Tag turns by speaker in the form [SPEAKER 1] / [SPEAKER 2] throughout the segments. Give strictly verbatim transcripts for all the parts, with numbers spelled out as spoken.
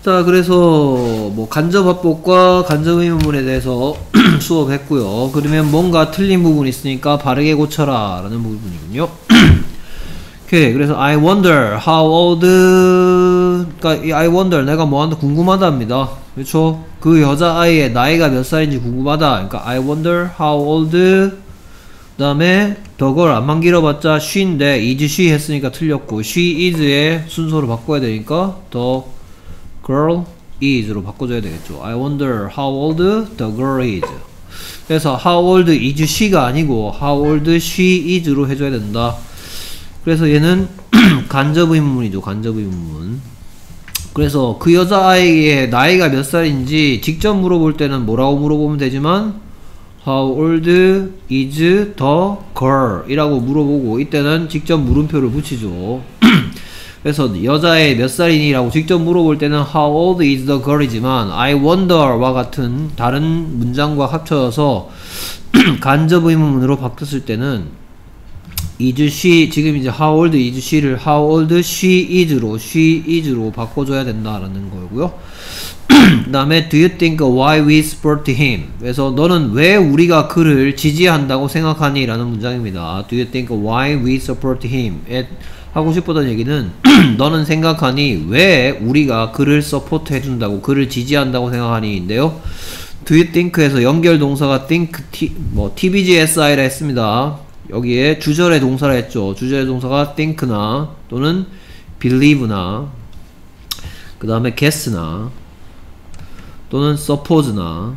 [SPEAKER 1] 자, 그래서 뭐 간접합법과 간접의문문에 대해서 수업했고요. 그러면 뭔가 틀린 부분이 있으니까 바르게 고쳐라 라는 부분이군요. 오케이. 그래서 I wonder how old, 그러니까 이 I wonder 내가 뭐한다 궁금하다 합니다. 그렇죠? 그 여자아이의 나이가 몇 살인지 궁금하다. 그러니까 I wonder how old, 그 다음에 the girl 안만 길어봤자 she인데 is she 했으니까 틀렸고 she is의 순서로 바꿔야 되니까 the girl is로 바꿔줘야 되겠죠. I wonder how old the girl is. 그래서 how old is she가 아니고 how old she is로 해줘야 된다. 그래서 얘는 간접의문문이죠. 간접의문문. 그래서 그 여자아이의 나이가 몇 살인지 직접 물어볼 때는 뭐라고 물어보면 되지만 How old is the girl? 이라고 물어보고 이때는 직접 물음표를 붙이죠. 그래서 여자애 몇 살이니? 라고 직접 물어볼 때는 How old is the girl? 이지만 I wonder와 같은 다른 문장과 합쳐서 간접의문문으로 바뀌었을 때는 is she, 지금 이제 how old is she를 how old she is로 she is로 바꿔줘야 된다라는 거고요. 그 다음에 do you think why we support him? 그래서 너는 왜 우리가 그를 지지한다고 생각하니? 라는 문장입니다. do you think why we support him? 에 하고 싶었던 얘기는 너는 생각하니 왜 우리가 그를 서포트 해준다고 그를 지지한다고 생각하니? 인데요. do you think에서 연결 동사가 think, t, 뭐 tbgsi라 했습니다. 여기에 주절의 동사라 했죠. 주절의 동사가 think나 또는 believe나 그 다음에 guess나 또는 suppose나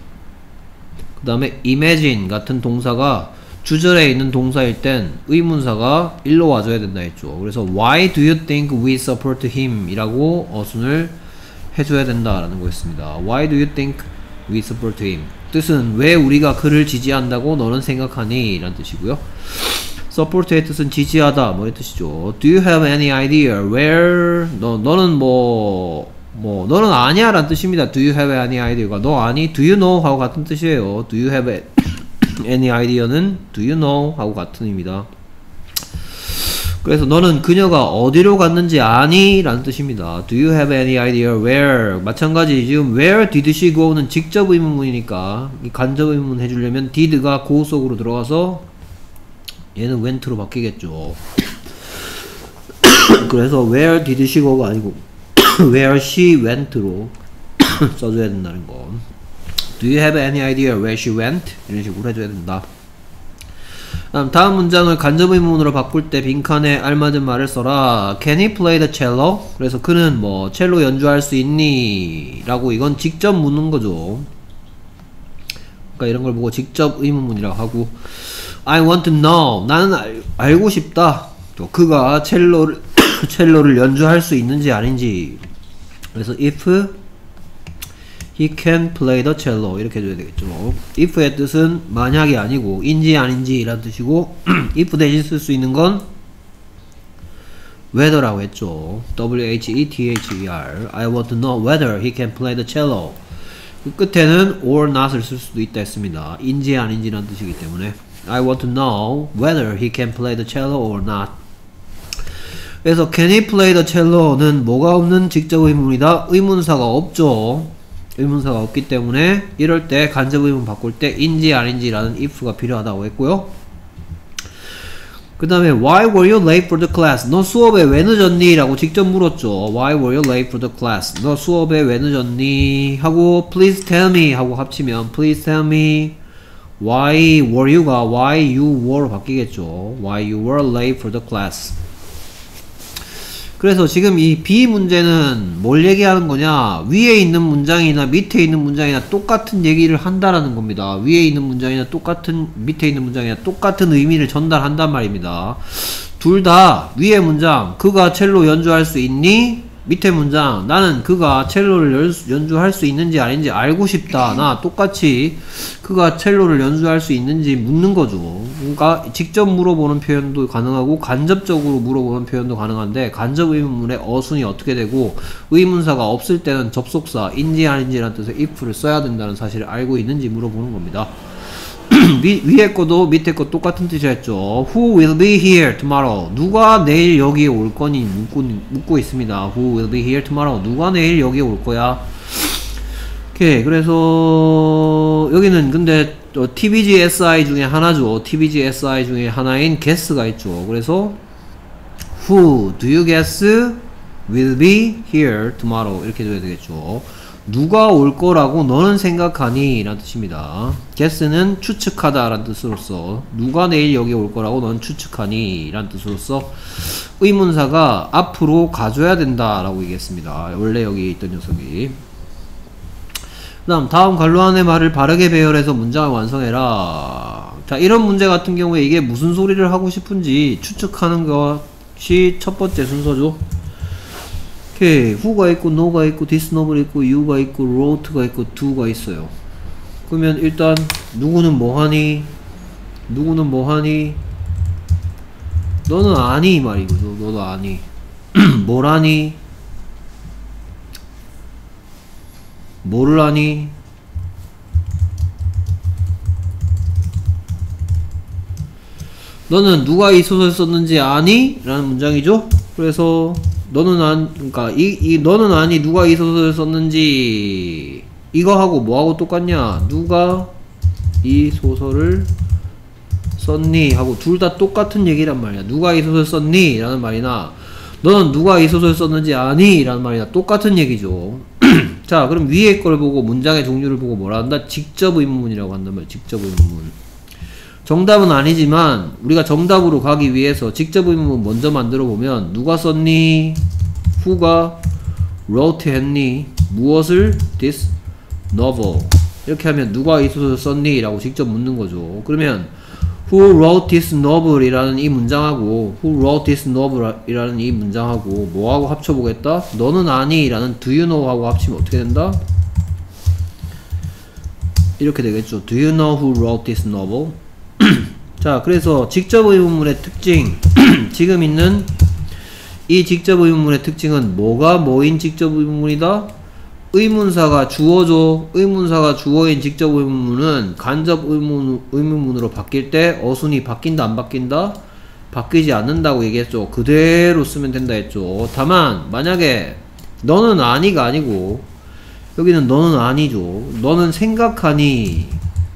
[SPEAKER 1] 그 다음에 imagine 같은 동사가 주절에 있는 동사일 땐 의문사가 일로 와줘야 된다 했죠. 그래서 why do you think we support him? 이라고 어순을 해줘야 된다라는 거였습니다. Why do you think we support him? 뜻은 왜 우리가 그를 지지한다고 너는 생각하니? 라는 뜻이고요. support의 뜻은 지지하다 뭐의 뜻이죠. Do you have any idea where 너, 너는 뭐, 뭐 너는 아냐? 라는 뜻입니다. Do you have any idea가 너 아니? Do you know? 하고 같은 뜻이에요. Do you have any idea는 Do you know? 하고 같은 의미입니다. 그래서 너는 그녀가 어디로 갔는지 아니? 라는 뜻입니다. Do you have any idea where? 마찬가지 지금 where did she go는 직접 의문문이니까 이 간접 의문문 해주려면 did가 go 속으로 들어가서 얘는 went로 바뀌겠죠. 그래서 where did she go가 아니고 where she went로 써줘야 된다는 거. Do you have any idea where she went? 이런 식으로 해줘야 된다. 다음, 다음 문장을 간접의문으로 바꿀 때 빈칸에 알맞은 말을 써라. Can he play the cello? 그래서 그는 뭐 첼로 연주할 수 있니? 라고 이건 직접 묻는 거죠. 그러니까 이런 걸 보고 직접 의문문이라고 하고 I want to know. 나는 알, 알고 싶다. 또 그가 첼로를 첼로를 연주할 수 있는지 아닌지. 그래서 if he can play the cello 이렇게 해줘야 되겠죠. if의 뜻은 만약이 아니고 인지 아닌지 라는 뜻이고 if 대신 쓸 수 있는 건 whether라고 했죠. w-h-e-t-h-e-r I want to know whether he can play the cello. 그 끝에는 or not을 쓸 수도 있다 했습니다. 인지 아닌지 라는 뜻이기 때문에 I want to know whether he can play the cello or not. 그래서 can he play the cello는 뭐가 없는 직접 의문이다. 의문사가 없죠. 의문사가 없기 때문에 이럴 때 간접의문 바꿀 때 인지 아닌지 라는 if가 필요하다고 했고요. 그 다음에 Why were you late for the class? 너 수업에 왜 늦었니? 라고 직접 물었죠. Why were you late for the class? 너 수업에 왜 늦었니? 하고 Please tell me 하고 합치면 Please tell me Why were you가 Why you were로 바뀌겠죠. Why you were late for the class. 그래서 지금 이 B 문제는 뭘 얘기하는 거냐, 위에 있는 문장이나 밑에 있는 문장이나 똑같은 얘기를 한다라는 겁니다. 위에 있는 문장이나 똑같은 밑에 있는 문장이나 똑같은 의미를 전달한단 말입니다. 둘 다 위에 문장 그가 첼로 연주할 수 있니? 밑에 문장 나는 그가 첼로를 연주할 수 있는지 아닌지 알고 싶다. 나 똑같이 그가 첼로를 연주할 수 있는지 묻는 거죠. 그러니까 직접 물어보는 표현도 가능하고 간접적으로 물어보는 표현도 가능한데 간접 의문문의 어순이 어떻게 되고 의문사가 없을 때는 접속사 인지 아닌지라는 뜻의 if를 써야 된다는 사실을 알고 있는지 물어보는 겁니다. 위, 위에 거도 밑에 거 똑같은 뜻이었죠. Who will be here tomorrow? 누가 내일 여기에 올 거니? 묻고, 묻고 있습니다. Who will be here tomorrow? 누가 내일 여기에 올 거야? 오케이. 그래서 여기는 근데 티비지에스아이 중에 하나죠. 티비지에스아이 중에 하나인 guess가 있죠. 그래서 Who do you guess will be here tomorrow? 이렇게 줘야 되겠죠. 누가 올 거라고 너는 생각하니? 라는 뜻입니다. guess는 추측하다 라는 뜻으로서 누가 내일 여기 올 거라고 너는 추측하니? 라는 뜻으로서 의문사가 앞으로 가줘야 된다 라고 얘기했습니다. 원래 여기 있던 녀석이. 그 다음 다음 관로안의 말을 바르게 배열해서 문장을 완성해라. 자, 이런 문제 같은 경우에 이게 무슨 소리를 하고 싶은지 추측하는 것이 첫 번째 순서죠. 오케이. who가 있고 no가 있고 this novel 있고 you가 있고 wrote가 있고 do가 있어요. 그러면 일단 누구는 뭐하니? 누구는 뭐하니? 너는 아니 말이거든. 너도 아니. 뭐라니? 뭐를 아니? 너는 누가 이 소설 썼는지 아니? 라는 문장이죠. 그래서 너는 안, 그니까, 이, 이, 너는 아니, 누가 이 소설을 썼는지, 이거하고 뭐하고 똑같냐? 누가 이 소설을 썼니? 하고 둘 다 똑같은 얘기란 말이야. 누가 이 소설 썼니? 라는 말이나, 너는 누가 이 소설 썼는지 아니? 라는 말이나 똑같은 얘기죠. 자, 그럼 위에 걸 보고 문장의 종류를 보고 뭐라 한다? 직접 의문문이라고 한단 말이야. 직접 의문문. 정답은 아니지만 우리가 정답으로 가기 위해서 직접 의문문 먼저 만들어 보면 누가 썼니? who가 wrote 했니? 무엇을? this novel. 이렇게 하면 누가 이 소설을 썼니? 라고 직접 묻는 거죠. 그러면 who wrote this novel 이라는 이 문장하고 who wrote this novel 이라는 이 문장하고 뭐하고 합쳐보겠다? 너는 아니 라는 do you know 하고 합치면 어떻게 된다? 이렇게 되겠죠. do you know who wrote this novel? 자, 그래서 직접 의문문의 특징 지금 있는 이 직접 의문문의 특징은 뭐가 뭐인 직접 의문문이다? 의문사가 주어죠. 의문사가 주어인 직접 의문문은 간접 의문, 의문문으로 바뀔 때 어순이 바뀐다 안 바뀐다? 바뀌지 않는다고 얘기했죠. 그대로 쓰면 된다 했죠. 다만 만약에 너는 아니가 아니고 여기는 너는 아니죠. 너는 생각하니?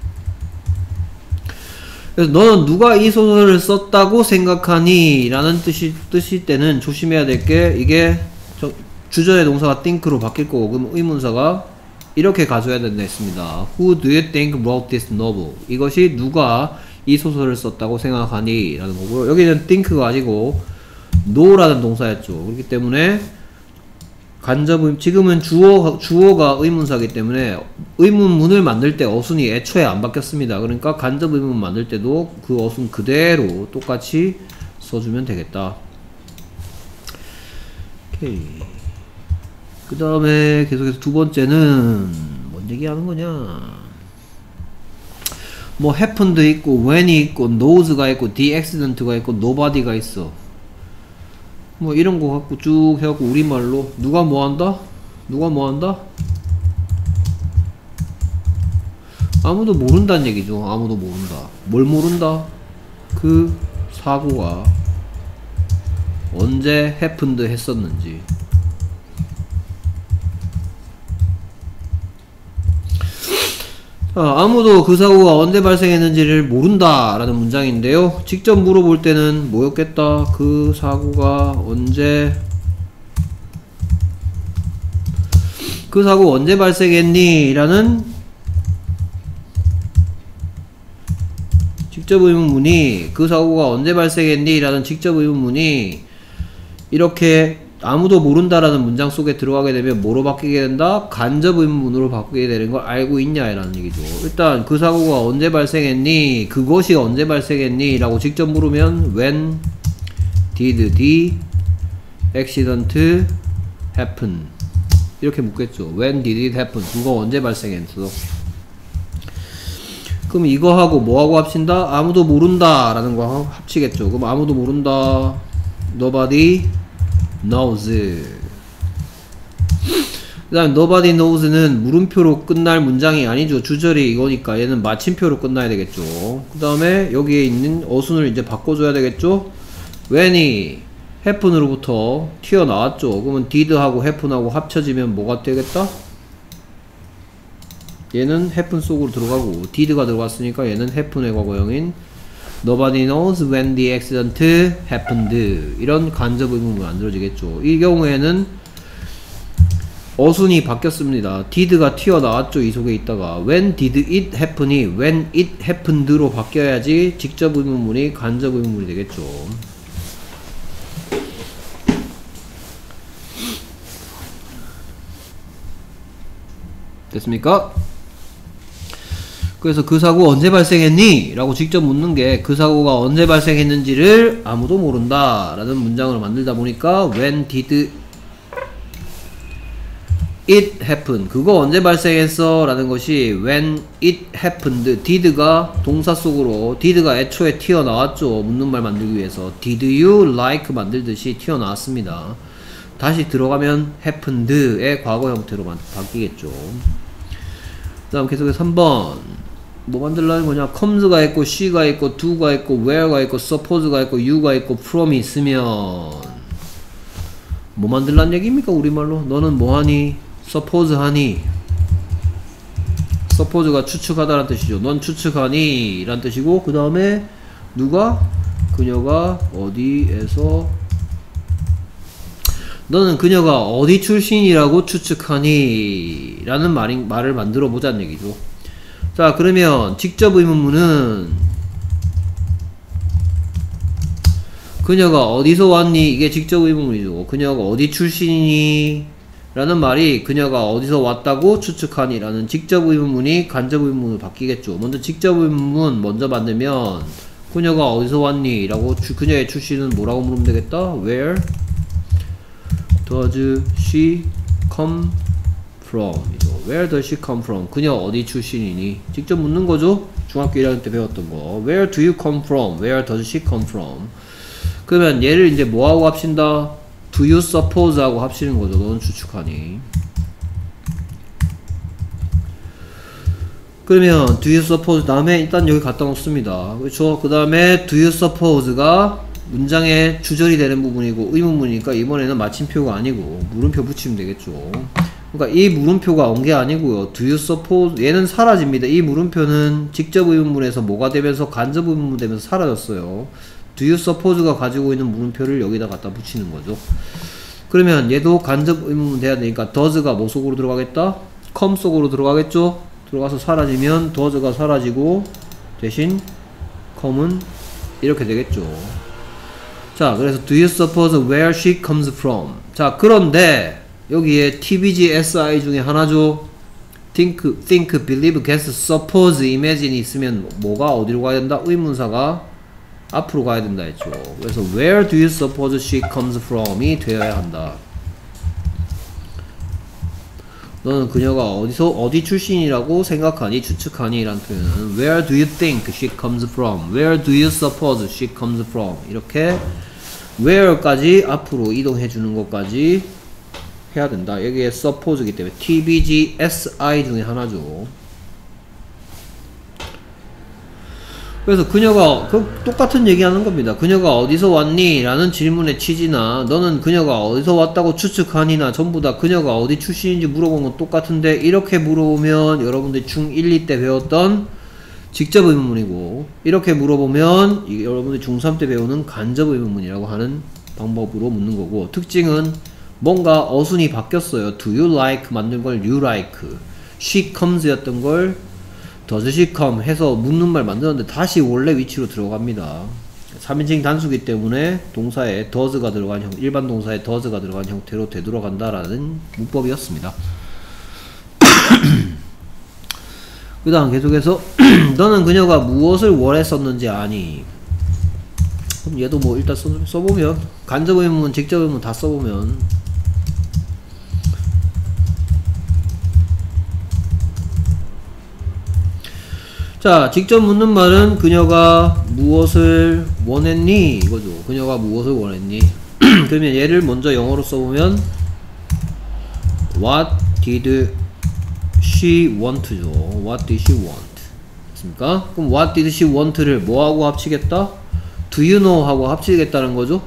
[SPEAKER 1] 그래서 너는 누가 이 소설을 썼다고 생각하니? 라는 뜻이, 뜻일 때는 조심해야 될 게 이게 저, 주절의 동사가 think로 바뀔 거고 그럼 의문사가 이렇게 가져야 된다 했습니다. Who do you think wrote this novel? 이것이 누가 이 소설을 썼다고 생각하니? 라는 거고요. 여기는 think가 아니고 know라는 동사였죠. 그렇기 때문에 간접, 지금은 주어, 주어가 의문사이기 때문에 의문문을 만들 때 어순이 애초에 안 바뀌었습니다. 그러니까 간접 의문 만들 때도 그 어순 그대로 똑같이 써주면 되겠다. 오케이. 그 다음에 계속해서 두 번째는 뭔 얘기하는 거냐? 뭐 happened 있고 when이 있고 knows가 있고 the accident가 있고 nobody가 있어. 뭐 이런 거 갖고 쭉 해갖고 우리말로 누가 뭐 한다? 누가 뭐 한다? 아무도 모른다는 얘기죠. 아무도 모른다. 뭘 모른다? 그 사고가 언제 happened 했었는지. 자, 아무도 그 사고가 언제 발생했는지를 모른다 라는 문장인데요. 직접 물어볼 때는 뭐였겠다? 그 사고가 언제 그 사고 언제 발생했니? 라는 직접 의문문이 그 사고가 언제 발생했니? 라는 직접 의문문이 이렇게 아무도 모른다라는 문장 속에 들어가게 되면 뭐로 바뀌게 된다? 간접 의문문으로 바뀌게 되는 걸 알고 있냐? 라는 얘기죠. 일단 그 사고가 언제 발생했니? 그것이 언제 발생했니? 라고 직접 물으면 When did the accident happen? 이렇게 묻겠죠. When did it happen? 그거 언제 발생했어? 그럼 이거하고 뭐하고 합친다? 아무도 모른다 라는 거 합치겠죠. 그럼 아무도 모른다 Nobody knows. 그 다음에 nobody knows는 물음표로 끝날 문장이 아니죠. 주절이 이거니까 얘는 마침표로 끝나야 되겠죠. 그 다음에 여기에 있는 어순을 이제 바꿔줘야 되겠죠. when이 happen으로부터 튀어나왔죠. 그러면 did하고 happen하고 합쳐지면 뭐가 되겠다? 얘는 happen 속으로 들어가고 did가 들어갔으니까 얘는 happen의 과거형인 nobody knows when the accident happened. 이런 간접 의문문이 만들어지겠죠. 이 경우에는 어순이 바뀌었습니다. did가 튀어나왔죠. 이 속에 있다가 when did it happen이 when it happened로 바뀌어야지 직접 의문문이 간접 의문문이 되겠죠. 됐습니까? 그래서 그 사고 언제 발생했니? 라고 직접 묻는 게 그 사고가 언제 발생했는지를 아무도 모른다 라는 문장을 만들다 보니까 when did it happen, 그거 언제 발생했어? 라는 것이 when it happened, did가 동사 속으로 did가 애초에 튀어나왔죠. 묻는 말 만들기 위해서 did you like 만들듯이 튀어나왔습니다. 다시 들어가면 happened의 과거 형태로 바뀌겠죠. 그 다음 계속해서 삼 번 뭐 만들라는 거냐? comes가 있고 she가 있고 do가 있고 where가 있고 suppose가 있고 you가 있고 from이 있으면 뭐 만들라는 얘기입니까? 우리말로 너는 뭐하니? suppose 하니. suppose가 추측하다라는 뜻이죠. 넌 추측하니? 라는 뜻이고 그 다음에 누가? 그녀가 어디에서 너는 그녀가 어디 출신이라고 추측하니? 라는 말이, 말을 만들어 보자는 얘기죠. 자, 그러면 직접 의문문은 그녀가 어디서 왔니? 이게 직접 의문문이죠. 그녀가 어디 출신이니? 라는 말이 그녀가 어디서 왔다고 추측하니? 라는 직접 의문문이 간접 의문문으로 바뀌겠죠. 먼저 직접 의문문 먼저 만들면 그녀가 어디서 왔니? 라고 주, 그녀의 출신은 뭐라고 물으면 되겠다? Where does she come from? 이죠. Where does she come from? 그녀 어디 출신이니? 직접 묻는 거죠. 중학교 일 학년 때 배웠던 거. Where do you come from? Where does she come from? 그러면 얘를 이제 뭐하고 합친다? Do you suppose 하고 합치는 거죠. 너는 추측하니. 그러면 do you suppose 다음에 일단 여기 갖다 놓습니다. 그렇죠? 그 다음에 do you suppose가 문장의 주절이 되는 부분이고 의문문이니까 이번에는 마침표가 아니고 물음표 붙이면 되겠죠. 그러니까 이 물음표가 온 게 아니고요. Do you suppose 얘는 사라집니다. 이 물음표는 직접 의문문에서 뭐가 되면서 간접 의문문 되면서 사라졌어요. Do you suppose가 가지고 있는 물음표를 여기다 갖다 붙이는 거죠. 그러면 얘도 간접 의문문 돼야 되니까 does가 뭐 속으로 들어가겠다? come 속으로 들어가겠죠? 들어가서 사라지면 does가 사라지고 대신 come은 이렇게 되겠죠. 자, 그래서 do you suppose where she comes from? 자, 그런데 여기에 티비지 에스아이 중에 하나죠. think, think, believe, guess, suppose, imagine이 있으면 뭐가 어디로 가야 된다? 의문사가 앞으로 가야 된다 했죠. 그래서 where do you suppose she comes from이 되어야 한다. 너는 그녀가 어디서 어디 출신이라고 생각하니? 추측하니? 라는 표현은 where do you think she comes from? Where do you suppose she comes from? 이렇게 where까지 앞으로 이동해 주는 것까지 해야 된다. 여기에 suppose이기 때문에 티비지 에스아이 중에 하나죠. 그래서 그녀가 그 똑같은 얘기하는 겁니다. 그녀가 어디서 왔니? 라는 질문의 취지나 너는 그녀가 어디서 왔다고 추측하니나 전부 다 그녀가 어디 출신인지 물어본 건 똑같은데 이렇게 물어보면 여러분들이 중일, 이 때 배웠던 직접 의문문이고 이렇게 물어보면 이 여러분들이 중삼 때 배우는 간접 의문문이라고 하는 방법으로 묻는 거고 특징은 뭔가 어순이 바뀌었어요. Do you like 만든 걸 you like, she comes 였던 걸 does she come 해서 묻는 말 만들었는데 다시 원래 위치로 들어갑니다. 삼 인칭 단수기 때문에 동사에 does가 들어간 형, 일반 동사에 does가 들어간 형태로 되돌아간다라는 문법이었습니다. 그 다음 계속해서 너는 그녀가 무엇을 원했었는지 아니? 그럼 얘도 뭐 일단 써, 써보면 간접 의문, 직접 의문 다 써보면 자, 직접 묻는 말은 그녀가 무엇을 원했니? 이거죠. 그녀가 무엇을 원했니? 그러면 얘를 먼저 영어로 써보면 What did she want죠. what did she want? 됐습니까? 그럼 what did she want를 뭐하고 합치겠다? do you know 하고 합치겠다는 거죠.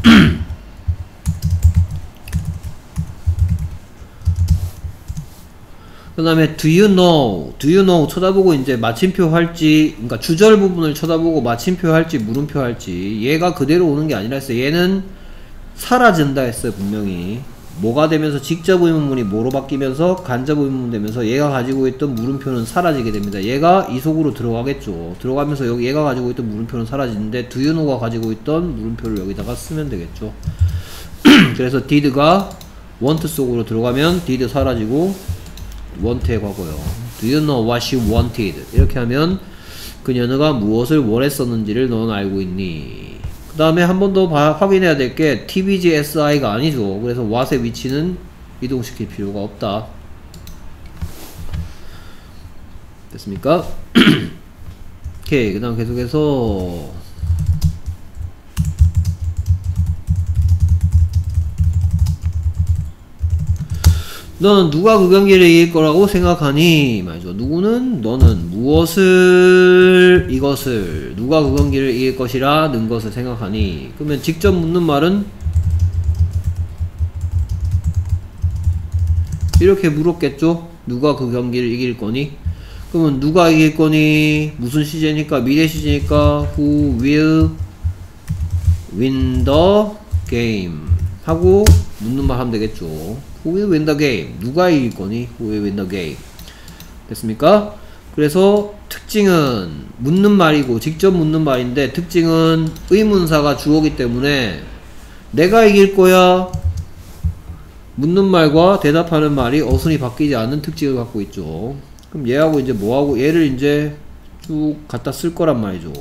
[SPEAKER 1] 그 다음에 do you know, do you know 쳐다보고 이제 마침표 할지, 그러니까 주절 부분을 쳐다보고 마침표 할지 물음표 할지, 얘가 그대로 오는 게 아니라 했어요. 얘는 사라진다 했어요. 분명히 뭐가 되면서 직접 의문문이 뭐로 바뀌면서 간접 의문문 되면서 얘가 가지고 있던 물음표는 사라지게 됩니다. 얘가 이 속으로 들어가겠죠. 들어가면서 여기 얘가 가지고 있던 물음표는 사라지는데 do you know가 가지고 있던 물음표를 여기다가 쓰면 되겠죠. 그래서 did가 want 속으로 들어가면 did 사라지고 want의 과거요. Do you know what she wanted? 이렇게 하면 그녀가 무엇을 원했었는지를 넌 알고 있니? 그 다음에 한 번 더 확인해야 될 게 tbgsi가 아니죠. 그래서 what의 위치는 이동시킬 필요가 없다. 됐습니까? 오케이. 그 다음 계속해서 너는 누가 그 경기를 이길 거라고 생각하니? 말이죠. 누구는? 너는 무엇을, 이것을, 누가 그 경기를 이길 것이라 는 것을 생각하니? 그러면 직접 묻는 말은 이렇게 물었겠죠? 누가 그 경기를 이길 거니? 그러면 누가 이길 거니? 무슨 시제니까? 미래 시제니까 Who will win the game? 하고 묻는 말 하면 되겠죠. Who will win the game? 누가 이길 거니? Who will win the game? 됐습니까? 그래서 특징은 묻는 말이고 직접 묻는 말인데 특징은 의문사가 주어기 때문에 내가 이길 거야 묻는 말과 대답하는 말이 어순이 바뀌지 않는 특징을 갖고 있죠. 그럼 얘하고 이제 뭐하고 얘를 이제 쭉 갖다 쓸 거란 말이죠.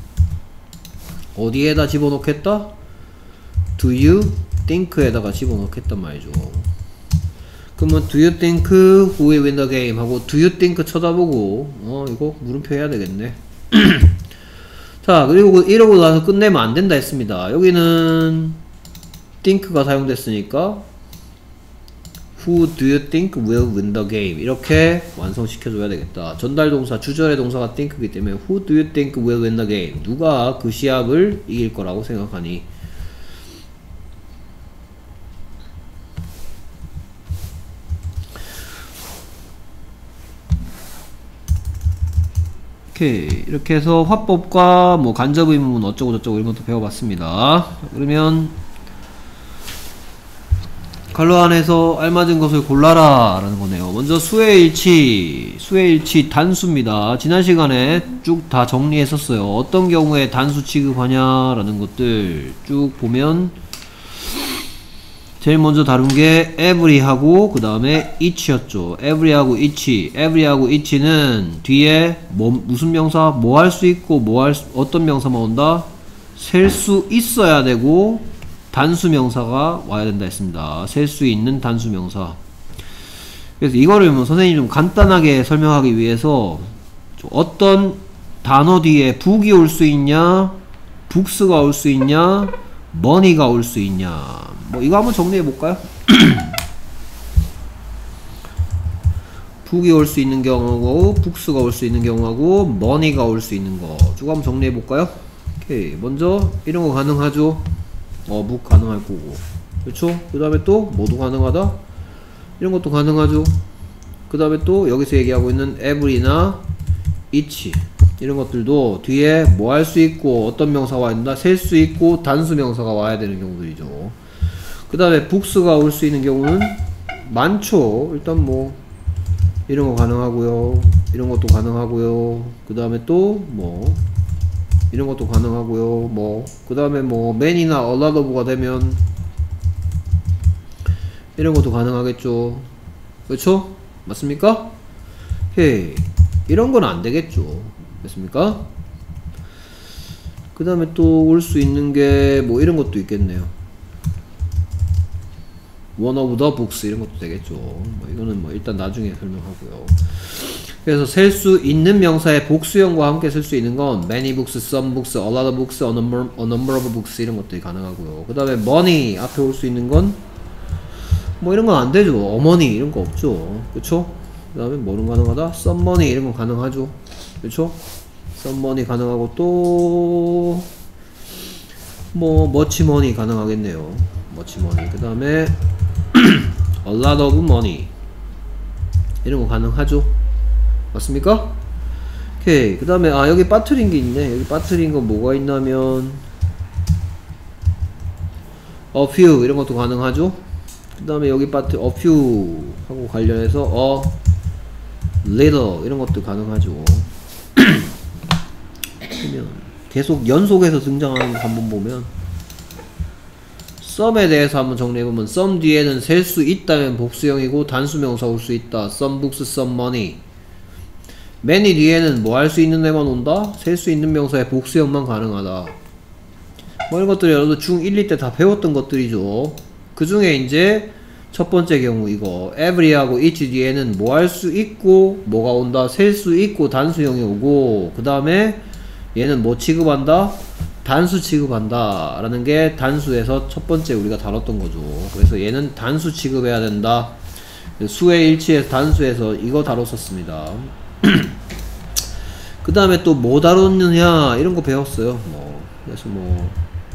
[SPEAKER 1] 어디에다 집어넣겠다? Do you think에다가 집어넣겠단 말이죠. 그러면 do you think who will win the game 하고 do you think 쳐다보고 어 이거 물음표 해야 되겠네. 자 그리고 이러고 나서 끝내면 안 된다 했습니다. 여기는 think가 사용됐으니까 who do you think will win the game 이렇게 완성시켜줘야 되겠다. 전달동사 주절의 동사가 think이기 때문에 who do you think will win the game 누가 그 시합을 이길 거라고 생각하니? 오케이. 이렇게 해서 화법과 뭐 간접 의문문 어쩌고 저쩌고 이런 것도 배워봤습니다. 그러면 갈로 안에서 알맞은 것을 골라라 라는 거네요. 먼저 수의 일치, 수의 일치 단수입니다. 지난 시간에 쭉 다 정리했었어요. 어떤 경우에 단수 취급하냐 라는 것들 쭉 보면 제일 먼저 다룬 게 every하고 그 다음에 each였죠. every하고 each, every하고 each는 뒤에 뭐, 무슨 명사, 뭐 할 수 있고 뭐 할 수, 어떤 명사만 온다? 셀 수 있어야 되고 단수 명사가 와야 된다 했습니다. 셀 수 있는 단수 명사. 그래서 이거를 뭐 선생님이 좀 간단하게 설명하기 위해서 어떤 단어 뒤에 북이 올 수 있냐, 북스가 올 수 있냐, money가 올 수 있냐. 뭐 이거 한번 정리해 볼까요? 북이 올 수 있는 경우하고 북스가 올 수 있는 경우하고 money가 올 수 있는 거 쭉 한번 정리해 볼까요? 오케이. 먼저 이런 거 가능하죠? 어, 북 가능할 거고 그렇죠? 그 다음에 또 뭐도 가능하다? 이런 것도 가능하죠? 그 다음에 또 여기서 얘기하고 있는 every나 each 이런 것들도 뒤에 뭐 할 수 있고 어떤 명사가 와야 된다? 셀 수 있고 단수 명사가 와야 되는 경우들이죠. 그 다음에 북스가 올 수 있는 경우는 많죠. 일단 뭐 이런 거 가능하고요. 이런 것도 가능하고요. 그 다음에 또 뭐 이런 것도 가능하고요. 뭐 그 다음에 뭐 man이나 a lot of가 되면 이런 것도 가능하겠죠. 그렇죠? 맞습니까? 헤이 이런 건 안 되겠죠. 됐습니까? 그 다음에 또 올 수 있는 게 뭐 이런 것도 있겠네요. one of the books 이런 것도 되겠죠. 뭐 이거는 뭐 일단 나중에 설명하고요. 그래서 셀 수 있는 명사의 복수형과 함께 쓸 수 있는 건 many books, some books, a lot of books, a number, a number of books 이런 것들이 가능하고요. 그 다음에 money 앞에 올 수 있는 건 뭐 이런 건 안 되죠. 어머니 이런 거 없죠. 그쵸? 그 다음에 뭐는 가능하다? 썸머니 이런 건 가능하죠. 그쵸? 썸머니 가능하고 또 뭐 머치머니 가능하겠네요. 머치머니. 그 다음에 a lot of money 이런 거 가능하죠. 맞습니까? 오케이. 그 다음에 아 여기 빠트린 게 있네. 여기 빠트린 건 뭐가 있냐면 a few 이런 것도 가능하죠. 그 다음에 여기 빠트 a few 하고 관련해서 a little 이런 것도 가능하죠. 그러면 계속 연속해서 등장하는 거 한번 보면 some에 대해서 한번 정리해보면 some 뒤에는 셀 수 있다면 복수형이고 단수명사 올 수 있다. some books, some money. many 뒤에는 뭐 할 수 있는 애만 온다? 셀 수 있는 명사의 복수형만 가능하다. 뭐 이런 것들이 여러분들 중일, 이 때 다 배웠던 것들이죠. 그 중에 이제 첫 번째 경우 이거 every하고 each 뒤에는 뭐 할 수 있고 뭐가 온다? 셀 수 있고 단수형이 오고 그 다음에 얘는 뭐 취급한다? 단수 취급한다 라는 게 단수에서 첫 번째 우리가 다뤘던 거죠. 그래서 얘는 단수 취급해야 된다. 수의 일치에서 단수에서 이거 다뤘었습니다. 그 다음에 또 뭐 다뤘느냐 이런 거 배웠어요. 뭐 그래서 뭐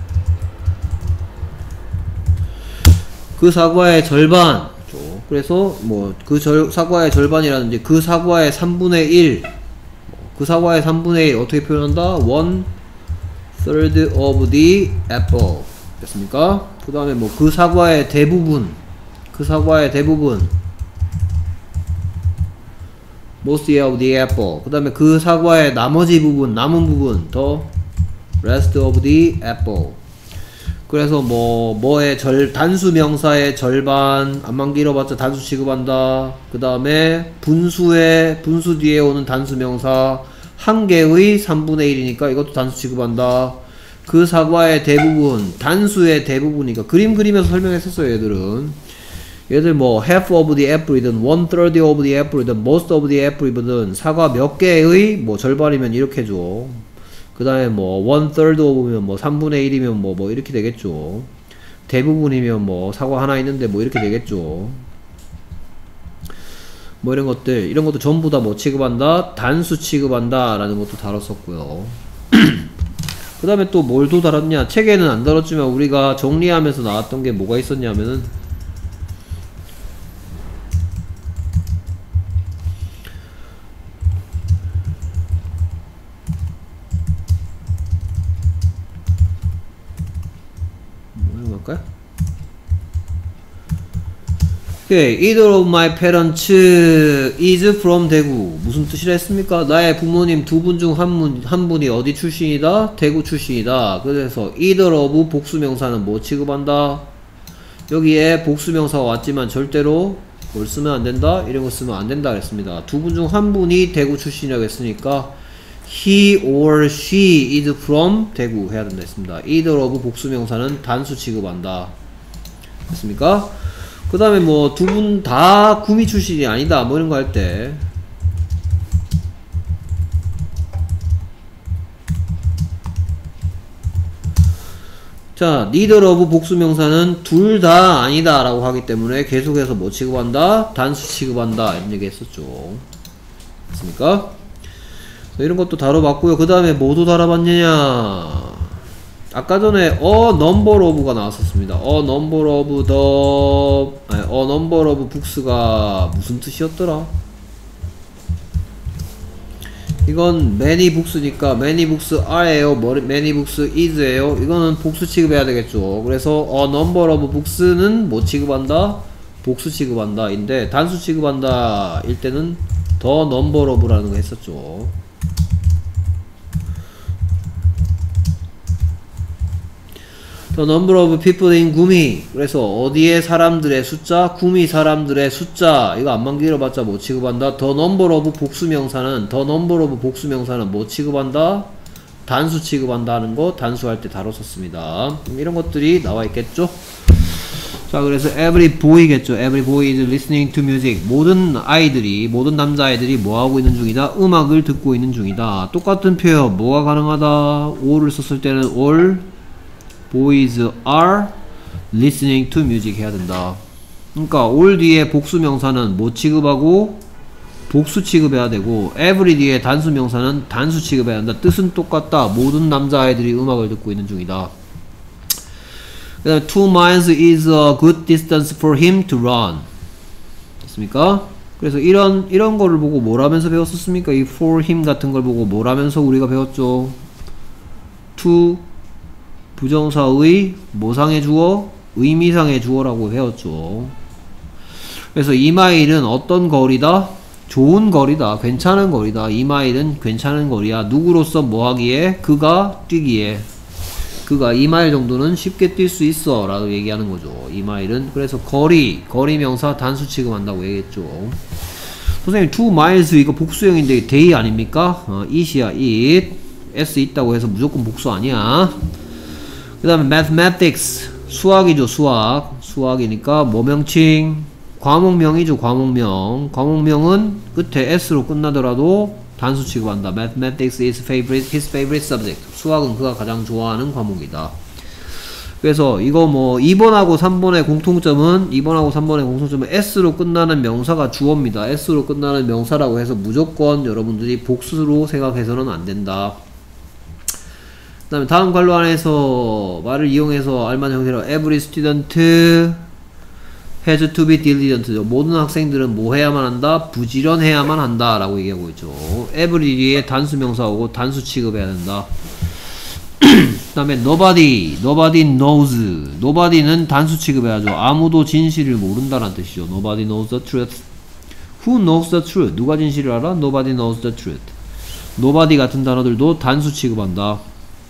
[SPEAKER 1] 그 사과의 절반 그래서 뭐 그 사과의 절반이라든지 그 사과의 삼분의 일 그 사과의 삼분의 일 어떻게 표현한다? one third of the apple 됐습니까? 그 다음에 뭐 그 사과의 대부분 그 사과의 대부분 most of the apple 그 다음에 그 사과의 나머지 부분 남은 부분 the rest of the apple 그래서 뭐 뭐의 절 단수 명사의 절반 안만 길어봤자 단수 취급한다. 그 다음에 분수의 분수 뒤에 오는 단수 명사 한 개의 삼분의 일이니까 이것도 단수 취급한다. 그 사과의 대부분 단수의 대부분이니까 그림 그리면서 설명했었어요. 얘들은 얘들 뭐 half of the apple이든 one third of the apple이든 most of the apple이든 사과 몇 개의 뭐 절반이면 이렇게 줘. 그 다음에 뭐 one third of면 뭐 삼분의 일이면 뭐 뭐 이렇게 되겠죠. 대부분이면 뭐 사과 하나 있는데 뭐 이렇게 되겠죠. 뭐 이런 것들 이런 것도 전부 다 뭐 취급한다? 단수 취급한다 라는 것도 다뤘었고요. 그 다음에 또 뭘 또 다뤘냐? 책에는 안 다뤘지만 우리가 정리하면서 나왔던 게 뭐가 있었냐면은 Okay, either of my parents is from 대구. 무슨 뜻이라 했습니까? 나의 부모님 두 분 중 한 분, 한 분이 어디 출신이다? 대구 출신이다. 그래서 either of 복수명사는 뭐 취급한다? 여기에 복수명사가 왔지만 절대로 뭘 쓰면 안 된다? 이런 거 쓰면 안 된다 그랬습니다. 두 분 중 한 분이 대구 출신이라고 했으니까 he or she is from 대구 해야 된다 했습니다. either of 복수명사는 단수 취급한다. 됐습니까? 그 다음에 뭐 두 분 다 구미 출신이 아니다 뭐 이런 거 할 때 자 neither of 복수명사는 둘 다 아니다 라고 하기 때문에 계속해서 뭐 취급한다? 단수 취급한다 이런 얘기 했었죠. 됐습니까? 이런 것도 다뤄봤고요. 그 다음에 뭐도 다뤄봤느냐 아까 전에 a number of가 나왔었습니다. a number of the 아니, a number of books가 무슨 뜻이었더라? 이건 many books니까 many books are에요. many books is에요. 이거는 복수 취급해야 되겠죠. 그래서 a number of books는 뭐 취급한다? 복수 취급한다 인데 단수 취급한다 일 때는 the number of라는 거 했었죠. The number of people in 구미. 그래서 어디에 사람들의 숫자? 구미 사람들의 숫자. 이거 안만 길어봤자 뭐 취급한다? The number of 복수명사는 the number of 복수명사는 뭐 취급한다? 단수 취급한다 하는 거 단수할 때 다뤘었습니다. 이런 것들이 나와 있겠죠? 자 그래서 every boy겠죠. every boy is listening to music. 모든 아이들이 모든 남자아이들이 뭐하고 있는 중이다? 음악을 듣고 있는 중이다. 똑같은 표현 뭐가 가능하다? all을 썼을 때는 all boys are listening to music 해야 된다. 그러니까 all 뒤에 복수 명사는 뭐 취급하고 복수 취급해야 되고 every 뒤에 단수 명사는 단수 취급해야 한다. 뜻은 똑같다. 모든 남자아이들이 음악을 듣고 있는 중이다. 그 다음에 two miles is a good distance for him to run. 됐습니까? 그래서 이런 이런 거를 보고 뭐라면서 배웠었습니까? 이 for him 같은 걸 보고 뭐라면서 우리가 배웠죠? to 부정사의 모상의 주어 의미상의 주어라고 배웠죠. 그래서 이 마일은 어떤 거리다? 좋은 거리다. 괜찮은 거리다. 이 마일은 괜찮은 거리야. 누구로서 뭐 하기에? 그가 뛰기에. 그가 이 마일 정도는 쉽게 뛸 수 있어 라고 얘기하는 거죠. 이 마일은. 그래서 거리, 거리 명사 단수 취급한다고 얘기했죠. 선생님 two miles 이거 복수형인데 day 아닙니까? 어, it이야 it. s 있다고 해서 무조건 복수 아니야. 그 다음에 mathematics 수학이죠. 수학. 수학이니까 뭐 명칭? 과목명이죠. 과목명. 과목명은 끝에 s로 끝나더라도 단수 취급한다. Mathematics is favorite, his favorite subject. 수학은 그가 가장 좋아하는 과목이다. 그래서 이거 뭐 이 번하고 삼 번의 공통점은 이 번하고 삼 번의 공통점은 s로 끝나는 명사가 주어입니다. s로 끝나는 명사라고 해서 무조건 여러분들이 복수로 생각해서는 안 된다. 그 다음에 다음 관로 안에서 말을 이용해서 알만한 형태로 every student has to be diligent죠. 모든 학생들은 뭐 해야만 한다? 부지런해야만 한다 라고 얘기하고 있죠. every 뒤에 단수 명사하고 단수 취급해야 된다. 그 다음에 nobody, nobody knows. nobody는 단수 취급해야죠. 아무도 진실을 모른다라는 뜻이죠. nobody knows the truth. who knows the truth? 누가 진실을 알아? nobody knows the truth. nobody 같은 단어들도 단수 취급한다.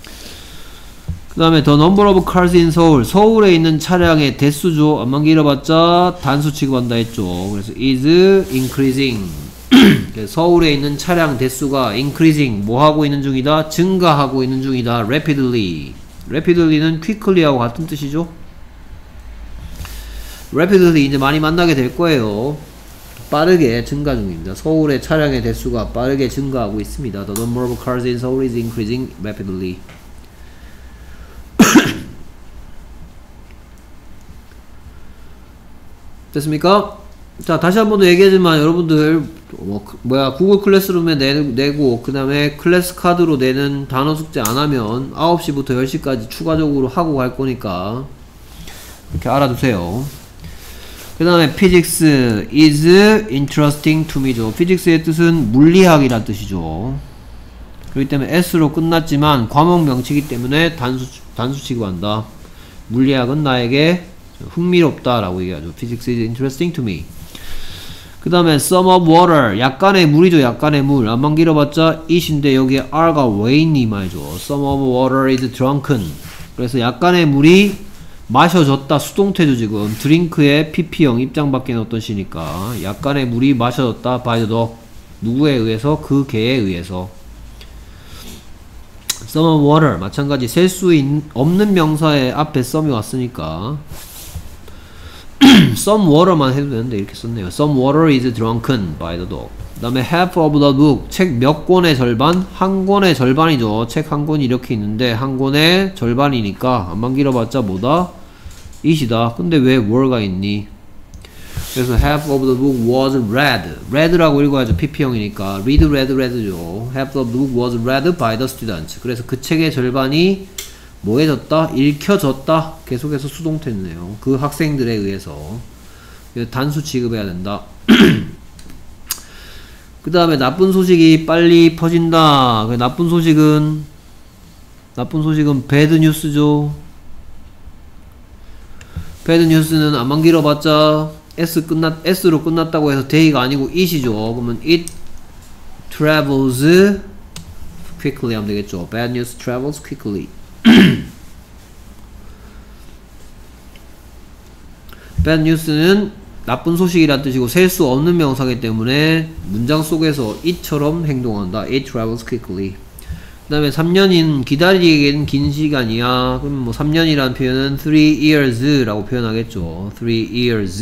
[SPEAKER 1] 그 다음에 the number of cars in Seoul. 서울에 있는 차량의 대수죠. 안만 길어봤자 단수 취급한다 했죠. 그래서 is increasing. 서울에 있는 차량 대수가 increasing. 뭐 하고 있는 중이다? 증가하고 있는 중이다. rapidly. rapidly는 quickly하고 같은 뜻이죠. rapidly 이제 많이 만나게 될 거예요. 빠르게 증가 중입니다. 서울의 차량의 대수가 빠르게 증가하고 있습니다. The number of cars in Seoul is increasing rapidly. 됐습니까? 자, 다시 한 번 더 얘기하지만 여러분들 뭐, 뭐야 구글 클래스룸에 내, 내고 그 다음에 클래스 카드로 내는 단어 숙제 안 하면 아홉 시부터 열 시까지 추가적으로 하고 갈 거니까 이렇게 알아두세요. 그 다음에 physics is interesting to me죠. physics의 뜻은 물리학이란 뜻이죠. 그렇기 때문에 s로 끝났지만 과목 명치기 때문에 단수, 단수 취급한다. 물리학은 나에게 흥미롭다 라고 얘기하죠. Physics is interesting to me. 그 다음에 some of water. 약간의 물이죠. 약간의 물. 안만 길어봤자 it인데 여기에 r가 왜 있니 말이죠. Some of water is drunken. 그래서 약간의 물이 마셔졌다. 수동태죠 지금. 드링크의 피피형 입장 밖에 어떤 시니까 약간의 물이 마셔졌다. by the dog. 누구에 의해서? 그 개에 의해서. some of water. 마찬가지 셀 수 없는 명사의 앞에 some이 왔으니까 some water만 해도 되는데 이렇게 썼네요. Some water is drunken by the dog. 그 다음에 half of the book. 책 몇 권의 절반? 한 권의 절반이죠. 책 한 권이 이렇게 있는데 한 권의 절반이니까 안만 길어봤자 뭐다? it이다. 근데 왜 were가 있니? 그래서 half of the book was read. read라고 읽어야죠. 피피형이니까 read, read, read죠. half of the book was read by the students. 그래서 그 책의 절반이 뭐 해졌다? 읽혀졌다. 계속해서 수동태네요. 그 학생들에 의해서. 단수 취급해야 된다. 그 다음에 나쁜 소식이 빨리 퍼진다. 그 나쁜 소식은 나쁜 소식은 bad news죠. bad news는 안만 길어봤자 s 끝났 s로 끝났다고 해서 day가 아니고 it이죠. 그러면 it travels quickly 하면 되겠죠. bad news travels quickly. bad news는 나쁜 소식이란 뜻이고 셀 수 없는 명사이기 때문에 문장 속에서 it처럼 행동한다. it travels quickly. 그 다음에 삼 년인 기다리기에는 긴 시간이야. 그럼 뭐 삼 년이라는 표현은 three years 라고 표현하겠죠. three years.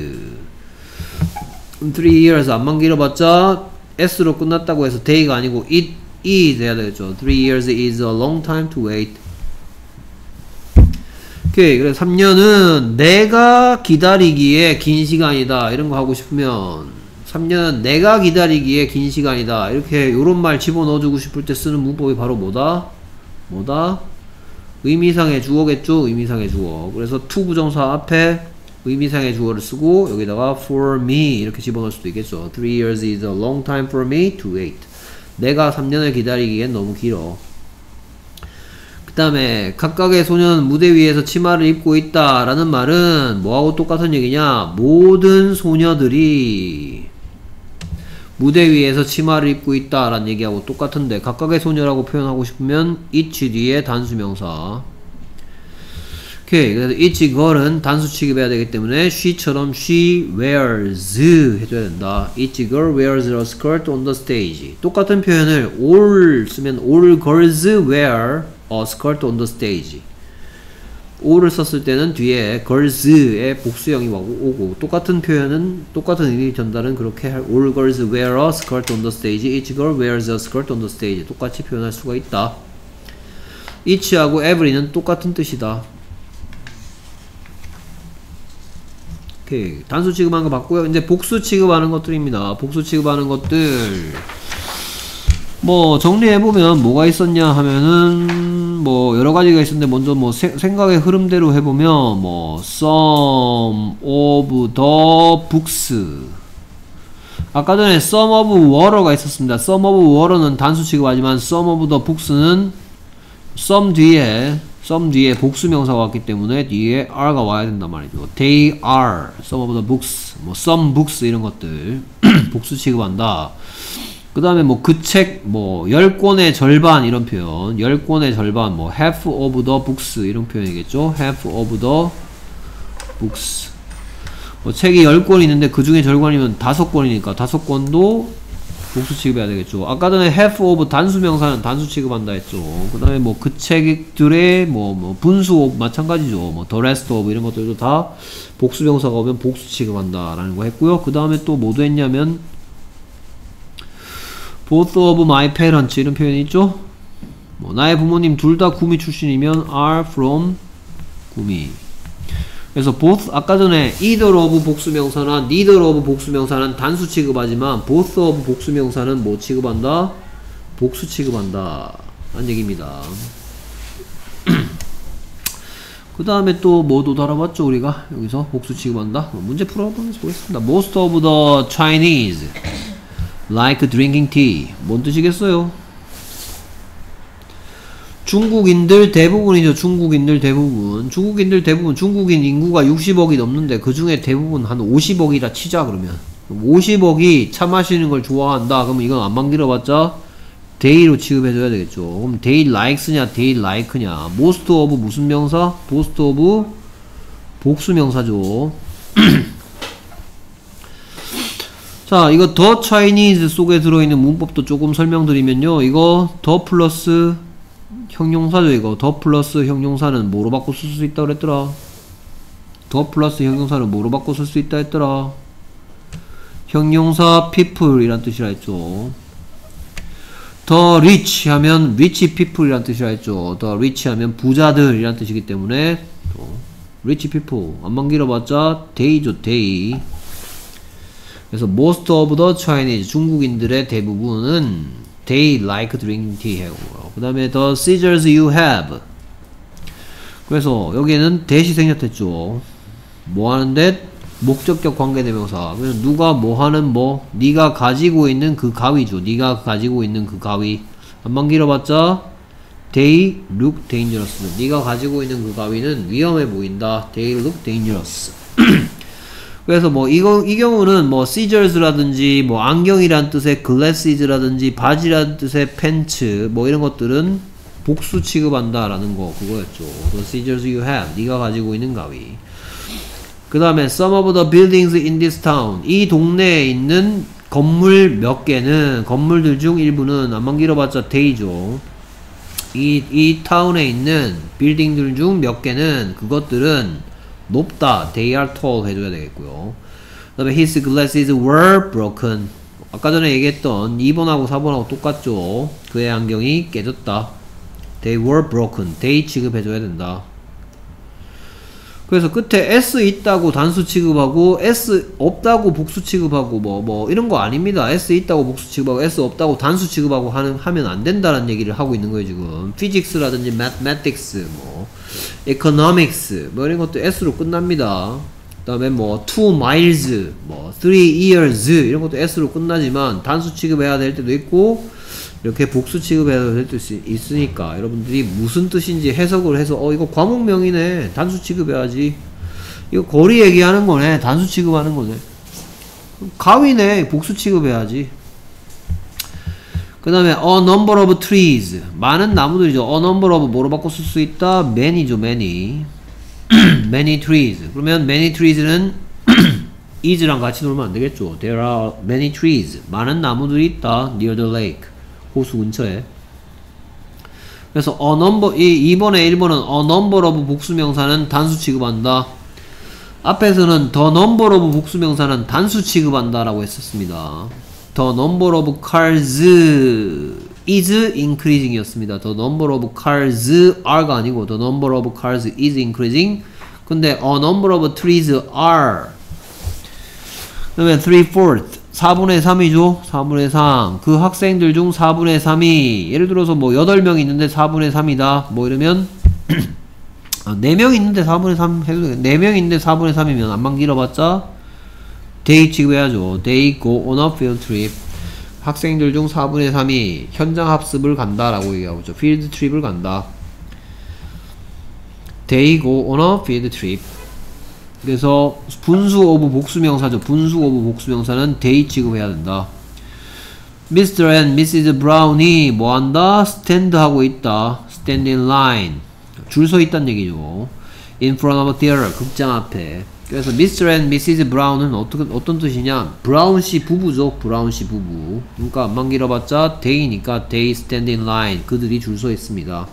[SPEAKER 1] 그럼 three years 안만 길어봤자 s로 끝났다고 해서 day가 아니고 it is 해야 되겠죠. three years is a long time to wait. 오케이. 그래서 삼 년은 내가 기다리기에 긴 시간이다. 이런 거 하고 싶으면 삼 년은 내가 기다리기에 긴 시간이다. 이렇게 요런 말 집어넣어주고 싶을 때 쓰는 문법이 바로 뭐다? 뭐다? 의미상의 주어겠죠? 의미상의 주어. 그래서 to 부정사 앞에 의미상의 주어를 쓰고 여기다가 for me 이렇게 집어넣을 수도 있겠죠. three years is a long time for me to wait. 내가 삼 년을 기다리기엔 너무 길어. 그 다음에 각각의 소년은 무대 위에서 치마를 입고 있다 라는 말은 뭐하고 똑같은 얘기냐? 모든 소녀들이 무대 위에서 치마를 입고 있다 라는 얘기하고 똑같은데 각각의 소녀라고 표현하고 싶으면 each 뒤에 단수명사. 오케이. 그래서 each girl은 단수 취급해야 되기 때문에 she처럼 she wears 해줘야 된다. each girl wears a skirt on the stage. 똑같은 표현을 all 쓰면 all girls wear a skirt on the stage. all을 썼을 때는 뒤에 girls의 복수형이 오고 똑같은 표현은 똑같은 의미 전달은 그렇게 할 all girls wear a skirt on the stage. each girl wears a skirt on the stage. 똑같이 표현할 수가 있다. each하고 every는 똑같은 뜻이다. 오케이. 단수 취급하는 거 봤고요. 이제 복수 취급하는 것들입니다. 복수 취급하는 것들 뭐 정리해보면 뭐가 있었냐 하면은 뭐 여러가지가 있었는데 먼저 뭐 세, 생각의 흐름대로 해보면 뭐 some of the books 아까 전에 some of water가 있었습니다. some of water는 단수 취급하지만 some of the books는 some 뒤에 some 뒤에 복수명사가 왔기 때문에 뒤에 are가 와야 된단 말이죠. They are some of the books, 뭐 some books 이런 것들 복수 취급한다. 그 다음에 뭐 그 책, 뭐 열 권의 절반 이런 표현, 열 권의 절반, 뭐 half of the books 이런 표현이겠죠. half of the books. 뭐 책이 열 권 있는데 그 중에 절반이면 다섯 권이니까 다섯 권도 복수 취급해야 되겠죠. 아까 전에 half of 단수명사는 단수 취급한다 했죠. 그 다음에 뭐 그 책들의 뭐, 뭐 분수 of 마찬가지죠. 뭐 the rest of 이런 것들도 다 복수명사가 오면 복수 취급한다 라는 거 했고요. 그 다음에 또 뭐도 했냐면 both of my parents 이런 표현이 있죠. 뭐 나의 부모님 둘 다 구미 출신이면 are from 구미. 그래서 both 아까 전에 either of 복수명사나 neither of 복수명사는 단수 취급하지만 both of 복수명사는 뭐 취급한다? 복수 취급한다 라는 얘기입니다. 그 다음에 또 뭐도 다뤄봤죠 우리가 여기서 복수 취급한다. 문제 풀어보면서 보겠습니다. Most of the Chinese like drinking tea. 뭔 뜻이겠어요? 중국인들 대부분이죠. 중국인들 대부분. 중국인들 대부분. 중국인 인구가 육십억이 넘는데 그 중에 대부분 한 오십억이라 치자 그러면. 오십억이 차 마시는 걸 좋아한다. 그러면 이건 안만 길어봤자 they로 취급해줘야 되겠죠. 그럼 they likes냐 they like냐. most of 무슨 명사? most of 복수명사죠. 자, 이거 the Chinese 속에 들어있는 문법도 조금 설명드리면요. 이거 the 플러스 형용사죠. 이거 the 플러스 형용사는 뭐로 바꿔 쓸 수 있다 그랬더라? the 플러스 형용사는 뭐로 바꿔 쓸 수 있다 했더라? 형용사 people 이란 뜻이라 했죠. the rich 하면 rich people 이란 뜻이라 했죠. the rich 하면 부자들 이란 뜻이기 때문에 rich people 안만 길어봤자 they죠. they. 그래서 most of the Chinese 중국인들의 대부분은 they like drinking tea 하고요. 그 다음에 the scissors you have. 그래서 여기에는 대시 생략했죠. 뭐 하는데 목적격 관계대명사. 그래서 누가 뭐 하는 뭐 네가 가지고 있는 그 가위죠. 네가 가지고 있는 그 가위. 안만 길어봤자 they look dangerous. 네가 가지고 있는 그 가위는 위험해 보인다. they look dangerous. 그래서 뭐 이거 이 경우는 뭐 scissors라든지 뭐 안경이란 뜻의 glasses라든지 바지라는 뜻의 팬츠 뭐 이런 것들은 복수 취급한다라는 거 그거였죠. The scissors you have. 네가 가지고 있는 가위. 그 다음에 some of the buildings in this town. 이 동네에 있는 건물 몇 개는 건물들 중 일부는 안만 길어봤자 they죠. 이, 이 타운에 있는 빌딩들 중 몇 개는 그것들은 높다. They are tall 해줘야 되겠고요. 그 다음에 his glasses were broken. 아까 전에 얘기했던 이 번하고 사 번하고 똑같죠. 그의 안경이 깨졌다. They were broken. They 취급해줘야 된다. 그래서 끝에 s 있다고 단수 취급하고 s 없다고 복수 취급하고 뭐 뭐 이런 거 아닙니다. s 있다고 복수 취급하고 s 없다고 단수 취급하고 하는 하면 안 된다는 얘기를 하고 있는 거예요 지금. physics라든지 mathematics, 뭐 economics 뭐 이런 것도 s로 끝납니다. 그다음에 뭐 two miles, 뭐 three years 이런 것도 s로 끝나지만 단수 취급해야 될 때도 있고 이렇게 복수 취급해야 될 수 있으니까 여러분들이 무슨 뜻인지 해석을 해서 어 이거 과목명이네 단수 취급해야지, 이거 거리 얘기하는 거네 단수 취급하는 거네, 가위네 복수 취급해야지. 그 다음에 a number of trees 많은 나무들이죠. a number of 뭐로 바꿔 쓸 수 있다? many죠. many many trees. 그러면 many trees는 is랑 같이 놀면 안 되겠죠. there are many trees 많은 나무들이 있다 near the lake 호수 근처에. 그래서 a number, 이 이 번에 일 번은 a number of 복수명사는 단수 취급한다. 앞에서는 the number of 복수명사는 단수 취급한다 라고 했었습니다. the number of cars is increasing 이었습니다. the number of cars are가 아니고 the number of cars is increasing. 근데 a number of trees are. 그러면 three fourths 사분의 삼이죠. 사분의 삼. 그 학생들 중 사분의 삼이 예를 들어서 뭐 여덟 명 있는데 사분의 삼이다 뭐 이러면 아, 네 명 있는데 사분의 삼 해도 되겠네. 네 명 있는데 사분의 삼이면 안만 길어봤자 they 취급해야죠. they go on a field trip. 학생들 중 사분의 삼이 현장 학습을 간다 라고 얘기하고 있죠. field trip을 간다. they go on a field trip. 그래서 분수 오브 복수명사죠. 분수 오브 복수명사는 they 취급해야 된다. 미스터 and 미시즈 브라운이 뭐한다? stand 하고 있다. stand in line 줄 서 있다는 얘기죠. in front of a theater 극장 앞에. 그래서 미스터 and 미시즈 브라운은 어떤, 어떤 뜻이냐? 브라운씨 부부죠. 브라운씨 부부. 그러니까 안만 길어봤자 they니까 they stand in line 그들이 줄 서 있습니다.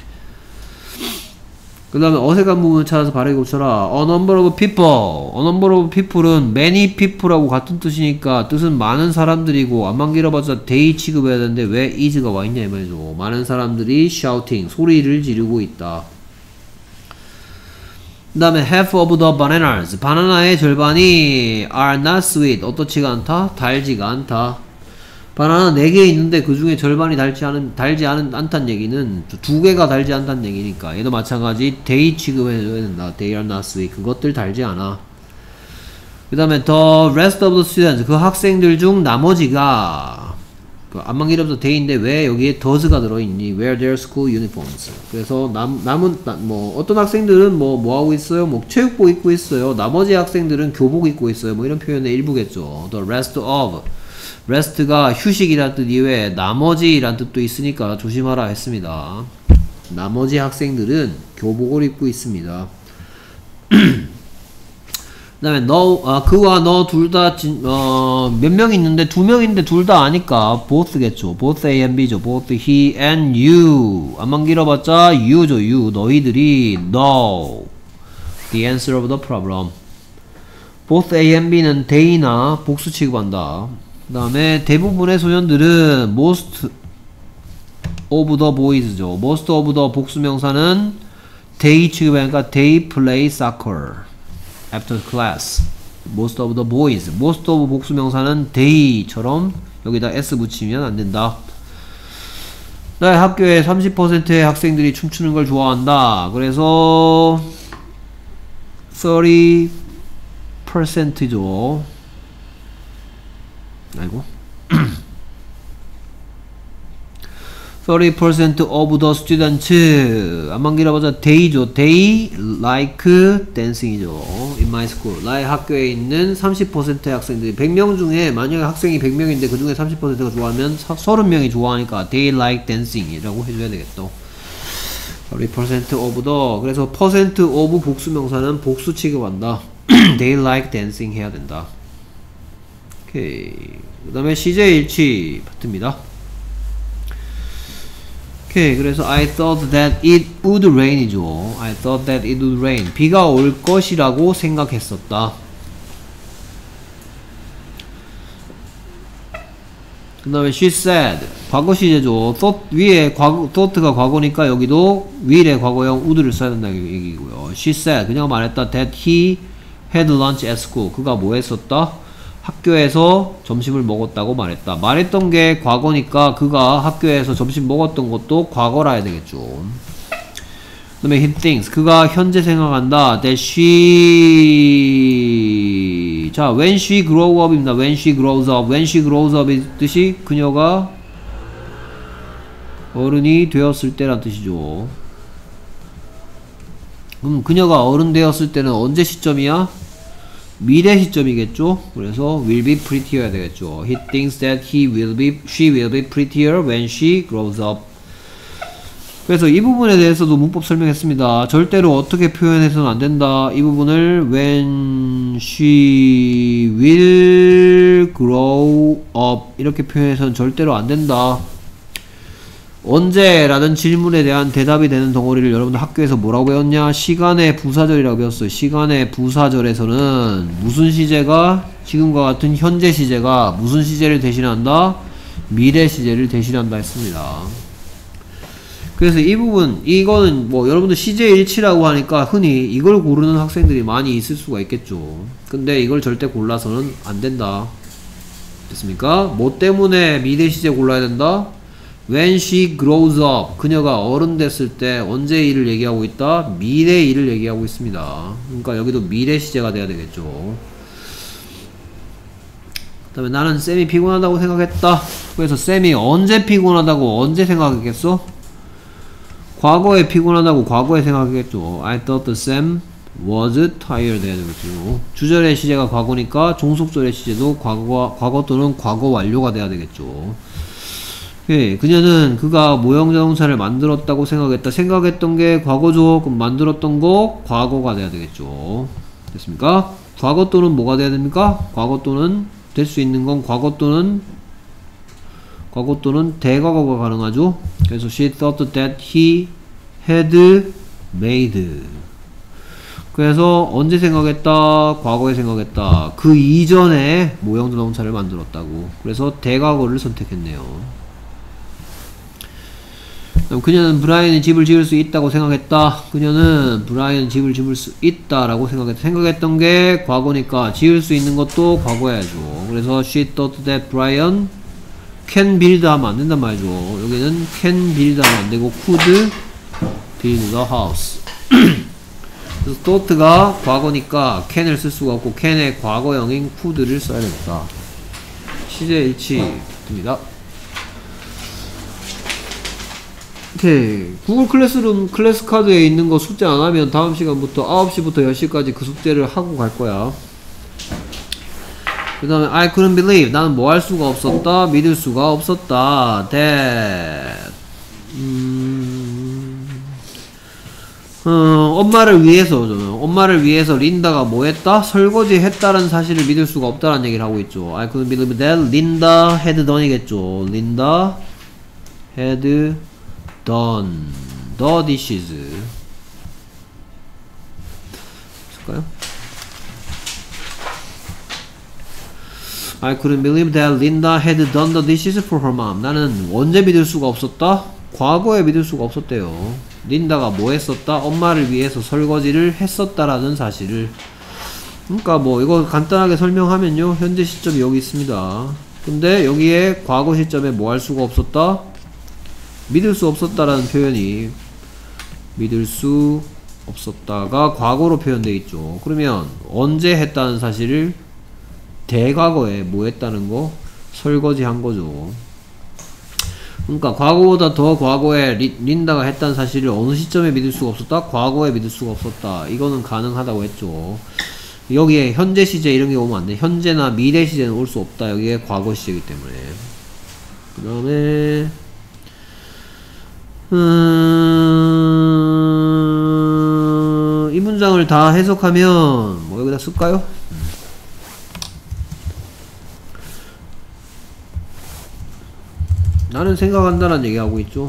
[SPEAKER 1] 그 다음에 어색한 부분을 찾아서 바르게 고쳐라. A number of people. A number of people은 many people하고 같은 뜻이니까 뜻은 많은 사람들이고 안만 길어봤자 they 취급해야 되는데 왜 is가 와있냐 이 말이죠. 많은 사람들이 shouting 소리를 지르고 있다. 그 다음에 half of the bananas. 바나나의 절반이 are not sweet. 어떻지가 않다? 달지가 않다. 바나나 네 개 있는데 그 중에 절반이 달지 않은, 달지 않은, 않다는 얘기는 두 개가 달지 않다는 얘기니까 얘도 마찬가지 they 취급해줘야 된다. they are not sweet. 그것들 달지 않아. 그 다음에 the rest of the students. 그 학생들 중 나머지가 그 안만 길어서 they인데 왜 여기에 does가 들어있니? wear their school uniforms. 그래서 남, 남은 나, 뭐 어떤 학생들은 뭐 뭐하고 있어요? 뭐 체육복 입고 있어요. 나머지 학생들은 교복 입고 있어요. 뭐 이런 표현의 일부겠죠. the rest of. rest가 휴식이란 뜻 이외에 나머지란 뜻도 있으니까 조심하라 했습니다. 나머지 학생들은 교복을 입고 있습니다. 그 다음에 너, 아, 그와 너 둘 다 어, 몇 명 있는데 두 명 있는데 둘 다 아니까 both겠죠. both A and B죠. both he and you. 안만 길어봤자 you죠. you. 너희들이 know the answer of the problem. both A and B는 they나 복수 취급한다. 그 다음에 대부분의 소년들은 most of the boys죠. most of the 복수명사는 they 취급하니까 they play soccer after class. most of the boys. most of 복수명사는 they처럼 여기다 s 붙이면 안 된다. 나의 학교에 삼십 퍼센트의 학생들이 춤추는 걸 좋아한다. 그래서 삼십 퍼센트죠. 아이고 삼십 퍼센트 of the students 안만 길어보자 they죠. they like dancing이죠. in my school 나의 학교에 있는 삼십 퍼센트의 학생들이 백 명 중에 만약에 학생이 백 명인데 그 중에 삼십 퍼센트가 좋아하면 삼십 명이 좋아하니까 they like dancing 이라고 해줘야 되겠죠. 삼십 퍼센트 of the 그래서 percent of 복수명사는 복수 취급한다. they like dancing 해야 된다. 오케이. 그 다음에 씨제이 일치 파트입니다. 오케이. 그래서 I thought that it would rain이죠. I thought that it would rain. 비가 올 것이라고 생각했었다. 그 다음에 she said 과거 시제죠. thought 위에 과거, thought가 과거니까 여기도 will의 과거형 would를 써야 된다는 얘기고요. She said, 그녀가 말했다. That he had lunch at school. 그가 뭐 했었다? 학교에서 점심을 먹었다고 말했다. 말했던 게 과거니까 그가 학교에서 점심 먹었던 것도 과거라 해야 되겠죠. 그 다음에 he thinks. 그가 현재 생각한다. That she 자, when she grow up입니다. when she grows up. when she grows up의 뜻이 그녀가 어른이 되었을 때란 뜻이죠. 그럼 그녀가 어른 되었을 때는 언제 시점이야? 미래 시점이겠죠. 그래서 will be prettier 해야 되겠죠. He thinks that he will be, she will be prettier when she grows up. 그래서 이 부분에 대해서도 문법 설명했습니다. 절대로 어떻게 표현해서는 안 된다. 이 부분을 when she will grow up 이렇게 표현해서는 절대로 안 된다. 언제? 라는 질문에 대한 대답이 되는 덩어리를 여러분들 학교에서 뭐라고 배웠냐? 시간의 부사절이라고 배웠어요. 시간의 부사절에서는 무슨 시제가 지금과 같은 현재 시제가 무슨 시제를 대신한다? 미래 시제를 대신한다 했습니다. 그래서 이 부분, 이거는 뭐 여러분들 시제 일치라고 하니까 흔히 이걸 고르는 학생들이 많이 있을 수가 있겠죠. 근데 이걸 절대 골라서는 안 된다. 됐습니까? 뭐 때문에 미래 시제 골라야 된다? When she grows up. 그녀가 어른 됐을 때 언제 일을 얘기하고 있다? 미래 일을 얘기하고 있습니다. 그러니까 여기도 미래 시제가 돼야 되겠죠. 그 다음에 나는 쌤이 피곤하다고 생각했다. 그래서 쌤이 언제 피곤하다고 언제 생각했겠어? 과거에 피곤하다고 과거에 생각했겠죠. I thought the Sam was tired 해야 되겠죠. 주절의 시제가 과거니까 종속절의 시제도 과거, 과거 또는 과거 완료가 돼야 되겠죠. 예, 그녀는 그가 모형자동차를 만들었다고 생각했다. 생각했던 게 과거죠. 그럼 만들었던 거 과거가 돼야 되겠죠. 됐습니까? 과거 또는 뭐가 돼야 됩니까? 과거 또는 될 수 있는 건 과거 또는 과거 또는 대과거가 가능하죠. 그래서 she thought that he had made. 그래서 언제 생각했다? 과거에 생각했다. 그 이전에 모형자동차를 만들었다고. 그래서 대과거를 선택했네요. 그녀는 브라이언이 집을 지을 수 있다고 생각했다. 그녀는 브라이언이 집을 지을 수 있다라고 생각했다. 생각했던 게 과거니까 지을 수 있는 것도 과거야죠. 그래서 she thought that Brian can build 하면 안 된단 말이죠. 여기는 can build 하면 안 되고 could build the house. 그래서 thought가 과거니까 can을 쓸 수가 없고 can의 과거형인 could를 써야 됩니다. 시제 일치입니다. 오케이. 구글 클래스룸 클래스 카드에 있는 거 숙제 안 하면 다음 시간부터 아홉 시부터 열 시까지 그 숙제를 하고 갈 거야. 그 다음에 I couldn't believe. 나는 뭐 할 수가 없었다. 믿을 수가 없었다. that 음... 어, 엄마를 위해서 엄마를 위해서 린다가 뭐 했다? 설거지 했다는 사실을 믿을 수가 없다라는 얘기를 하고 있죠. I couldn't believe that Linda had done 이겠죠. Linda had done the dishes. 쓸까요? I couldn't believe that Linda had done the dishes for her mom. 나는 언제 믿을 수가 없었다? 과거에 믿을 수가 없었대요. 린다가 뭐 했었다? 엄마를 위해서 설거지를 했었다라는 사실을. 그러니까 뭐 이거 간단하게 설명하면요, 현재 시점이 여기 있습니다. 근데 여기에 과거 시점에 뭐 할 수가 없었다? 믿을 수 없었다라는 표현이 믿을 수 없었다가 과거로 표현되어 있죠. 그러면 언제 했다는 사실을 대과거에 뭐 했다는 거? 설거지 한 거죠. 그러니까 과거보다 더 과거에 리, 린다가 했다는 사실을 어느 시점에 믿을 수가 없었다? 과거에 믿을 수가 없었다. 이거는 가능하다고 했죠. 여기에 현재 시제 이런 게 오면 안 돼. 현재나 미래 시제는 올 수 없다. 여기에 과거 시제이기 때문에. 그 다음에 음... 이 문장을 다 해석하면 뭐 여기다 쓸까요? 나는 생각한다는 얘기하고 있죠.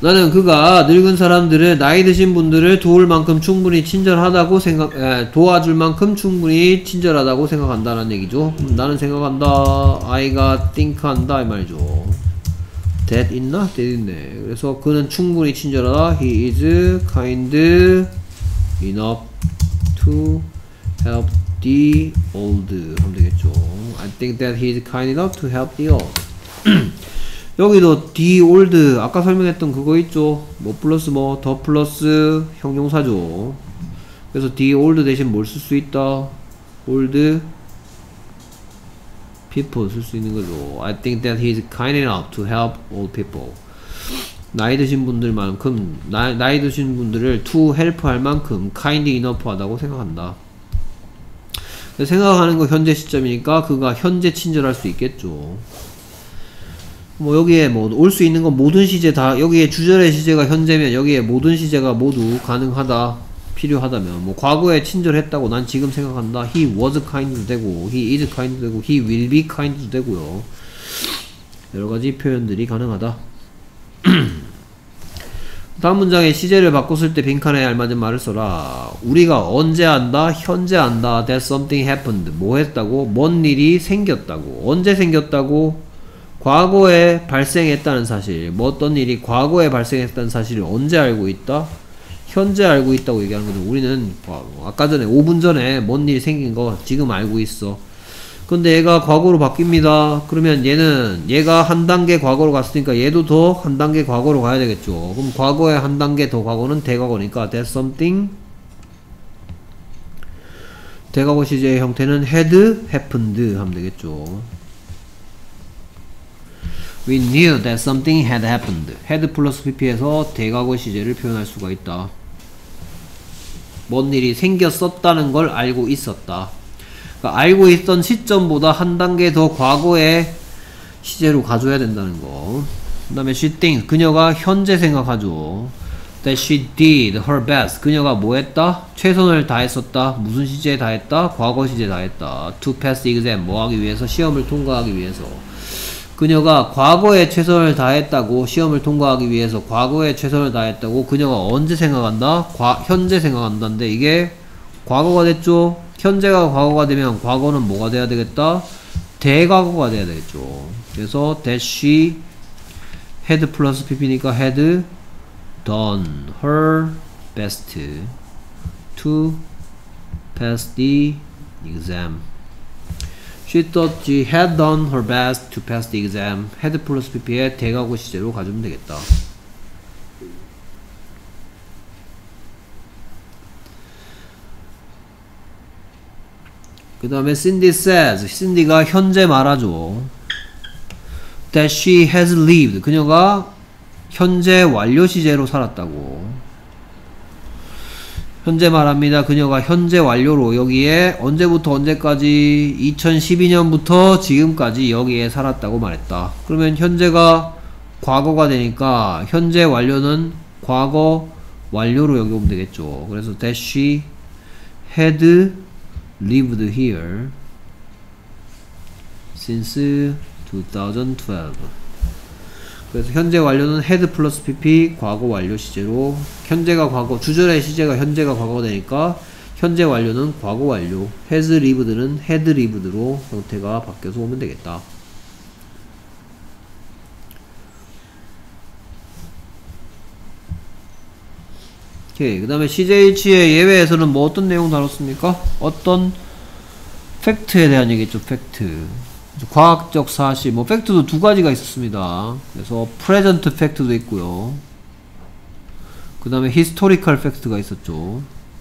[SPEAKER 1] 나는 그가 늙은 사람들을, 나이 드신 분들을 도울 만큼 충분히 친절하다고 생각, 에, 도와줄 만큼 충분히 친절하다고 생각한다는 얘기죠. 나는 생각한다, 아이가 think 한다 이 말이죠. that 있나? that 있네. 그래서 그는 충분히 친절하다. he is kind enough to help the old 하면 되겠죠. I think that he is kind enough to help the old. 여기도 the old 아까 설명했던 그거 있죠. 뭐 플러스 뭐 더 플러스 형용사죠. 그래서 the old 대신 뭘 쓸 수 있다? old people 쓸 수 있는 거죠. I think that he is kind enough to help old people. 나이 드신 분들만큼 나, 나이 드신 분들을 to help 할 만큼 kind enough 하다고 생각한다. 생각하는 거 현재 시점이니까 그가 현재 친절할 수 있겠죠. 뭐 여기에 뭐 올 수 있는 건 모든 시제 다, 여기에 주절의 시제가 현재면 여기에 모든 시제가 모두 가능하다, 필요하다면, 뭐 과거에 친절했다고 난 지금 생각한다. he was kind도 되고 he is kind도 되고 he will be kind도 되고요. 여러가지 표현들이 가능하다. 다음 문장에 시제를 바꿨을 때 빈칸에 알맞은 말을 써라. 우리가 언제 안다? 현재 안다. that something happened. 뭐 했다고? 뭔 일이 생겼다고. 언제 생겼다고? 과거에 발생했다는 사실. 뭐 어떤 일이 과거에 발생했다는 사실을 언제 알고 있다? 현재 알고 있다고 얘기하는 거죠. 우리는 아까 전에 오 분 전에 뭔 일이 생긴 거 지금 알고 있어. 근데 얘가 과거로 바뀝니다. 그러면 얘는 얘가 한 단계 과거로 갔으니까 얘도 더 한 단계 과거로 가야 되겠죠. 그럼 과거에 한 단계 더 과거는 대과거니까 that something 대과거 시제의 형태는 had happened 하면 되겠죠. We knew that something had happened. had 플러스 pp에서 대과거 시제를 표현할 수가 있다. 뭔 일이 생겼었다는 걸 알고 있었다. 그러니까 알고 있던 시점보다 한 단계 더 과거의 시제로 가줘야 된다는 거. 그 다음에 she thinks, 그녀가 현재 생각하죠. That she did her best. 그녀가 뭐 했다? 최선을 다했었다. 무슨 시제에 다했다? 과거 시제에 다했다. To pass the exam. 뭐 하기 위해서? 시험을 통과하기 위해서. 그녀가 과거에 최선을 다했다고, 시험을 통과하기 위해서 과거에 최선을 다했다고 그녀가 언제 생각한다? 과, 현재 생각한다인데 이게 과거가 됐죠? 현재가 과거가 되면 과거는 뭐가 돼야 되겠다? 대과거가 돼야 되겠죠. 그래서 that she had 플러스 pp니까 had done her best to pass the exam. She thought she had done her best to pass the exam. had 플러스 pp의 대과거 시제로 가주면 되겠다. 그 다음에 Cindy says, Cindy가 현재 말하죠. That she has lived. 그녀가 현재 완료 시제로 살았다고. 현재 말합니다. 그녀가 현재 완료로 여기에 언제부터 언제까지? 이천십이 년부터 지금까지 여기에 살았다고 말했다. 그러면 현재가 과거가 되니까 현재 완료는 과거 완료로 여기 오면 되겠죠. 그래서 that she had lived here since twenty twelve. 그래서 현재 완료는 had 플러스 pp 과거 완료 시제로, 현재가 과거, 주절의 시제가 현재가 과거가 되니까 현재 완료는 과거 완료, has lived는 had lived로 형태가 바뀌어서 오면 되겠다. 오케이. 그 다음에 씨제이에이치의 예외에서는 뭐 어떤 내용 다뤘습니까? 어떤 팩트에 대한 얘기죠. 팩트. 과학적 사실, 뭐 팩트도 두 가지가 있었습니다. 그래서 프레젠트 팩트도 있고요. 그 다음에 히스토리컬 팩트가 있었죠.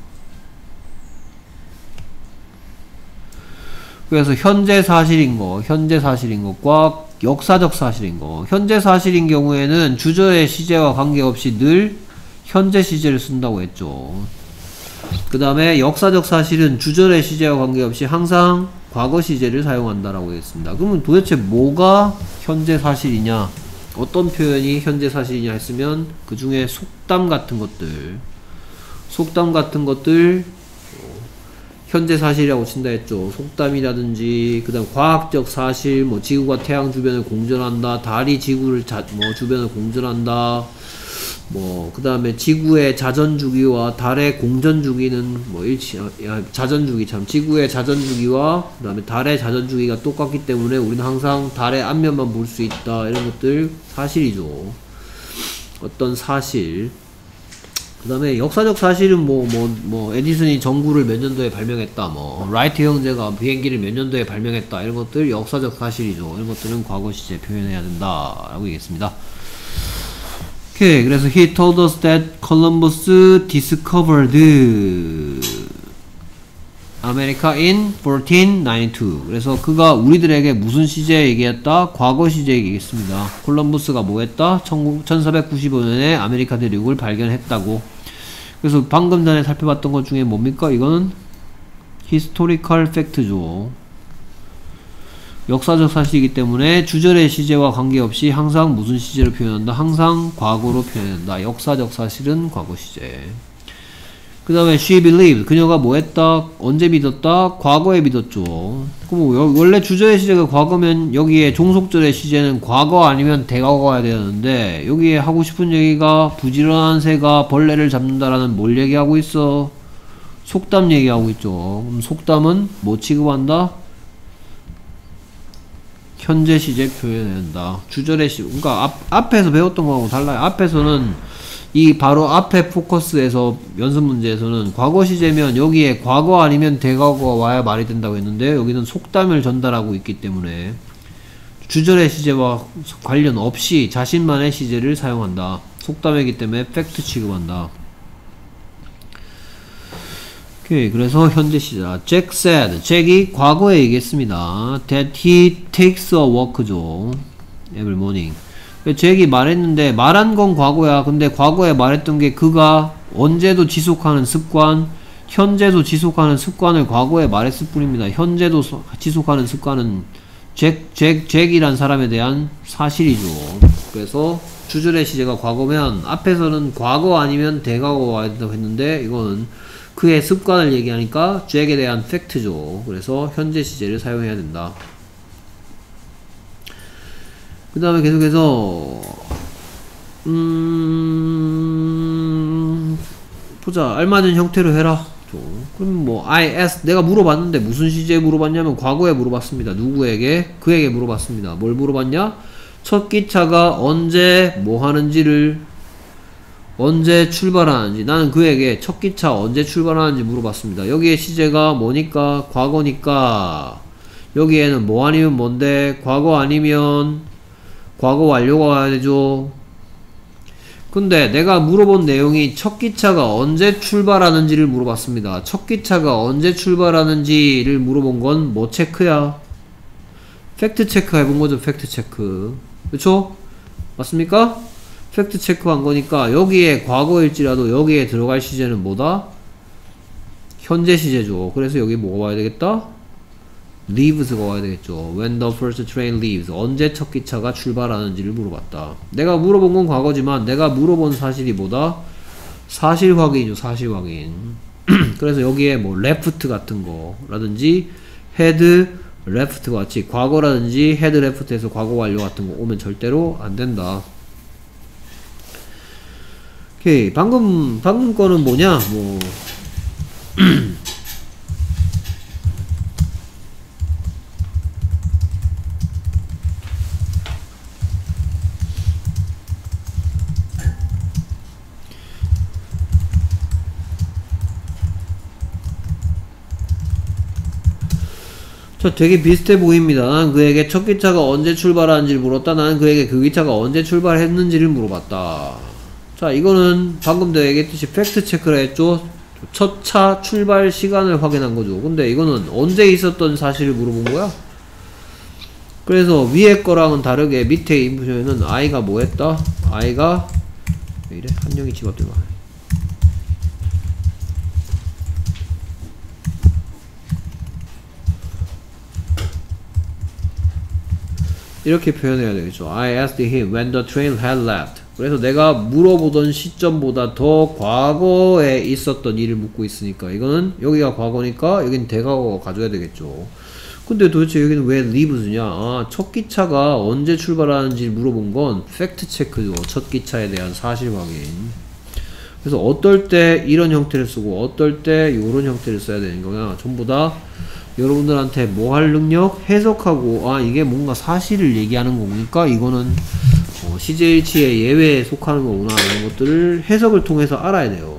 [SPEAKER 1] 그래서 현재 사실인 거, 현재 사실인 것과 역사적 사실인 거. 현재 사실인 경우에는 주저의 시제와 관계없이 늘 현재 시제를 쓴다고 했죠. 그 다음에 역사적 사실은 주절의 시제와 관계없이 항상 과거 시제를 사용한다라고 했습니다. 그러면 도대체 뭐가 현재 사실이냐, 어떤 표현이 현재 사실이냐 했으면 그 중에 속담 같은 것들, 속담 같은 것들 현재 사실이라고 친다 했죠. 속담이라든지, 그 다음 과학적 사실, 뭐 지구가 태양 주변을 공전한다, 달이 지구를 자, 뭐 주변을 공전한다, 뭐 그 다음에 지구의 자전주기와 달의 공전주기는 뭐 일치 야, 자전주기처럼 지구의 자전주기와 그 다음에 달의 자전주기가 똑같기 때문에 우리는 항상 달의 앞면만 볼 수 있다. 이런 것들 사실이죠. 어떤 사실. 그 다음에 역사적 사실은 뭐 뭐 뭐 에디슨이 전구를 몇 년도에 발명했다, 뭐 라이트 형제가 비행기를 몇 년도에 발명했다, 이런 것들 역사적 사실이죠. 이런 것들은 과거 시제 표현해야 된다 라고 얘기했습니다. 오케이. 그래서 he told us that Columbus discovered America in fourteen ninety-two. 그래서 그가 우리들에게 무슨 시제 얘기했다? 과거 시제 얘기했습니다. 콜럼버스가 뭐 했다? 천사백구십오 년에 아메리카 대륙을 발견했다고. 그래서 방금 전에 살펴봤던 것 중에 뭡니까? 이거는 historical fact죠. 역사적 사실이기 때문에 주절의 시제와 관계없이 항상 무슨 시제로 표현한다? 항상 과거로 표현한다. 역사적 사실은 과거 시제. 그 다음에 she believed. 그녀가 뭐 했다? 언제 믿었다? 과거에 믿었죠. 그럼 원래 주절의 시제가 과거면 여기에 종속절의 시제는 과거 아니면 대과거가 되었는데, 여기에 하고 싶은 얘기가 부지런한 새가 벌레를 잡는다라는 뭘 얘기하고 있어? 속담 얘기하고 있죠. 그럼 속담은 뭐 취급한다? 현재 시제 표현해야 된다. 주절의 시, 그러니까 앞, 앞에서 배웠던 거하고 달라요. 앞에서는 이 바로 앞에 포커스에서 연습 문제에서는 과거 시제면 여기에 과거 아니면 대과거가 와야 말이 된다고 했는데, 여기는 속담을 전달하고 있기 때문에 주절의 시제와 관련 없이 자신만의 시제를 사용한다. 속담이기 때문에 팩트 취급한다. 오케이. 그래서 현재 시제다. Jack said. 잭이 과거에 얘기했습니다. That he takes a walk죠. Every morning. 잭이 말했는데, 말한 건 과거야. 근데 과거에 말했던 게 그가 언제도 지속하는 습관, 현재도 지속하는 습관을 과거에 말했을 뿐입니다. 현재도 지속하는 습관은 잭, 잭, 잭이란 사람에 대한 사실이죠. 그래서 주절의 시제가 과거면 앞에서는 과거 아니면 대과거가 와야 된다고 했는데, 이거는 그의 습관을 얘기하니까 잭에 대한 팩트죠. 그래서 현재 시제를 사용해야 된다. 그 다음에 계속해서 음... 보자. 알맞은 형태로 해라. 그럼 뭐 I asked, 내가 물어봤는데 무슨 시제에 물어봤냐면 과거에 물어봤습니다. 누구에게? 그에게 물어봤습니다. 뭘 물어봤냐? 첫 기차가 언제 뭐 하는지를, 언제 출발하는지, 나는 그에게 첫 기차 언제 출발하는지 물어봤습니다. 여기에 시제가 뭐니까? 과거니까 여기에는 뭐 아니면 뭔데? 과거 아니면 과거 완료가 와야 되죠. 근데 내가 물어본 내용이 첫 기차가 언제 출발하는지를 물어봤습니다. 첫 기차가 언제 출발하는지를 물어본 건 뭐 체크야? 팩트 체크 해본 거죠. 팩트 체크. 그쵸? 맞습니까? 팩트 체크 한 거니까 여기에 과거일지라도 여기에 들어갈 시제는 뭐다? 현재 시제죠. 그래서 여기 뭐가 와야 되겠다? leaves가 와야 되겠죠. When the first train leaves. 언제 첫 기차가 출발하는지를 물어봤다. 내가 물어본 건 과거지만 내가 물어본 사실이 뭐다? 사실 확인이죠. 사실 확인. 그래서 여기에 뭐 left 같은 거 라든지 had left 같이 과거라든지 had left에서 과거 완료 같은 거 오면 절대로 안 된다. 오케이. 방금 방금 거는 뭐냐? 뭐 저 되게 비슷해 보입니다. 나는 그에게 첫 기차가 언제 출발하는지를 물었다. 나는 그에게 그 기차가 언제 출발했는지를 물어봤다. 자, 이거는 방금도 얘기했듯이 팩트 체크를 했죠. 첫 차 출발 시간을 확인한 거죠. 근데 이거는 언제 있었던 사실을 물어본 거야. 그래서 위에 거랑은 다르게 밑에 인부션에는 I가 뭐 했다? I가 왜 이래? 한영이 집 앞에 와. 이렇게 표현해야 되겠죠. I asked him when the train had left. 그래서 내가 물어보던 시점보다 더 과거에 있었던 일을 묻고 있으니까 이거는 여기가 과거니까 여긴 대과거가 가져야 되겠죠. 근데 도대체 여기는 왜 leaves냐? 아, 첫 기차가 언제 출발하는지 물어본 건 팩트 체크죠. 첫 기차에 대한 사실 확인. 그래서 어떨 때 이런 형태를 쓰고 어떨 때 이런 형태를 써야 되는 거냐? 전부 다 여러분들한테 뭐 할 능력? 해석하고, 아 이게 뭔가 사실을 얘기하는 거니까 이거는 어, 씨제이에이치의 예외에 속하는 거구나, 이런 것들을 해석을 통해서 알아야 돼요.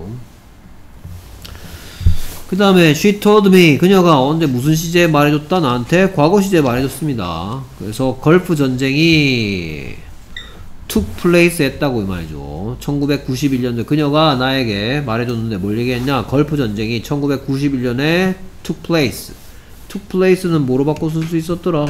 [SPEAKER 1] 그 다음에 she told me, 그녀가 언제 무슨 시제에 말해줬다? 나한테 과거 시제에 말해줬습니다. 그래서 걸프 전쟁이 took place 했다고 이 말이죠. 천구백구십일 년도에 그녀가 나에게 말해줬는데 뭘 얘기했냐? 걸프 전쟁이 천구백구십일 년에 took place. took place는 뭐로 바꿔 쓸 수 있었더라?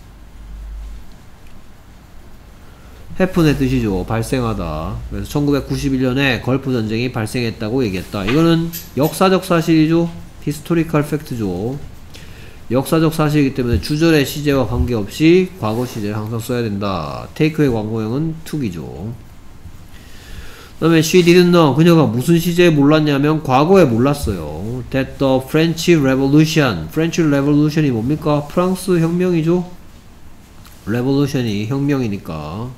[SPEAKER 1] happen의 뜻이죠. 발생하다. 그래서 천구백구십일 년에 걸프 전쟁이 발생했다고 얘기했다. 이거는 역사적 사실이죠. historical fact죠. 역사적 사실이기 때문에 주절의 시제와 관계없이 과거 시제를 항상 써야 된다. take의 광고형은 took이죠. 그 다음에 she didn't know, 그녀가 무슨 시제에 몰랐냐면 과거에 몰랐어요. that the French Revolution, French Revolution이 뭡니까? 프랑스 혁명이죠. Revolution이 혁명이니까.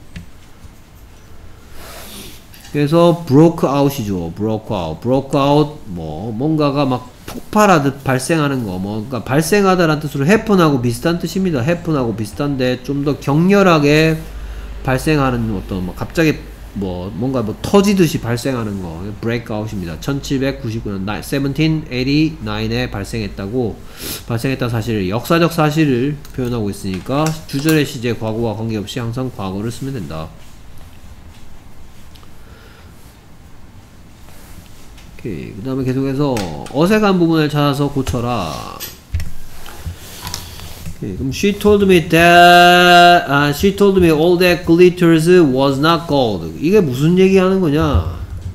[SPEAKER 1] 그래서 broke out이죠. broke out, broke out, 뭐 뭔가가 막 폭발하듯 발생하는 거, 뭐 그러니까 발생하다라는 뜻으로 happen하고 비슷한 뜻입니다. happen하고 비슷한데 좀 더 격렬하게 발생하는 어떤 뭐 갑자기 뭐 뭔가 뭐 터지듯이 발생하는 거, break out입니다. 천칠백구십구 년 칠천팔십구에 발생했다고, 발생했다는 사실을, 역사적 사실을 표현하고 있으니까 주절의 시제 과거와 관계없이 항상 과거를 쓰면 된다. 오케이. 그 다음에 계속해서 어색한 부분을 찾아서 고쳐라. 오케이. 그럼 she told me that uh, she told me all that glitters was not gold. 이게 무슨 얘기하는 거냐?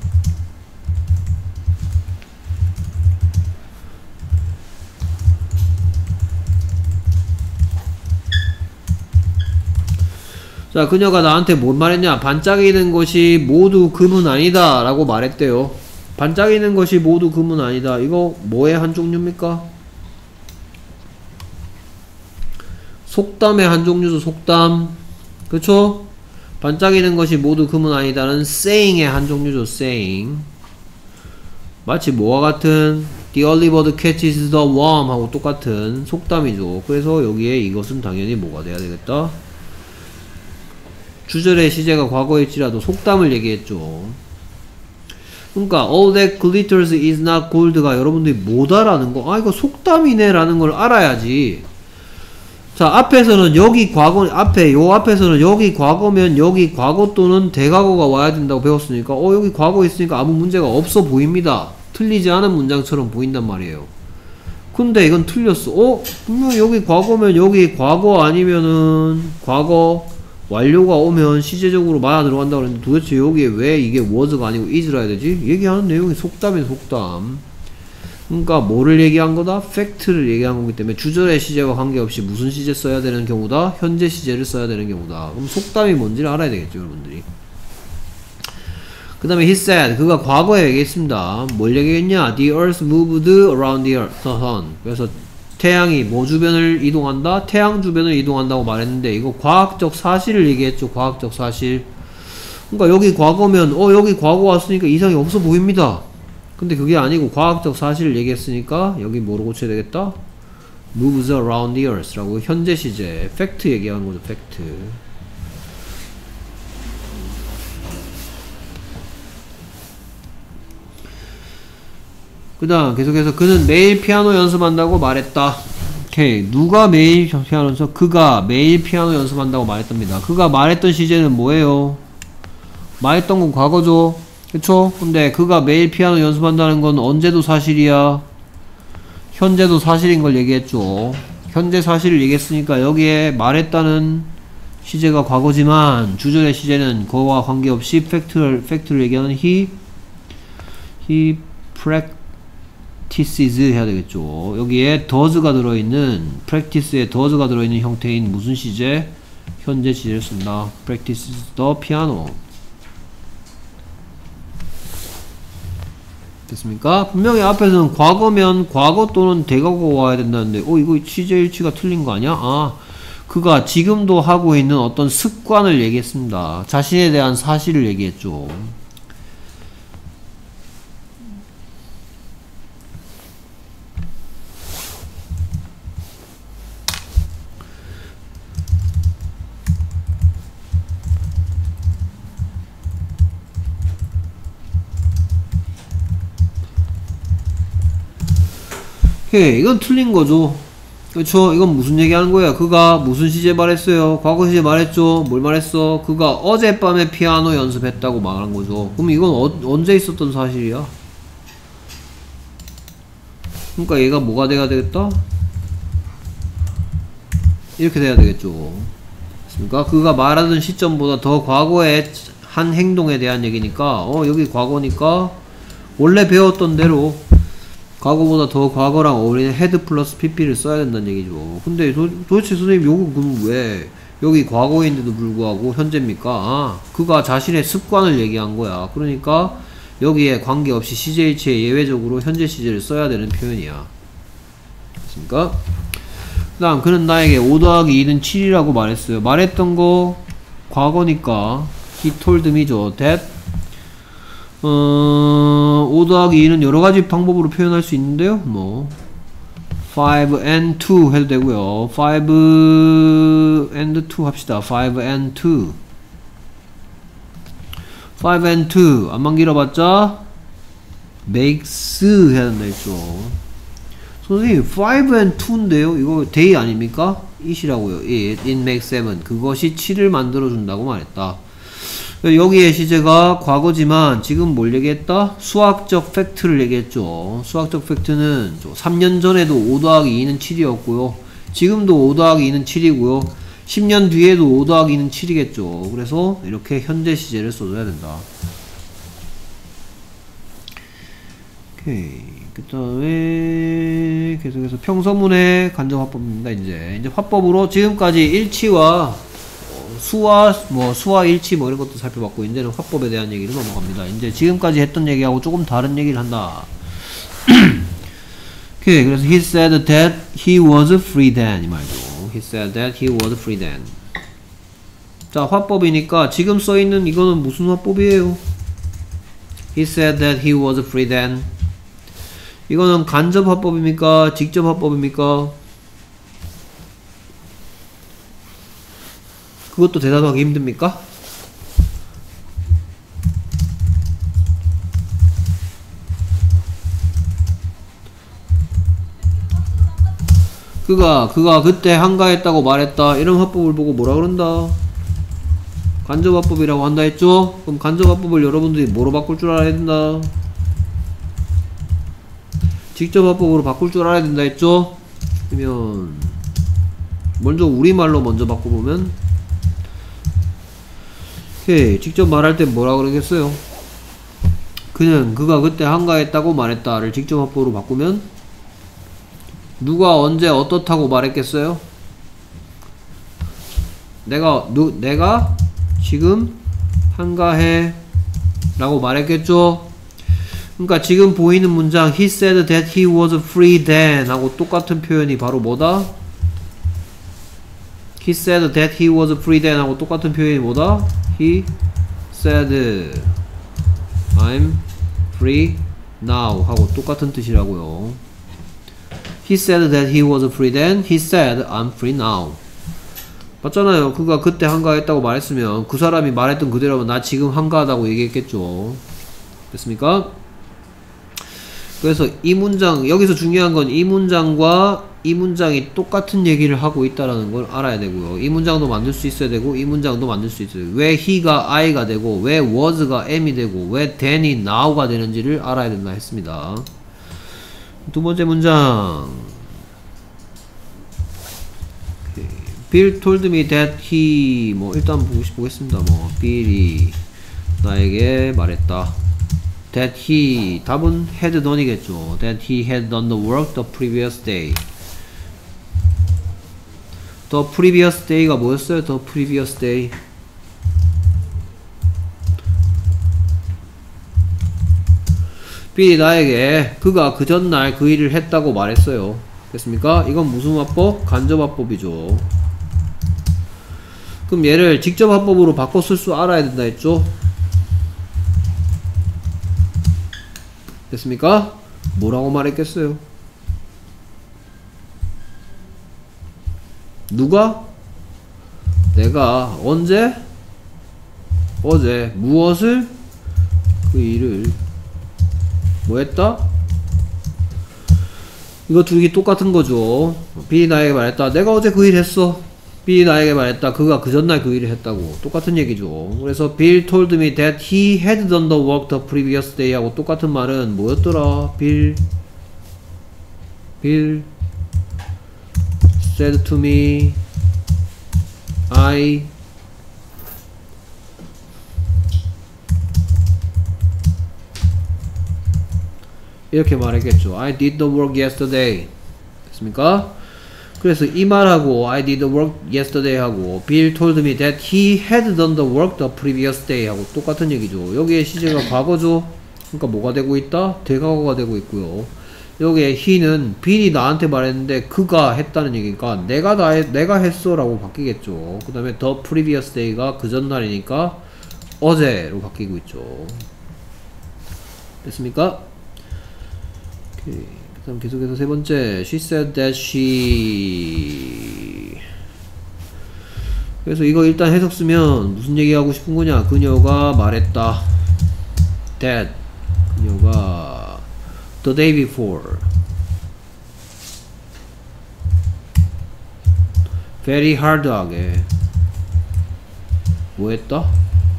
[SPEAKER 1] 자, 그녀가 나한테 뭔 말했냐? 반짝이는 것이 모두 금은 아니다 라고 말했대요. 반짝이는 것이 모두 금은 아니다. 이거 뭐의 한 종류입니까? 속담의 한 종류죠. 속담. 그쵸? 반짝이는 것이 모두 금은 아니다는 saying의 한 종류죠. saying. 마치 뭐와 같은 The early bird catches the worm 하고 똑같은 속담이죠. 그래서 여기에 이것은 당연히 뭐가 돼야 되겠다? 주절의 시제가 과거일지라도 속담을 얘기했죠. 그러니까 all that glitters is not gold가 여러분들이 못 알아는 거, 아 이거 속담이네 라는 걸 알아야지. 자, 앞에서는 여기 과거, 앞에 요 앞에서는 여기 과거면 여기 과거 또는 대과거가 와야 된다고 배웠으니까 어 여기 과거 있으니까 아무 문제가 없어 보입니다. 틀리지 않은 문장처럼 보인단 말이에요. 근데 이건 틀렸어. 어? 분명 여기 과거면 여기 과거 아니면은 과거 완료가 오면 시제적으로 맞아 들어간다고 그랬는데 도대체 여기에 왜 이게 was가 아니고 is라 해야 되지? 얘기하는 내용이 속담이에요. 속담. 그러니까 뭐를 얘기한 거다? 팩트를 얘기한 거기 때문에 주절의 시제와 관계없이 무슨 시제 써야 되는 경우다? 현재 시제를 써야 되는 경우다. 그럼 속담이 뭔지를 알아야 되겠죠, 여러분들이. 그 다음에 he said, 그가 과거에 얘기했습니다. 뭘 얘기했냐? The earth moved around the earth, the sun. 그래서 태양이 뭐 주변을 이동한다? 태양 주변을 이동한다고 말했는데 이거 과학적 사실을 얘기했죠. 과학적 사실. 그러니까 여기 과거면 어 여기 과거 왔으니까 이상이 없어 보입니다. 근데 그게 아니고 과학적 사실을 얘기했으니까 여기 뭐로 고쳐야 되겠다? moves around the earth 라고 현재 시제 팩트 얘기하는 거죠. 팩트. 그 다음 계속해서 그는 매일 피아노 연습한다고 말했다. 오케이. 누가 매일 피아노 연습? 그가 매일 피아노 연습한다고 말했답니다. 그가 말했던 시제는 뭐예요? 말했던 건 과거죠. 그쵸? 근데 그가 매일 피아노 연습한다는 건 언제도 사실이야. 현재도 사실인 걸 얘기했죠. 현재 사실을 얘기했으니까 여기에 말했다는 시제가 과거지만 주절의 시제는 그와 관계없이 팩트를, 팩트를 얘기하는 he he practices 해야 되겠죠. 여기에 does가 들어있는 practice에 does가 들어있는 형태인 무슨 시제? 현재 시제를 쓴다. practices the piano. 됐습니까? 분명히 앞에서는 과거면 과거 또는 대과거 와야 된다는데 어 이거 시제일치가 틀린 거 아니야? 아 그가 지금도 하고 있는 어떤 습관을 얘기했습니다. 자신에 대한 사실을 얘기했죠. 오케이, 이건 틀린 거죠. 그렇죠? 이건 무슨 얘기하는 거야? 그가 무슨 시제 말했어요? 과거 시제 말했죠? 뭘 말했어? 그가 어젯밤에 피아노 연습했다고 말한 거죠. 그럼 이건 어, 언제 있었던 사실이야? 그러니까 얘가 뭐가 돼야 되겠다? 이렇게 돼야 되겠죠. 그러니까 그가 말하던 시점보다 더 과거에 한 행동에 대한 얘기니까 어 여기 과거니까 원래 배웠던 대로 과거보다 더 과거랑 어울리는 헤드 플러스 피피를 써야 된다는 얘기죠. 근데 도, 도대체 선생님 요거 그럼 왜 여기 과거인데도 불구하고 현재입니까? 아, 그가 자신의 습관을 얘기한 거야. 그러니까 여기에 관계없이 시제일치에 예외적으로 현재 시제를 써야 되는 표현이야. 됐습니까? 그 다음 그는 나에게 오 더하기 이는 칠이라고 말했어요. 말했던 거 과거니까 he told me죠. that 어, 오 더하기 이는 여러가지 방법으로 표현할 수 있는데요. 뭐 five and two 해도 되고요. five and two 합시다. five and two five and two 안만 길어봤자 makes 해야 된다 했죠. 선생님 five and two인데요. 이거 day 아닙니까? it이라고요. it, it makes seven. 그것이 칠을 만들어준다고 말했다. 여기에 시제가 과거지만 지금 뭘 얘기했다? 수학적 팩트를 얘기했죠. 수학적 팩트는 삼 년 전에도 오 더하기 이는 칠이었고요. 지금도 오 더하기 이는 칠이고요. 십 년 뒤에도 오 더하기 이는 칠이겠죠. 그래서 이렇게 현재 시제를 써줘야 된다. 오케이. 그 다음에 계속해서 평서문의 간접 화법입니다. 이제 이제 화법으로 지금까지 일치와 수와 뭐 수와 일치 뭐 이런 것도 살펴봤고 이제는 화법에 대한 얘기를 넘어갑니다. 이제 지금까지 했던 얘기하고 조금 다른 얘기를 한다. 오케이. 그래서 he said that he was free then 이 말이죠. he said that he was free then. 자, 화법이니까 지금 써 있는 이거는 무슨 화법이에요? he said that he was free then. 이거는 간접 화법입니까? 직접 화법입니까? 그것도 대답하기 힘듭니까? 그가 그가 그때 한가했다고 말했다. 이런 화법을 보고 뭐라 그런다? 간접 화법이라고 한다 했죠? 그럼 간접 화법을 여러분들이 뭐로 바꿀 줄 알아야 된다? 직접 화법으로 바꿀 줄 알아야 된다 했죠? 그러면 먼저 우리말로 먼저 바꿔보면 오케이. 직접 말할 땐 뭐라 그러겠어요? 그는 그가 그때 한가했다고 말했다를 직접 화법으로 바꾸면 누가 언제 어떻다고 말했겠어요? 내가 누 내가 지금 한가해 라고 말했겠죠? 그러니까 지금 보이는 문장 he said that he was free then 하고 똑같은 표현이 바로 뭐다? he said that he was free then 하고 똑같은 표현이 뭐다? he said I'm free now 하고 똑같은 뜻이라고요. he said that he was free then he said I'm free now. 맞잖아요. 그가 그때 한가했다고 말했으면 그 사람이 말했던 그대로면 나 지금 한가하다고 얘기했겠죠. 됐습니까? 그래서 이 문장, 여기서 중요한 건 이 문장과 이 문장이 똑같은 얘기를 하고 있다라는 걸 알아야 되고요. 이 문장도 만들 수 있어야 되고 이 문장도 만들 수 있어요. 왜 he가 I가 되고 왜 was가 M이 되고 왜 then이 now가 되는지를 알아야 된다 했습니다. 두 번째 문장. Bill told me that he 뭐 일단 보겠습니다. 뭐 Bill이 나에게 말했다. That he 답은 had done이겠죠. That he had done the work the previous day. The previous day가 뭐였어요? The previous day. B이 나에게 그가 그 전날 그 일을 했다고 말했어요. 됐습니까? 이건 무슨 화법? 간접화법이죠. 그럼 얘를 직접 화법으로 바꿔 쓸 줄 알아야 된다 했죠? 됐습니까? 뭐라고 말했겠어요? 누가? 내가 언제? 어제 무엇을? 그 일을 뭐 했다? 이거 두 개 똑같은 거죠. B 나에게 말했다. 내가 어제 그 일 했어. B 나에게 말했다. 그가 그 전날 그 일을 했다고. 똑같은 얘기죠. 그래서 Bill told me that he had done the work the previous day 하고 똑같은 말은 뭐였더라? Bill Bill said to me I 이렇게 말했겠죠. I did the work yesterday. 됐습니까? 그래서 이 말하고 I did the work yesterday 하고 Bill told me that he had done the work the previous day 하고 똑같은 얘기죠. 여기에 시제가 과거죠. 그러니까 뭐가 되고 있다? 대과거가 되고 있고요. 여기에 he는 Bill이 나한테 말했는데 그가 했다는 얘기니까 내가 다 해, 내가 했어 라고 바뀌겠죠. 그 다음에 the previous day가 그 전날이니까 어제로 바뀌고 있죠. 됐습니까? 오케이. 그 다음 계속해서 세 번째 she said that she 그래서 이거 일단 해석 쓰면 무슨 얘기하고 싶은 거냐. 그녀가 말했다. that 그녀가 the day before very hard하게 뭐 했다?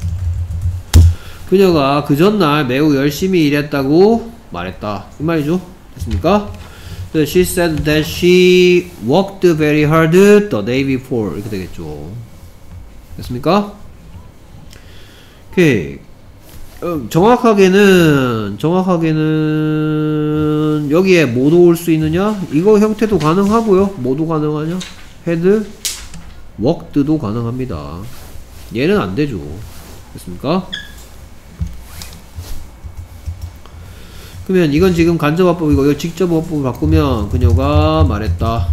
[SPEAKER 1] 그녀가 그 전날 매우 열심히 일했다고 말했다. 이 말이죠. 됐습니까? So she said that she worked very hard the day before 이렇게 되겠죠. 됐습니까? 오케이. 어, 정확하게는 정확하게는 여기에 뭐도 올 수 있느냐? 이거 형태도 가능하고요. 뭐도 가능하냐? had worked도 가능합니다. 얘는 안 되죠. 됐습니까? 그러면 이건 지금 간접화법이고 이거 직접화법을 바꾸면 그녀가 말했다.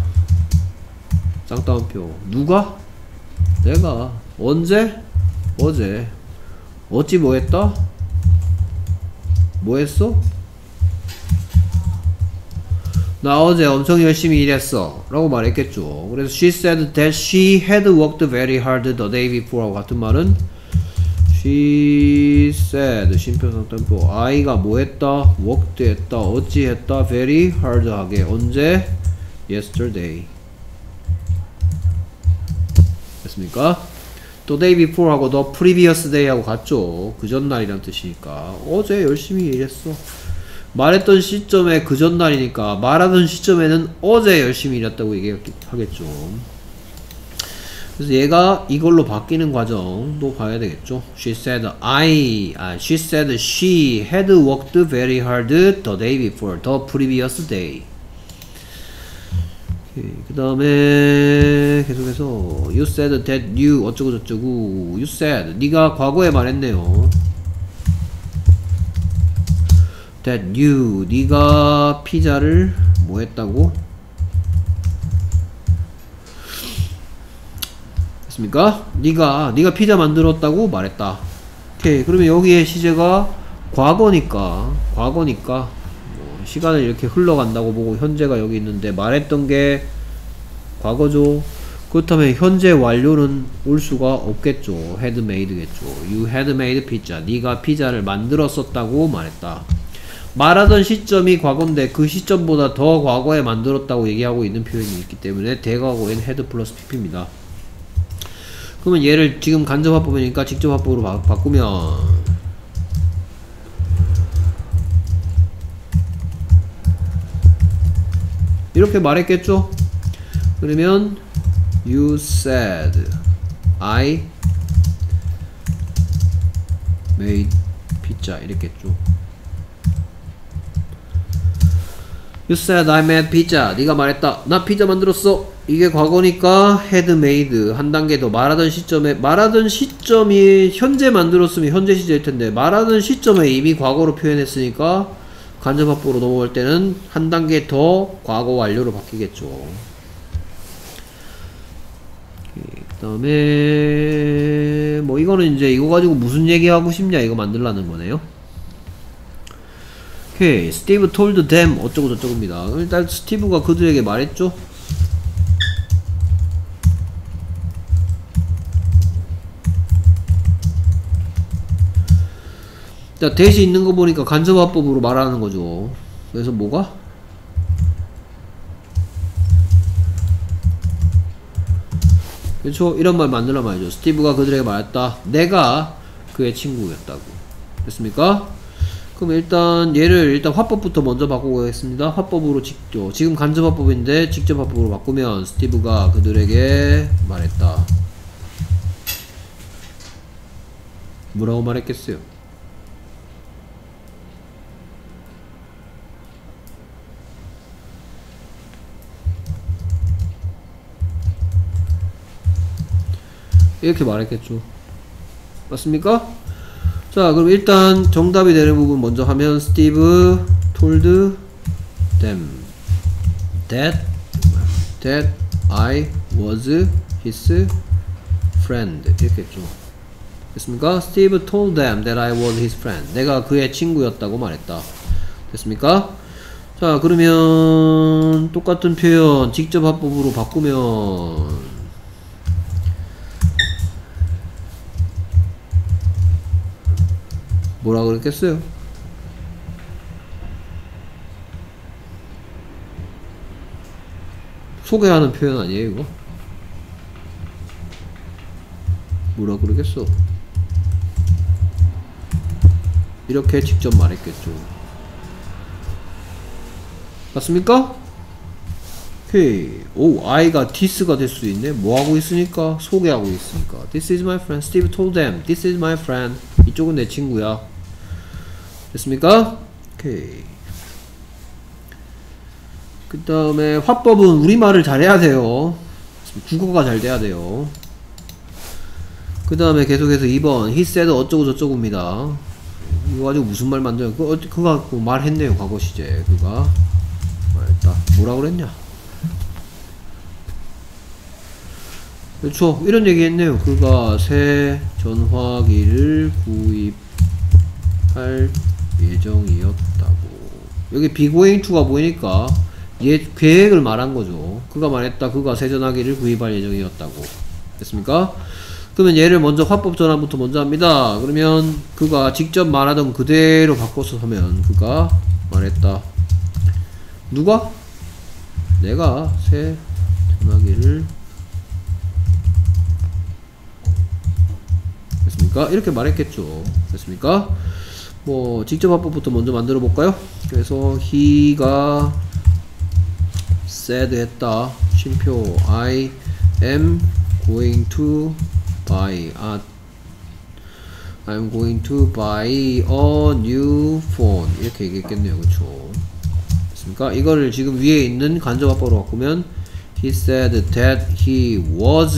[SPEAKER 1] 쌍따옴표. 누가? 내가. 언제? 어제. 어찌 뭐 했다? 뭐 했어? 나 어제 엄청 열심히 일했어 라고 말했겠죠. 그래서 she said that she had worked very hard the day before 하고 같은 말은 she said 심표상담표 I가 뭐 했다? worked 했다. 어찌 했다? very hard 하게. 언제? yesterday. 됐습니까? the day before 하고 the previous day 하고 같죠. 그 전날이란 뜻이니까 어제 열심히 일했어. 말했던 시점에 그 전날이니까 말하던 시점에는 어제 열심히 일했다고 얘기하겠죠. 그래서 얘가 이걸로 바뀌는 과정도 봐야 되겠죠. She said I, 아, she said she had worked very hard the day before, the previous day. 그 다음에 계속해서 You said that you 어쩌고 저쩌고 You said 네가 과거에 말했네요. That you 네가 피자를 뭐 했다고? 됐습니까? 네가 네가 피자 만들었다고 말했다. 오케이. 그러면 여기에 시제가 과거니까 과거니까 뭐 시간을 이렇게 흘러간다고 보고 현재가 여기 있는데 말했던 게 과거죠. 그렇다면 현재 완료는 올 수가 없겠죠. had made겠죠. You had made pizza. 네가 피자를 만들었었다고 말했다. 말하던 시점이 과거인데 그 시점보다 더 과거에 만들었다고 얘기하고 있는 표현이 있기 때문에 대과거에는 had 플러스 pp입니다. 그러면 얘를 지금 간접화법이니까 직접화법으로 바, 바꾸면 이렇게 말했겠죠? 그러면 You said I made pizza 이랬겠죠. You said I made pizza. 네가 말했다. 나 피자 만들었어. 이게 과거니까 had made 한 단계 더 말하던 시점에 말하던 시점이 현재 만들었으면 현재 시제일 텐데 말하던 시점에 이미 과거로 표현했으니까 간접합보로 넘어갈 때는 한 단계 더 과거 완료로 바뀌겠죠. 그 다음에 뭐 이거는 이제 이거 가지고 무슨 얘기하고 싶냐 이거 만들라는 거네요. 오케이. 스티브 told them 어쩌고 저쩌고입니다. 일단 스티브가 그들에게 말했죠. 자, 대시 있는 거 보니까 간접화법으로 말하는 거죠. 그래서 뭐가? 그렇죠? 이런 말 만들란 말이죠. 스티브가 그들에게 말했다. 내가 그의 친구였다고. 됐습니까? 그럼 일단 얘를 일단 화법부터 먼저 바꾸겠습니다. 화법으로 직접, 지금 간접화법인데 직접 화법으로 바꾸면 스티브가 그들에게 말했다. 뭐라고 말했겠어요? 이렇게 말했겠죠. 맞습니까? 자, 그럼 일단 정답이 되는 부분 먼저 하면 Steve told them that that I was his friend 이렇게 했죠. 됐습니까? Steve told them that I was his friend. 내가 그의 친구였다고 말했다. 됐습니까? 자, 그러면 똑같은 표현 직접 합법으로 바꾸면 뭐라 그랬겠어요? 소개하는 표현 아니에요 이거? 뭐라 그러겠어? 이렇게 직접 말했겠죠. 맞습니까? 오케이. 오, I가 this가 될 수 있네. 뭐 하고 있으니까? 소개하고 있으니까. This is my friend. Steve told them. This is my friend. 이쪽은 내 친구야. 됐습니까? 오케이. 그 다음에 화법은 우리말을 잘해야 돼요. 국어가 잘 돼야 돼요. 그 다음에 계속해서 이 번 he said 어쩌고 저쩌고입니다. 이거 가지고 무슨 말 만들어? 그거, 그거 갖고 말했네요. 과거 시제. 그가 말했다. 뭐라 그랬냐? 그렇죠. 이런 얘기 했네요. 그가 새 전화기를 구입할 예정이었다고. 여기 be going to가 보이니까 얘 계획을 말한 거죠. 그가 말했다. 그가 새 전화기를 구입할 예정이었다고. 됐습니까? 그러면 얘를 먼저 화법 전환부터 먼저 합니다. 그러면 그가 직접 말하던 그대로 바꿔서 하면 그가 말했다. 누가? 내가 새 전화기를 됐습니까? 이렇게 말했겠죠. 됐습니까? 뭐 직접 화법부터 먼저 만들어 볼까요? 그래서 he가 said 했다. 쉼표 I am going to buy a I'm going to buy a new phone 이렇게 얘기했겠네요. 그쵸? 됐습니까? 이거를 지금 위에 있는 간접화법으로 바꾸면 he said that he was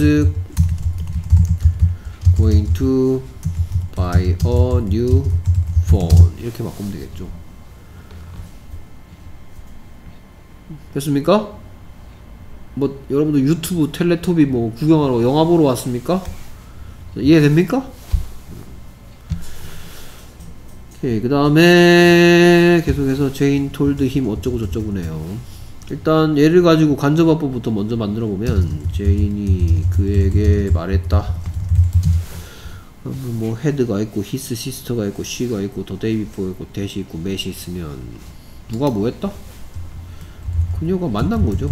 [SPEAKER 1] going to buy a new phone 이렇게 바꾸면 되겠죠. 됐습니까? 뭐 여러분들 유튜브 텔레토비 뭐 구경하러 영화 보러 왔습니까? 이해됩니까? 오케이. 그 다음에 계속해서 제인 told him 어쩌고 저쩌고네요. 일단 얘를 가지고 간접화법부터 먼저 만들어 보면 제인이 그에게 말했다. 뭐 헤드가 있고 his sister가 있고 she가 있고 the day before 있고 that이 있고 mat이 있으면 누가 뭐 했다? 그녀가 만난 거죠.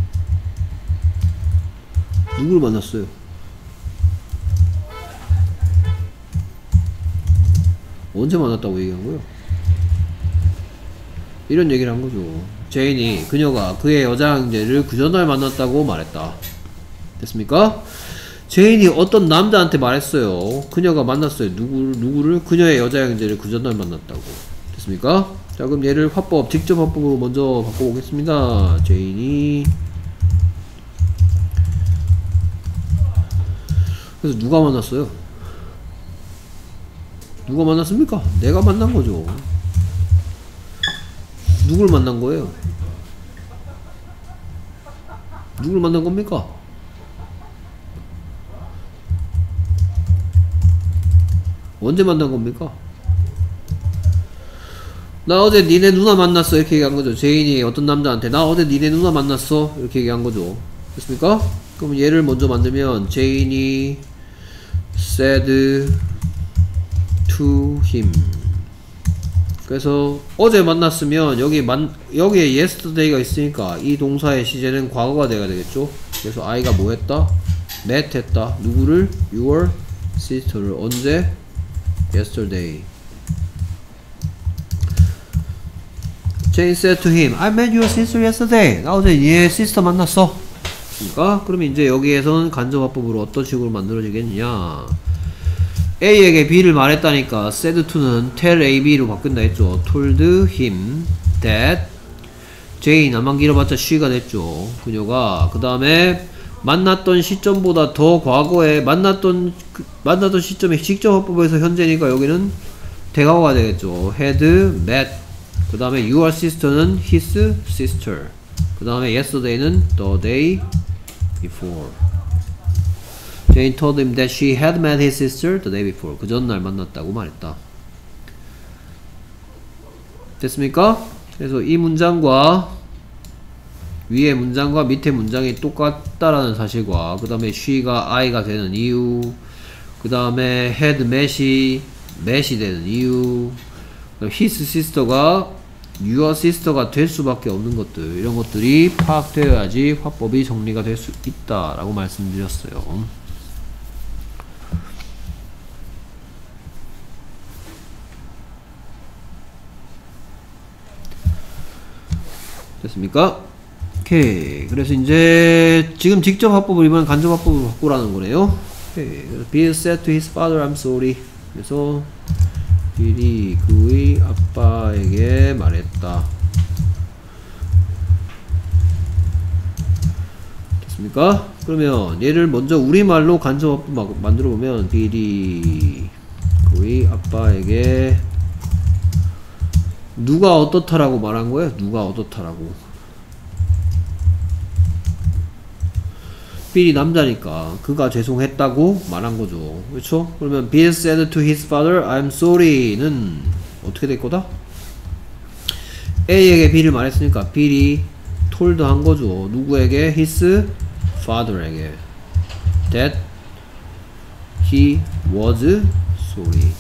[SPEAKER 1] 누구를 만났어요? 언제 만났다고 얘기한 거예요? 이런 얘기를 한 거죠. 제인이 그녀가 그의 여자 형제를 그 전날 만났다고 말했다. 됐습니까? 제인이 어떤 남자한테 말했어요. 그녀가 만났어요. 누구를, 누구를? 그녀의 여자 형제를 그 전날 만났다고. 됐습니까? 자, 그럼 얘를 화법, 직접 화법으로 먼저 바꿔보겠습니다. 제인이 그래서 누가 만났어요? 누가 만났습니까? 내가 만난 거죠. 누굴 만난 거예요? 누굴 만난 겁니까? 언제 만난 겁니까? 나 어제 니네 누나 만났어 이렇게 얘기한 거죠. 제인이 어떤 남자한테 나 어제 니네 누나 만났어 이렇게 얘기한 거죠. 됐습니까? 그럼 얘를 먼저 만들면 제인이 said to him. 그래서 어제 만났으면 여기 만 여기에 yesterday가 있으니까 이 동사의 시제는 과거가 돼야 되겠죠. 그래서 I가 뭐 했다? met 했다. 누구를? your sister를. 언제? yesterday. Jane said to him, I met your sister yesterday. 나 어제 얘 시스터 만났어. 그러니까 그러면 이제 여기에서는 간접화법으로 어떤 식으로 만들어지겠냐? A에게 B를 말했다니까 said to는 tell A, B로 바꾼다 했죠. told him that Jane, 나만 길어봤자 she가 됐죠. 그녀가 그 다음에 만났던 시점보다 더 과거에 만났던 그, 만났던 시점이 직접화법에서 현재니까 여기는 대과거가 되겠죠. had met. 그 다음에 your sister는 his sister. 그 다음에 yesterday는 the day before. Jane told him that she had met his sister the day before. 그 전날 만났다고 말했다. 됐습니까? 그래서 이 문장과 위의 문장과 밑에 문장이 똑같다라는 사실과 그 다음에 she가 I가 되는 이유, 그 다음에 had met이 met이 되는 이유, his sister가 your sister가 될 수밖에 없는 것들, 이런 것들이 파악되어야지 화법이 정리가 될 수 있다라고 말씀드렸어요. 됐습니까? 오케이. 그래서 이제 지금 직접 화법을 이번엔 간접 화법으로 바꾸라는 거네요. 오케이. Bill said to his father, I'm sorry. 그래서 빌이 그의 아빠에게 말했다. 됐습니까? 그러면 얘를 먼저 우리말로 간접 화법 만들어 보면 빌이 그의 아빠에게 누가 어떻다라고 말한 거예요? 누가 어떻다라고. 빌이 남자니까 그가 죄송했다고 말한 거죠. 그렇죠? 그러면 Bill said to his father, I'm sorry는 어떻게 될 거다? A에게 B를 말했으니까 빌이 told 한 거죠. 누구에게? his father에게. that he was sorry.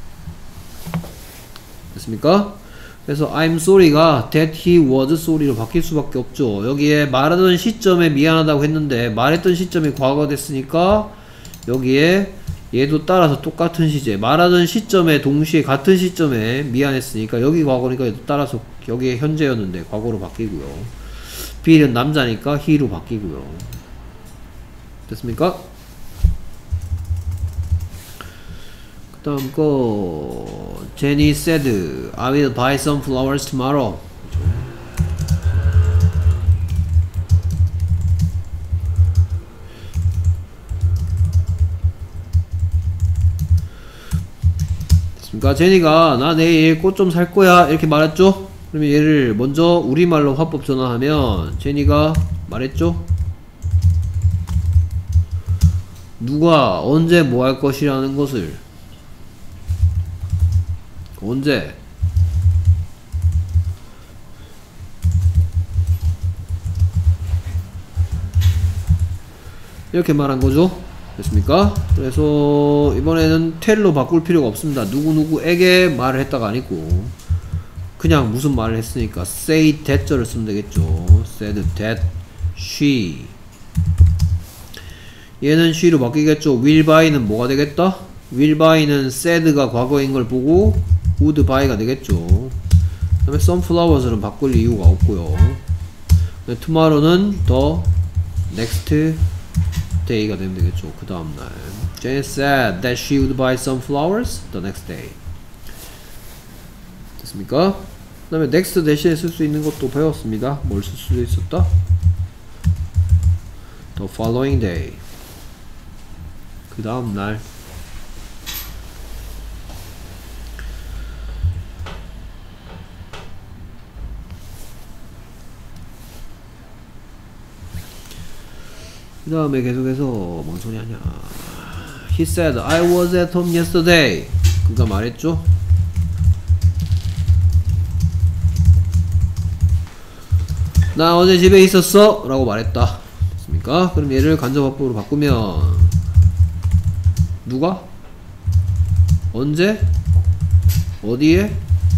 [SPEAKER 1] 됐습니까? 그래서 I'm sorry가 that he was sorry로 바뀔 수밖에 없죠. 여기에 말하던 시점에 미안하다고 했는데 말했던 시점이 과거가 됐으니까 여기에 얘도 따라서 똑같은 시제, 말하던 시점에 동시에 같은 시점에 미안했으니까 여기 과거니까 얘도 따라서 여기에 현재였는데 과거로 바뀌고요. B는 남자니까 he로 바뀌고요. 됐습니까? 그 다음 거 Jenny said I will buy some flowers tomorrow. 됐습니까? 제니가 나 내일 꽃 좀 살 거야 이렇게 말했죠? 그러면 얘를 먼저 우리말로 화법 전환하면 제니가 말했죠? 누가 언제 뭐 할 것이라는 것을 언제? 이렇게 말한 거죠. 됐습니까? 그래서 이번에는 tell로 바꿀 필요가 없습니다. 누구누구에게 말을 했다가 아니고 그냥 무슨 말을 했으니까 say that절을 쓰면 되겠죠. said that she. 얘는 she로 바뀌겠죠. will buy는 뭐가 되겠다? will buy는 said가 과거인 걸 보고 would buy가 되겠죠. 그 다음에 some flowers는 바꿀 이유가 없고요. tomorrow는 the next day가 되면 되겠죠. 그 다음날 Jane said that she would buy some flowers the next day. 됐습니까? 그 다음에 next 대신에 쓸 수 있는 것도 배웠습니다. 뭘 쓸 수도 있었다? the following day. 그 다음날. 그 다음에 계속해서 뭔 소리 하냐. He said, I was at home yesterday. 그가 말했죠. 나 어제 집에 있었어 라고 말했다. 됐습니까? 그럼 얘를 간접합법으로 바꾸면 누가? 언제? 어디에?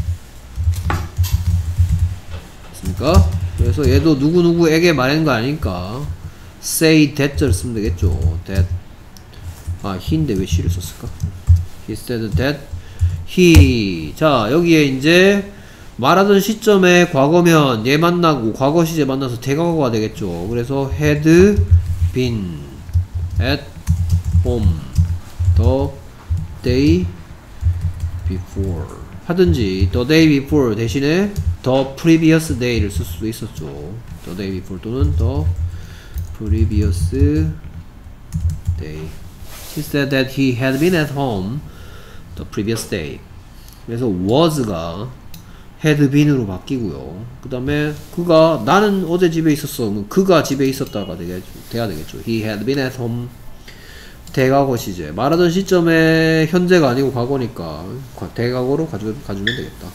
[SPEAKER 1] 됐습니까? 그래서 얘도 누구누구에게 말하는 거 아니니까 say that자를 쓰면 되겠죠. that. 아, he인데 왜 she를 썼을까? He said that he. 자, 여기에 이제 말하던 시점에 과거면 얘 만나고 과거 시제 만나서 대과거가 되겠죠. 그래서 had been at home the day before 하든지 the day before 대신에 the previous day를 쓸 수도 있었죠. the day before 또는 the previous day. He said that he had been at home the previous day. 그래서 was가 had been으로 바뀌고요. 그 다음에 그가 나는 어제 집에 있었어. 그가 집에 있었다가 되겠죠. 돼야 되겠죠. He had been at home. 대과거 시제. 말하던 시점에 현재가 아니고 과거니까 대과거로 가져, 가주면 되겠다.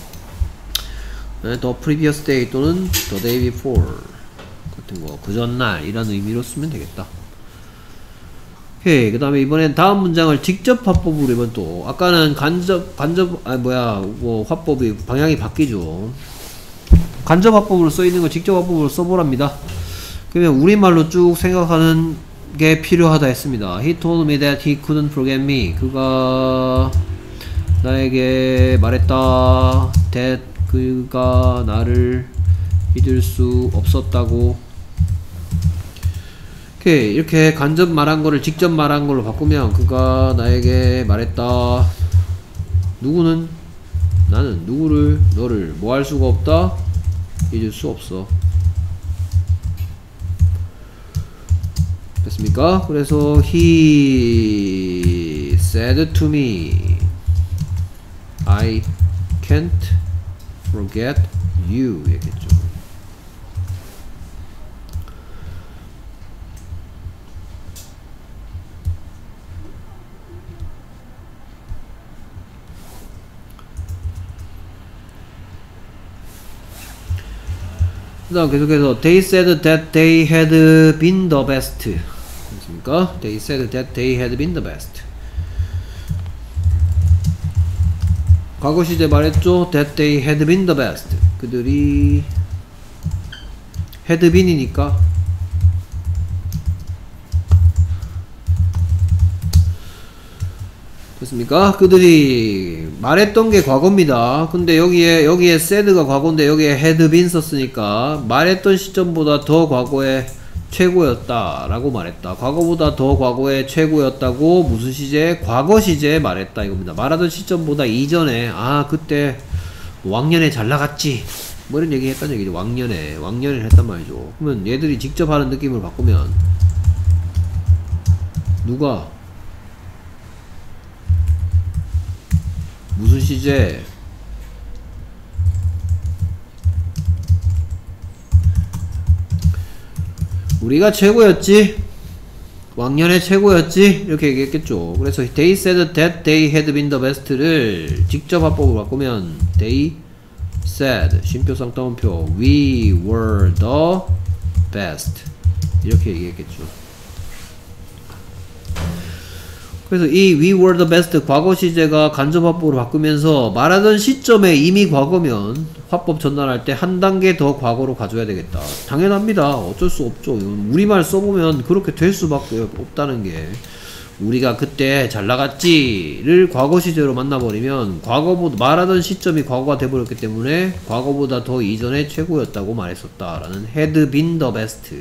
[SPEAKER 1] 네, the previous day 또는 the day before 같은 거. 그 전날 이라는 의미로 쓰면 되겠다. 오케이. 그 다음에 이번엔 다음 문장을 직접 화법으로 이번 또 아까는 간접 간접 아 뭐야 뭐 화법이 방향이 바뀌죠. 간접 화법으로 써있는 거 직접 화법으로 써보랍니다. 그러면 우리말로 쭉 생각하는 게 필요하다 했습니다. He told me that he couldn't forget me. 그가 나에게 말했다. that 그가 나를 잊을 수 없었다고. 오케이. 이렇게 간접 말한 거를 직접 말한 걸로 바꾸면 그가 나에게 말했다. 누구는? 나는 누구를? 너를 뭐 할 수가 없다? 잊을 수 없어. 됐습니까? 그래서 he said to me I can't forget you 얘기했죠. 그 다음 계속해서 They said that they had been the best. 됐습니까? They said that they had been the best. 과거 시제 말했죠? That they had been the best. 그들이 had been이니까 됐습니까? 그들이 말했던 게 과거입니다. 근데 여기에 여기에 said가 과거인데 여기에 had been 썼으니까 말했던 시점보다 더 과거에 최고였다 라고 말했다. 과거보다 더 과거에 최고였다고 무슨 시제? 과거 시제에 말했다 이겁니다. 말하던 시점보다 이전에 아 그때 왕년에 잘 나갔지 뭐 이런 얘기 했단 얘기죠. 왕년에 왕년에 했단 말이죠. 그러면 얘들이 직접 하는 느낌을 바꾸면 누가 무슨 시제? 우리가 최고였지? 왕년에 최고였지? 이렇게 얘기했겠죠. 그래서 they said that they had been the best를 직접 화법으로 바꾸면 they said 쉼표상 따옴표 we were the best 이렇게 얘기했겠죠. 그래서 이 we were the best 과거 시제가 간접 화법으로 바꾸면서 말하던 시점에 이미 과거면 화법 전달할 때 한 단계 더 과거로 가져야 되겠다. 당연합니다. 어쩔 수 없죠. 우리말 써보면 그렇게 될 수밖에 없다는 게 우리가 그때 잘 나갔지를 과거 시제로 만나버리면 과거보다 말하던 시점이 과거가 돼버렸기 때문에 과거보다 더 이전에 최고였다고 말했었다 라는 had been the best.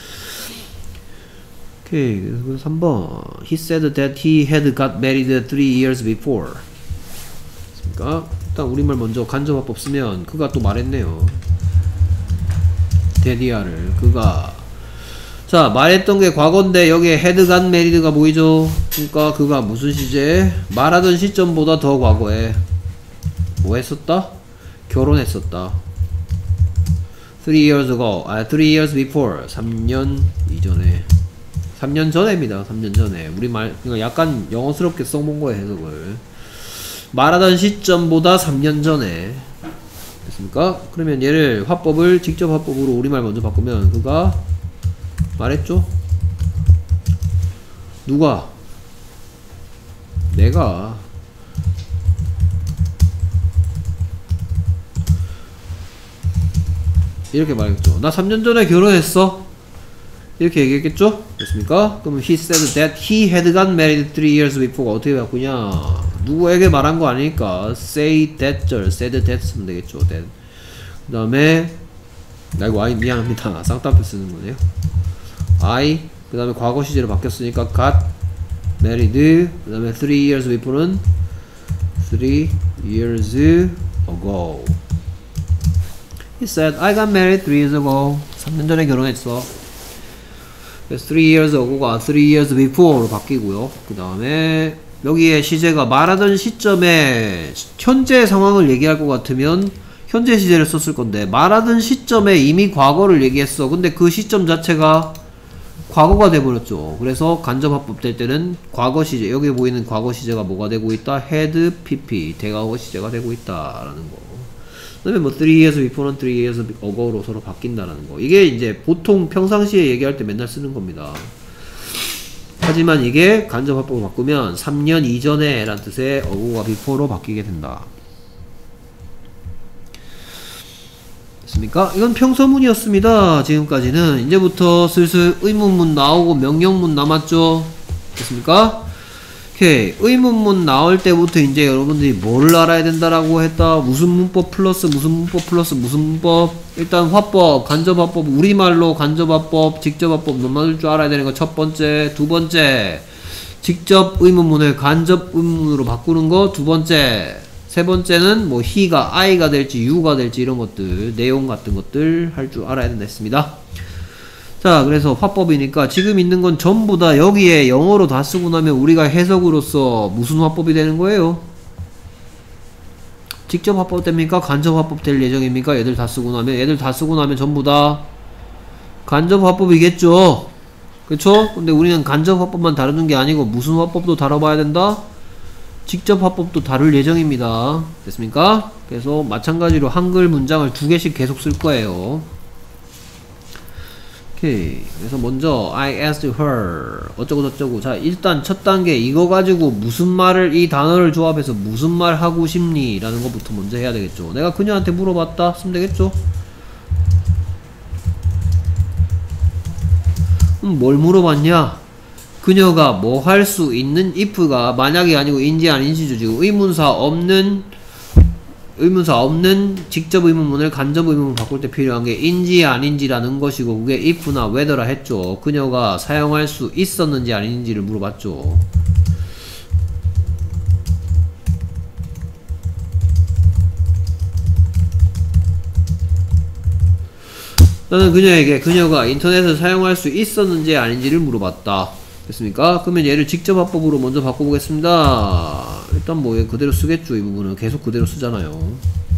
[SPEAKER 1] 오케이. 그래서 삼 번 He said that he had got married three years before. 그러니까 일단 우리말 먼저 간접화법 쓰면 그가 또 말했네요. 데디아를 그가 자 말했던 게 과거인데 여기에 had got married가 보이죠? 그러니까 그가 무슨 시제? 말하던 시점보다 더 과거에 뭐 했었다? 결혼했었다. three years ago 아 three years before 삼 년 이전에 삼 년 전에입니다. 삼 년 전에. 우리말, 그러니까 약간 영어스럽게 써본 거예요, 해석을. 말하던 시점보다 삼 년 전에. 됐습니까? 그러면 얘를 화법을 직접 화법으로 우리말 먼저 바꾸면 그가 말했죠? 누가? 내가. 이렇게 말했죠. 나 삼 년 전에 결혼했어. 이렇게 얘기했겠죠? 됐습니까? 그러면 he said that he had gotten married three years before가 어떻게 바꾸냐? 누구에게 말한 거 아니니까 say that 절 said that 쓰면 되겠죠. that. 그 다음에 아이고 아이 미안합니다. 쌍따옴표 쓰는 거네요. I 그 다음에 과거 시제로 바뀌었으니까 got married 그 다음에 three years before는 three years ago. He said I got married three years ago. 삼 년 전에 결혼했어. 그래서 three years ago가 three years before로 바뀌고요. 그 다음에 여기에 시제가 말하던 시점에 현재 상황을 얘기할 것 같으면 현재 시제를 썼을 건데 말하던 시점에 이미 과거를 얘기했어. 근데 그 시점 자체가 과거가 돼버렸죠. 그래서 간접화법 될 때는 과거 시제, 여기 보이는 과거 시제가 뭐가 되고 있다? had pp 대과거 시제가 되고 있다라는 거. 그 다음에 뭐 three years before는 three years ago로 서로 바뀐다라는 거. 이게 이제 보통 평상시에 얘기할 때 맨날 쓰는 겁니다. 하지만 이게 간접화법을 바꾸면 삼 년 이전에 라는 뜻의 ago가 before로 바뀌게 된다. 됐습니까? 이건 평서문이었습니다. 지금까지는. 이제부터 슬슬 의문문 나오고 명령문 남았죠? 됐습니까? 오케이. 의문문 나올 때부터 이제 여러분들이 뭘 알아야 된다라고 했다. 무슨 문법 플러스 무슨 문법 플러스 무슨 문법. 일단 화법, 간접화법, 우리말로 간접화법, 직접화법 넘어질 줄 알아야 되는 거 첫 번째. 두 번째, 직접 의문문을 간접 의문문으로 바꾸는 거 두 번째. 세 번째는 뭐 he가 I가 될지 you가 될지 이런 것들, 내용 같은 것들 할 줄 알아야 된다 했습니다. 자, 그래서 화법이니까 지금 있는 건 전부 다 여기에 영어로 다 쓰고 나면 우리가 해석으로서 무슨 화법이 되는 거예요? 직접 화법 됩니까? 간접 화법 될 예정입니까? 얘들 다 쓰고 나면, 얘들 다 쓰고 나면 전부 다 간접 화법이겠죠? 그쵸? 근데 우리는 간접 화법만 다루는 게 아니고 무슨 화법도 다뤄봐야 된다? 직접 화법도 다룰 예정입니다. 됐습니까? 그래서 마찬가지로 한글 문장을 두 개씩 계속 쓸 거예요. 오케이. 그래서 먼저 I asked her 어쩌고 저쩌고. 자, 일단 첫 단계 이거 가지고 무슨 말을, 이 단어를 조합해서 무슨 말 하고 싶니? 라는 것부터 먼저 해야 되겠죠. 내가 그녀한테 물어봤다 쓰면 되겠죠. 음, 뭘 물어봤냐? 그녀가 뭐 할 수 있는 if가 만약이 아니고 인지 아닌지죠. 지금 의문사 없는 의문사 없는 직접 의문문을 간접 의문문 바꿀 때 필요한 게 인지 아닌지라는 것이고, 그게 if나 whether라 했죠. 그녀가 사용할 수 있었는지 아닌지를 물어봤죠. 나는 그녀에게 그녀가 인터넷을 사용할 수 있었는지 아닌지를 물어봤다. 됐습니까? 그러면 얘를 직접 화법으로 먼저 바꿔보겠습니다. 일단 뭐 얘 그대로 쓰겠죠. 이 부분은 계속 그대로 쓰잖아요.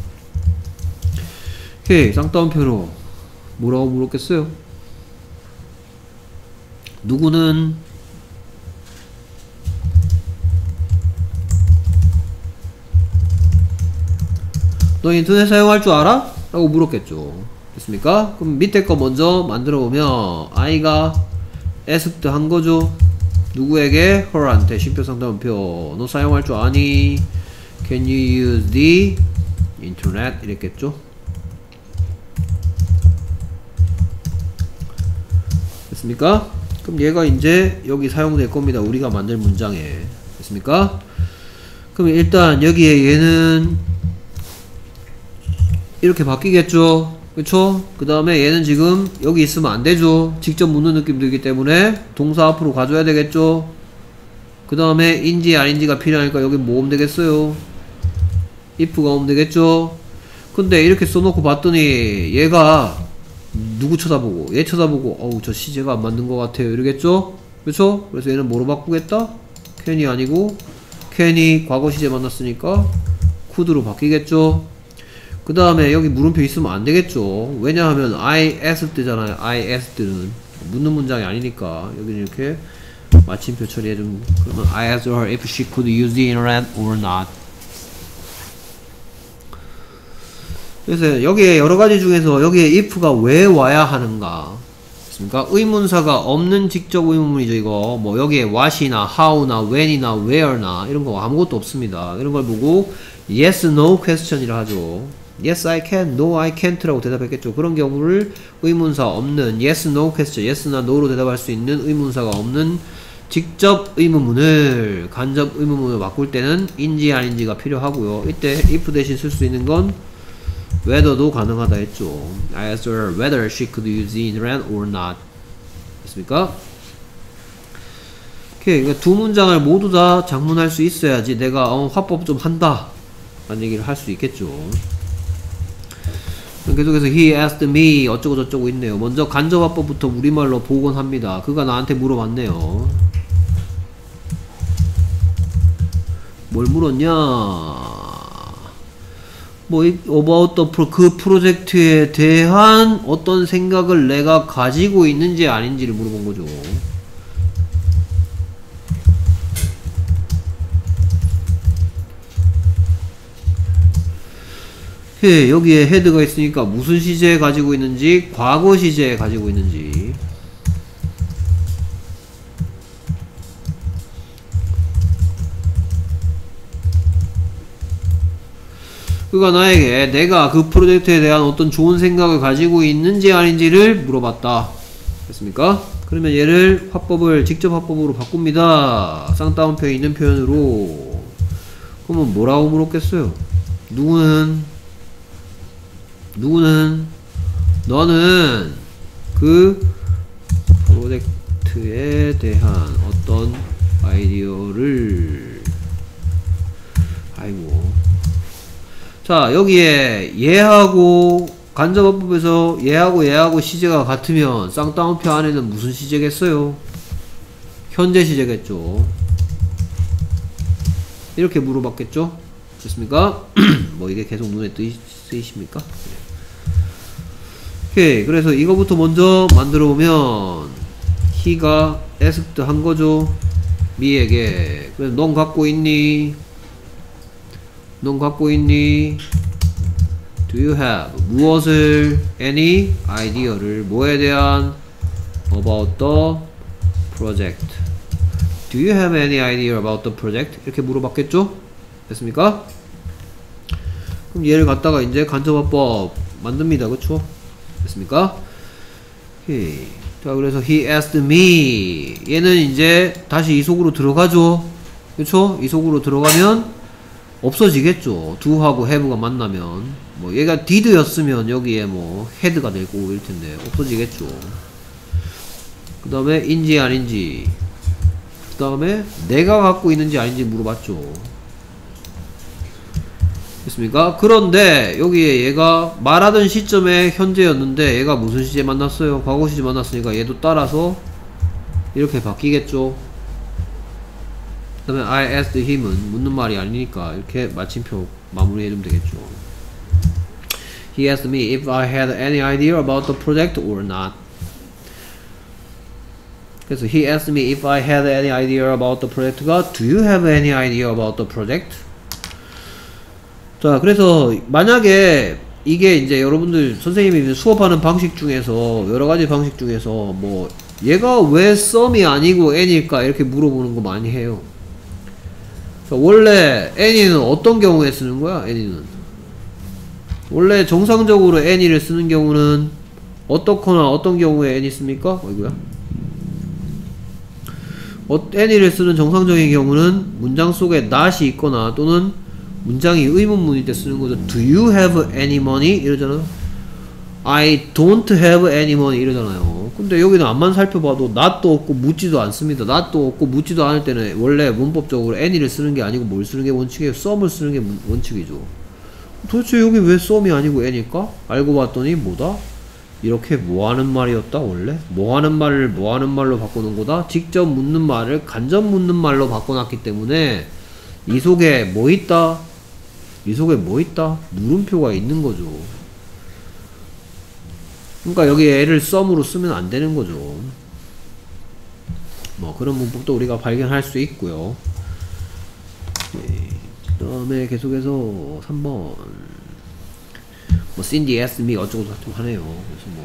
[SPEAKER 1] 오케이. 쌍따옴표로 뭐라고 물었겠어요? 누구는 너 인터넷 사용할 줄 알아? 라고 물었겠죠. 됐습니까? 그럼 밑에 거 먼저 만들어 보면 I가 asked 한 거죠. 누구에게? her한테. 쉼표 상담표. 너 사용할 줄 아니? Can you use the internet? 이랬겠죠. 됐습니까? 그럼 얘가 이제 여기 사용될 겁니다. 우리가 만들 문장에. 됐습니까? 그럼 일단 여기에 얘는 이렇게 바뀌겠죠. 그쵸? 그 다음에 얘는 지금 여기 있으면 안 되죠. 직접 묻는 느낌 들기 때문에 동사 앞으로 가져야 되겠죠. 그 다음에 인지 아닌지가 필요하니까 여기 뭐 오면 되겠어요? if가 오면 되겠죠. 근데 이렇게 써놓고 봤더니 얘가 누구 쳐다보고 얘 쳐다보고 어우 저 시제가 안 맞는 것 같아요 이러겠죠. 그쵸? 그래서 얘는 뭐로 바꾸겠다? can이 아니고 can이 과거 시제 만났으니까 could로 바뀌겠죠. 그 다음에 여기 물음표 있으면 안 되겠죠. 왜냐하면 I asked 잖아요. I asked는 묻는 문장이 아니니까 여기는 이렇게 마침표 처리해주면, 그러면 I asked her if she could use the internet or not. 그래서 여기에 여러가지 중에서 여기에 if가 왜 와야 하는가, 그러니까 의문사가 없는 직접 의문문이죠. 이거 뭐 여기에 what이나 how나 when이나 where나 이런 거 아무것도 없습니다. 이런 걸 보고 yes, no question이라 하죠. yes I can, no I can't 라고 대답했겠죠. 그런 경우를 의문사 없는 yes, no question, yes나 no로 대답할 수 있는 의문사가 없는 직접 의문문을 간접 의문문을 바꿀 때는 인지 아닌지가 필요하고요. 이때 if 대신 쓸 수 있는 건 whether도 가능하다 했죠. I asked her whether she could use the internet or not. 됐습니까? 오케이. 그러니까 두 문장을 모두 다 장문할 수 있어야지 내가 어, 화법 좀 한다 라는 얘기를 할 수 있겠죠. 계속해서 he asked me 어쩌고 저쩌고 있네요. 먼저 간접 화법부터 우리말로 복원합니다. 그가 나한테 물어봤네요. 뭘 물었냐? 뭐 about the pro, 그 프로젝트에 대한 어떤 생각을 내가 가지고 있는지 아닌지를 물어본 거죠. 예, 여기에 헤드가 있으니까 무슨 시제 가지고 있는지, 과거 시제 가지고 있는지. 그가 나에게 내가 그 프로젝트에 대한 어떤 좋은 생각을 가지고 있는지 아닌지를 물어봤다. 됐습니까? 그러면 얘를 화법을 직접 화법으로 바꿉니다. 쌍따옴표에 있는 표현으로. 그러면 뭐라고 물었겠어요? 누구는 누구는 너는 그 프로젝트에 대한 어떤 아이디어를, 아이고, 자 여기에 얘하고 간접어법에서 얘하고 얘하고 시제가 같으면 쌍따옴표 안에는 무슨 시제겠어요? 현재 시제겠죠. 이렇게 물어봤겠죠? 됐습니까? 뭐 이게 계속 눈에 뜨이, 쓰이십니까? 오케이. 그래서 이거부터 먼저 만들어 보면 he가 asked 한 거죠. me에게. 그래서 넌 갖고 있니? 넌 갖고 있니? Do you have 무엇을, any idea를, 뭐에 대한, about the project. Do you have any idea about the project? 이렇게 물어봤겠죠? 됐습니까? 그럼 얘를 갖다가 이제 간접화법 만듭니다. 그쵸? 됐습니까? 오케이. 자, 그래서 he asked me. 얘는 이제 다시 이 속으로 들어가죠? 그쵸? 이 속으로 들어가면 없어지겠죠. do하고 have가 만나면. 뭐 얘가 did 였으면 여기에 뭐 had가 되고 이럴 텐데 없어지겠죠. 그 다음에 인지 아닌지, 그 다음에 내가 갖고 있는지 아닌지 물어봤죠. 됐습니까? 그런데 여기에 얘가 말하던 시점에 현재였는데 얘가 무슨 시제 만났어요? 과거 시제 만났으니까 얘도 따라서 이렇게 바뀌겠죠. 그 다음에 I asked him은 묻는 말이 아니니까 이렇게 마침표 마무리해주면 되겠죠. He asked me if I had any idea about the project or not. 그래서 he asked me if I had any idea about the project가 Do you have any idea about the project? 자, 그래서 만약에 이게 이제 여러분들 선생님이 수업하는 방식 중에서 여러가지 방식 중에서 뭐 얘가 왜 썸이 아니고 n일까 이렇게 물어보는 거 많이 해요. 자, 원래 any는 어떤 경우에 쓰는 거야? any는 원래 정상적으로 any를 쓰는 경우는 어떻거나 어떤 경우에 any 씁니까? 어이구야. 어, any를 쓰는 정상적인 경우는 문장 속에 not이 있거나 또는 문장이 의문문일 때 쓰는 거죠. Do you have any money? 이러잖아요. I don't have any money 이러잖아요. 근데 여기는 앞만 살펴봐도 not도 없고 묻지도 않습니다. not도 없고 묻지도 않을 때는 원래 문법적으로 any를 쓰는 게 아니고 뭘 쓰는 게 원칙이에요? some을 쓰는 게 원칙이죠. 도대체 여기 왜 some이 아니고 any일까? 알고 봤더니 뭐다? 이렇게 뭐하는 말이었다 원래? 뭐하는 말을 뭐하는 말로 바꾸는 거다? 직접 묻는 말을 간접 묻는 말로 바꿔놨기 때문에 이 속에 뭐 있다? 이 속에 뭐 있다? 물음표가 있는 거죠. 그러니까 여기 애를 썸으로 쓰면 안 되는 거죠. 뭐 그런 문법도 우리가 발견할 수 있고요. 그 다음에 계속해서 삼 번 뭐 Cindy asked me 어쩌고 저쩌고 하네요. 그래서 뭐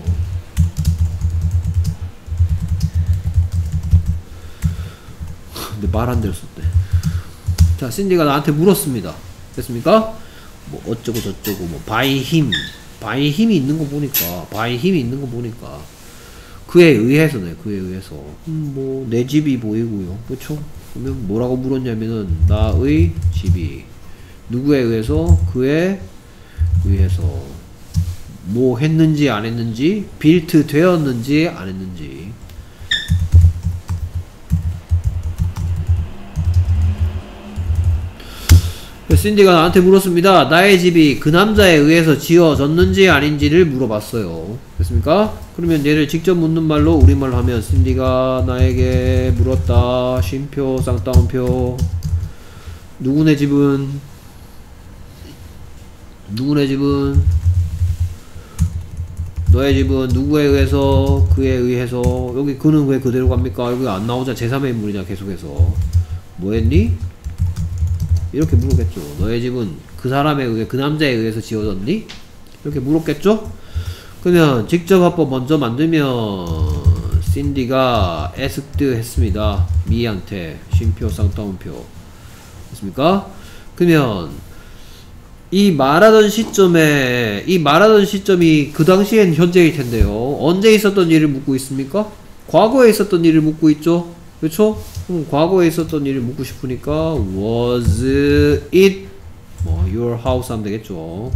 [SPEAKER 1] 근데 말 안 들었었대. 자, 신디가 나한테 물었습니다. 됐습니까? 뭐 어쩌고 저쩌고 뭐 by him, by 힘이 있는 거 보니까 by 힘이 있는 거 보니까 그에 의해서네. 그에 의해서 음, 뭐 내 집이 보이고요. 그렇죠? 그러면 뭐라고 물었냐면은 나의 집이 누구에 의해서? 그에 의해서 뭐 했는지 안 했는지, 빌트 되었는지 안 했는지. 신디가 나한테 물었습니다. 나의 집이 그 남자에 의해서 지어졌는지 아닌지를 물어봤어요. 됐습니까? 그러면 얘를 직접 묻는 말로 우리말로 하면 신디가 나에게 물었다. 쉼표, 쌍따옴표. 누구네 집은? 누구네 집은? 너의 집은 누구에 의해서? 그에 의해서. 여기 그는 왜 그대로 갑니까? 여기 안 나오자. 제삼의 인물이냐 계속해서. 뭐 했니? 이렇게 물었겠죠. 너의 집은 그 사람에 의해, 그 남자에 의해서 지어졌니? 이렇게 물었겠죠? 그러면 직접 화법 먼저 만들면 신디가 asked 했습니다. 미한테 쉼표 쌍따옴표. 됐습니까? 그러면 이 말하던 시점에 이 말하던 시점이 그 당시엔 현재일 텐데요. 언제 있었던 일을 묻고 있습니까? 과거에 있었던 일을 묻고 있죠. 그렇죠? 음, 과거에 있었던 일을 묻고 싶으니까 was it 뭐 your house 하면 되겠죠.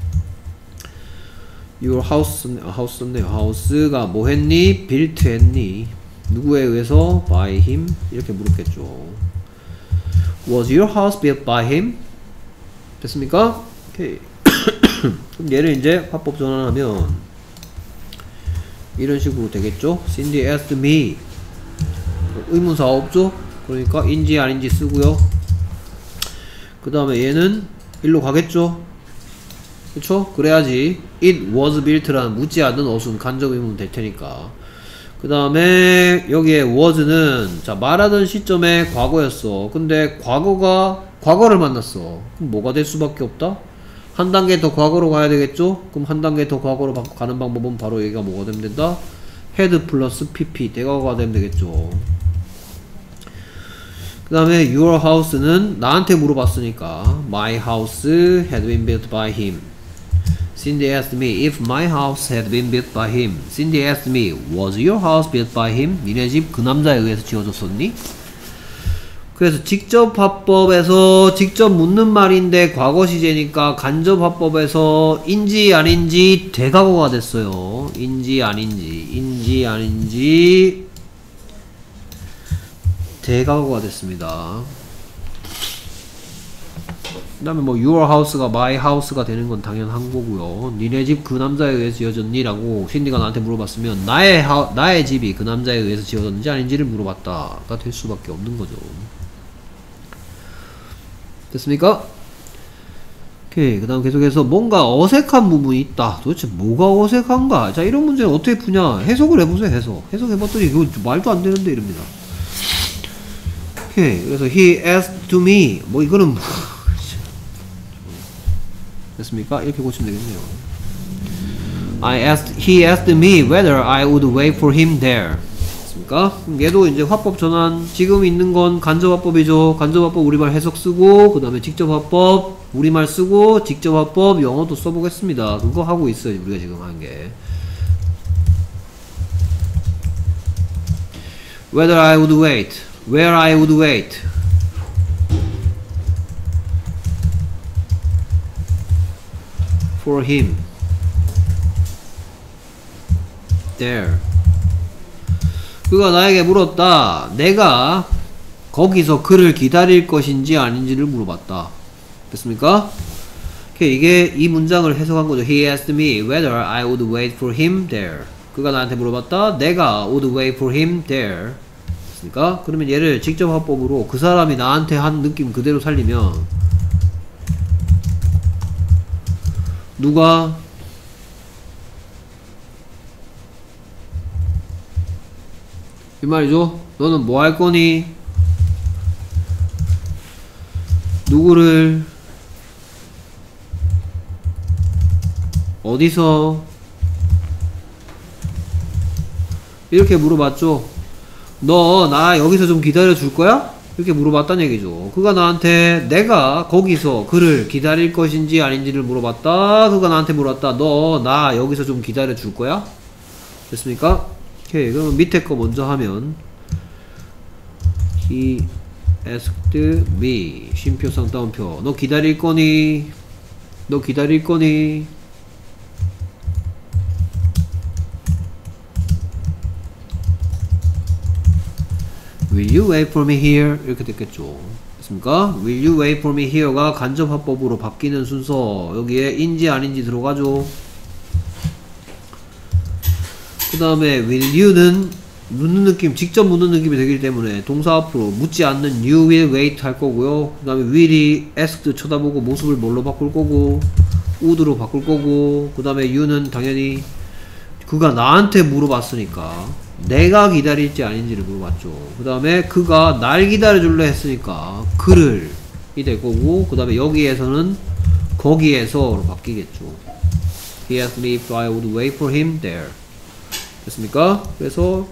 [SPEAKER 1] your house house 썼네요. house가 뭐 했니? built 했니? 누구에 의해서? by him 이렇게 물었겠죠. was your house built by him? 됐습니까? 오케이. 그럼 얘를 이제 화법 전환하면 이런 식으로 되겠죠. Cindy asked me. 의문사 없죠? 그러니까 인지 아닌지 쓰고요. 그 다음에 얘는 일로 가겠죠? 그쵸? 그래야지 it was built라는 묻지 않는 어순 간접 의문 될 테니까. 그 다음에 여기에 was는 자 말하던 시점에 과거였어. 근데 과거가 과거를 만났어. 그럼 뭐가 될 수밖에 없다? 한 단계 더 과거로 가야 되겠죠? 그럼 한 단계 더 과거로 가는 방법은 바로 얘가 뭐가 되면 된다? had 플러스 pp 대과거가 되면 되겠죠. 그 다음에 your house는 나한테 물어봤으니까 my house had been built by him. Cindy asked me if my house had been built by him. Cindy asked me was your house built by him? 니네 집 그 남자에 의해서 지어졌었니? 그래서 직접 화법에서 직접 묻는 말인데 과거 시제니까 간접 화법에서 인지 아닌지 대과거가 됐어요. 인지 아닌지 인지 아닌지 대과거가 됐습니다. 그 다음에 뭐 your house가 my house가 되는 건 당연한 거고요. 니네 집 그 남자에 의해서 지어졌니? 라고 신디가 나한테 물어봤으면 나의 하, 나의 집이 그 남자에 의해서 지어졌는지 아닌지를 물어봤다가 될 수밖에 없는 거죠. 됐습니까? 오케이. 그 다음 계속해서 뭔가 어색한 부분이 있다. 도대체 뭐가 어색한가? 자, 이런 문제는 어떻게 푸냐? 해석을 해보세요. 해석. 해석해봤더니 이거 말도 안 되는데 이럽니다. 오케이. 그래서 he asked to me. 뭐 이거는 됐습니까? 이렇게 고치면 되겠네요. I asked, he asked me whether I would wait for him there. 됐습니까? 그럼 얘도 이제 화법 전환, 지금 있는 건 간접 화법이죠. 간접 화법 우리말 해석 쓰고, 그 다음에 직접 화법 우리말 쓰고, 직접 화법 영어도 써보겠습니다. 그거 하고 있어요. 우리가 지금 한 게. Whether I would wait, where I would wait. For him there. 그가 나에게 물었다. 내가 거기서 그를 기다릴 것인지 아닌지를 물어봤다. 됐습니까? 오케이, 이게 이 문장을 해석한 거죠. He asked me whether I would wait for him there. 그가 나한테 물어봤다. 내가 would wait for him there. 됐습니까? 그러면 얘를 직접 화법으로 그 사람이 나한테 한 느낌 그대로 살리면 누가 이 말이죠. 너는 뭐 할 거니? 누구를 어디서 이렇게 물어봤죠. 너 나 여기서 좀 기다려 줄 거야? 이렇게 물어봤단 얘기죠. 그가 나한테 내가 거기서 그를 기다릴 것인지 아닌지를 물어봤다. 그가 나한테 물었다. 너 나 여기서 좀 기다려 줄 거야? 됐습니까? 오케이. 그럼 밑에 거 먼저 하면 He asked me. 쉼표 쌍따옴표. 너 기다릴 거니? 너 기다릴 거니? Will you wait for me here? 이렇게 됐겠죠. 됐습니까? Will you wait for me here가 간접화법으로 바뀌는 순서. 여기에 인지 아닌지 들어가죠. 그 다음에 will you는 묻는 느낌, 직접 묻는 느낌이 되기 때문에 동사 앞으로 묻지 않는 you will wait 할 거고요. 그 다음에 will이 asked 쳐다보고 모습을 뭘로 바꿀 거고 would로 바꿀 거고, 그 다음에 you는 당연히 그가 나한테 물어봤으니까 내가 기다릴지 아닌지를 물어봤죠. 그 다음에 그가 날 기다려줄래 했으니까 그를 이 될 거고, 그 다음에 여기에서는 거기에서로 바뀌겠죠. He asked me if I would wait for him there. 됐습니까? 그래서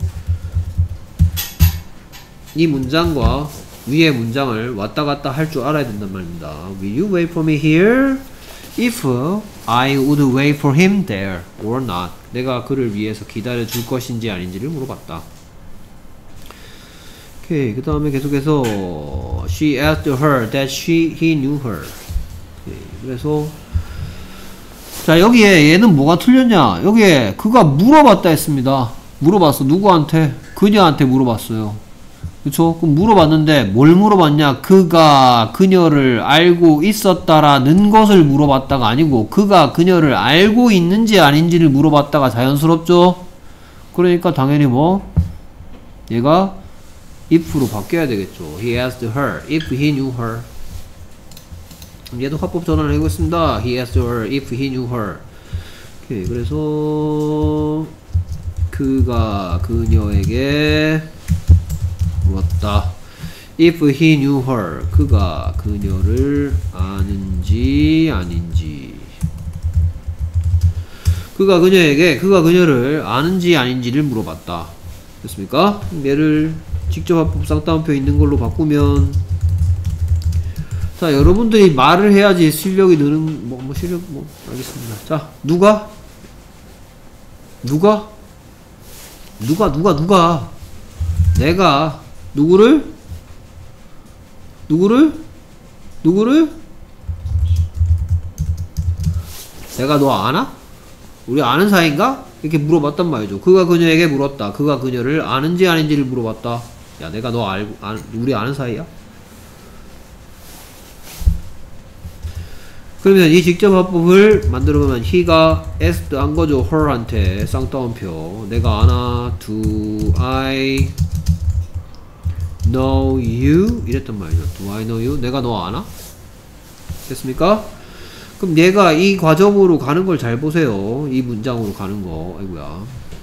[SPEAKER 1] 이 문장과 위의 문장을 왔다 갔다 할 줄 알아야 된단 말입니다. Will you wait for me here? If I would wait for him there or not. 내가 그를 위해서 기다려 줄 것인지 아닌지를 물어봤다. 오케이. 그 다음에 계속해서 She asked her that she, he knew her. 오케이. 그래서 자, 여기에 얘는 뭐가 틀렸냐? 여기에 그가 물어봤다 했습니다. 물어봤어. 누구한테? 그녀한테 물어봤어요. 그쵸? 그럼 물어봤는데 뭘 물어봤냐? 그가 그녀를 알고 있었다라는 것을 물어봤다가 아니고 그가 그녀를 알고 있는지 아닌지를 물어봤다가 자연스럽죠? 그러니까 당연히 뭐 얘가 if로 바뀌어야 되겠죠. He asked her if he knew her. 얘도 화법 전환을 해보겠습니다. He asked her if he knew her. 오케이. 그래서 그가 그녀에게 물었다. If he knew her. 그가 그녀를 아는지 아닌지. 그가 그녀에게 그가 그녀를 아는지 아닌지를 물어봤다. 됐습니까? 얘를 직접 합법 쌍따옴표 있는 걸로 바꾸면, 자, 여러분들이 말을 해야지 실력이 느는, 뭐, 뭐 실력, 뭐 알겠습니다. 자, 누가? 누가? 누가 누가 누가? 내가 누구를? 누구를? 누구를? 내가 너 아나? 우리 아는 사이인가? 이렇게 물어봤단 말이죠. 그가 그녀에게 물었다. 그가 그녀를 아는지 아닌지를 물어봤다. 야, 내가 너 알고, 아, 우리 아는 사이야? 그러면 이 직접화법을 만들어보면 he가 asked 한 거죠. her한테 쌍따옴표. 내가 아나? Do I know you? 이랬단 말이죠. Do I know you? 내가 너 아나? 됐습니까? 그럼 얘가 이 과정으로 가는 걸 잘 보세요. 이 문장으로 가는 거. 아이고야.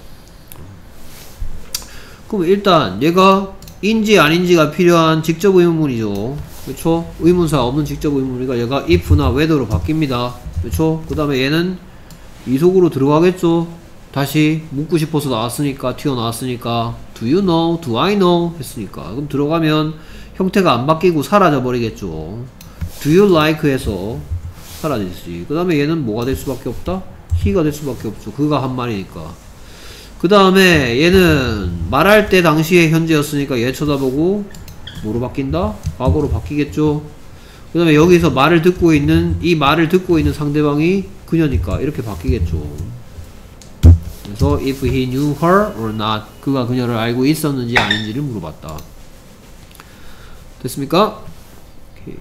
[SPEAKER 1] 그럼 일단 얘가 인지 아닌지가 필요한 직접 의문문이죠. 그쵸? 의문사 없는 직접 의문이니까 얘가 if나 whether로 바뀝니다. 그쵸? 그 다음에 얘는 이 속으로 들어가겠죠? 다시 묻고 싶어서 나왔으니까, 튀어나왔으니까 Do you know? Do I know? 했으니까. 그럼 들어가면 형태가 안 바뀌고 사라져 버리겠죠. Do you like? 해서 사라지지. 그 다음에 얘는 뭐가 될 수밖에 없다? he가 될 수밖에 없죠. 그가 한 말이니까. 그 다음에 얘는 말할 때 당시의 현재였으니까 얘 쳐다보고 뭐로 바뀐다? 과거로 바뀌겠죠. 그 다음에 여기서 말을 듣고 있는, 이 말을 듣고 있는 상대방이 그녀니까 이렇게 바뀌겠죠. 그래서 if he knew her or not. 그가 그녀를 알고 있었는지 아닌지를 물어봤다. 됐습니까? 오케이.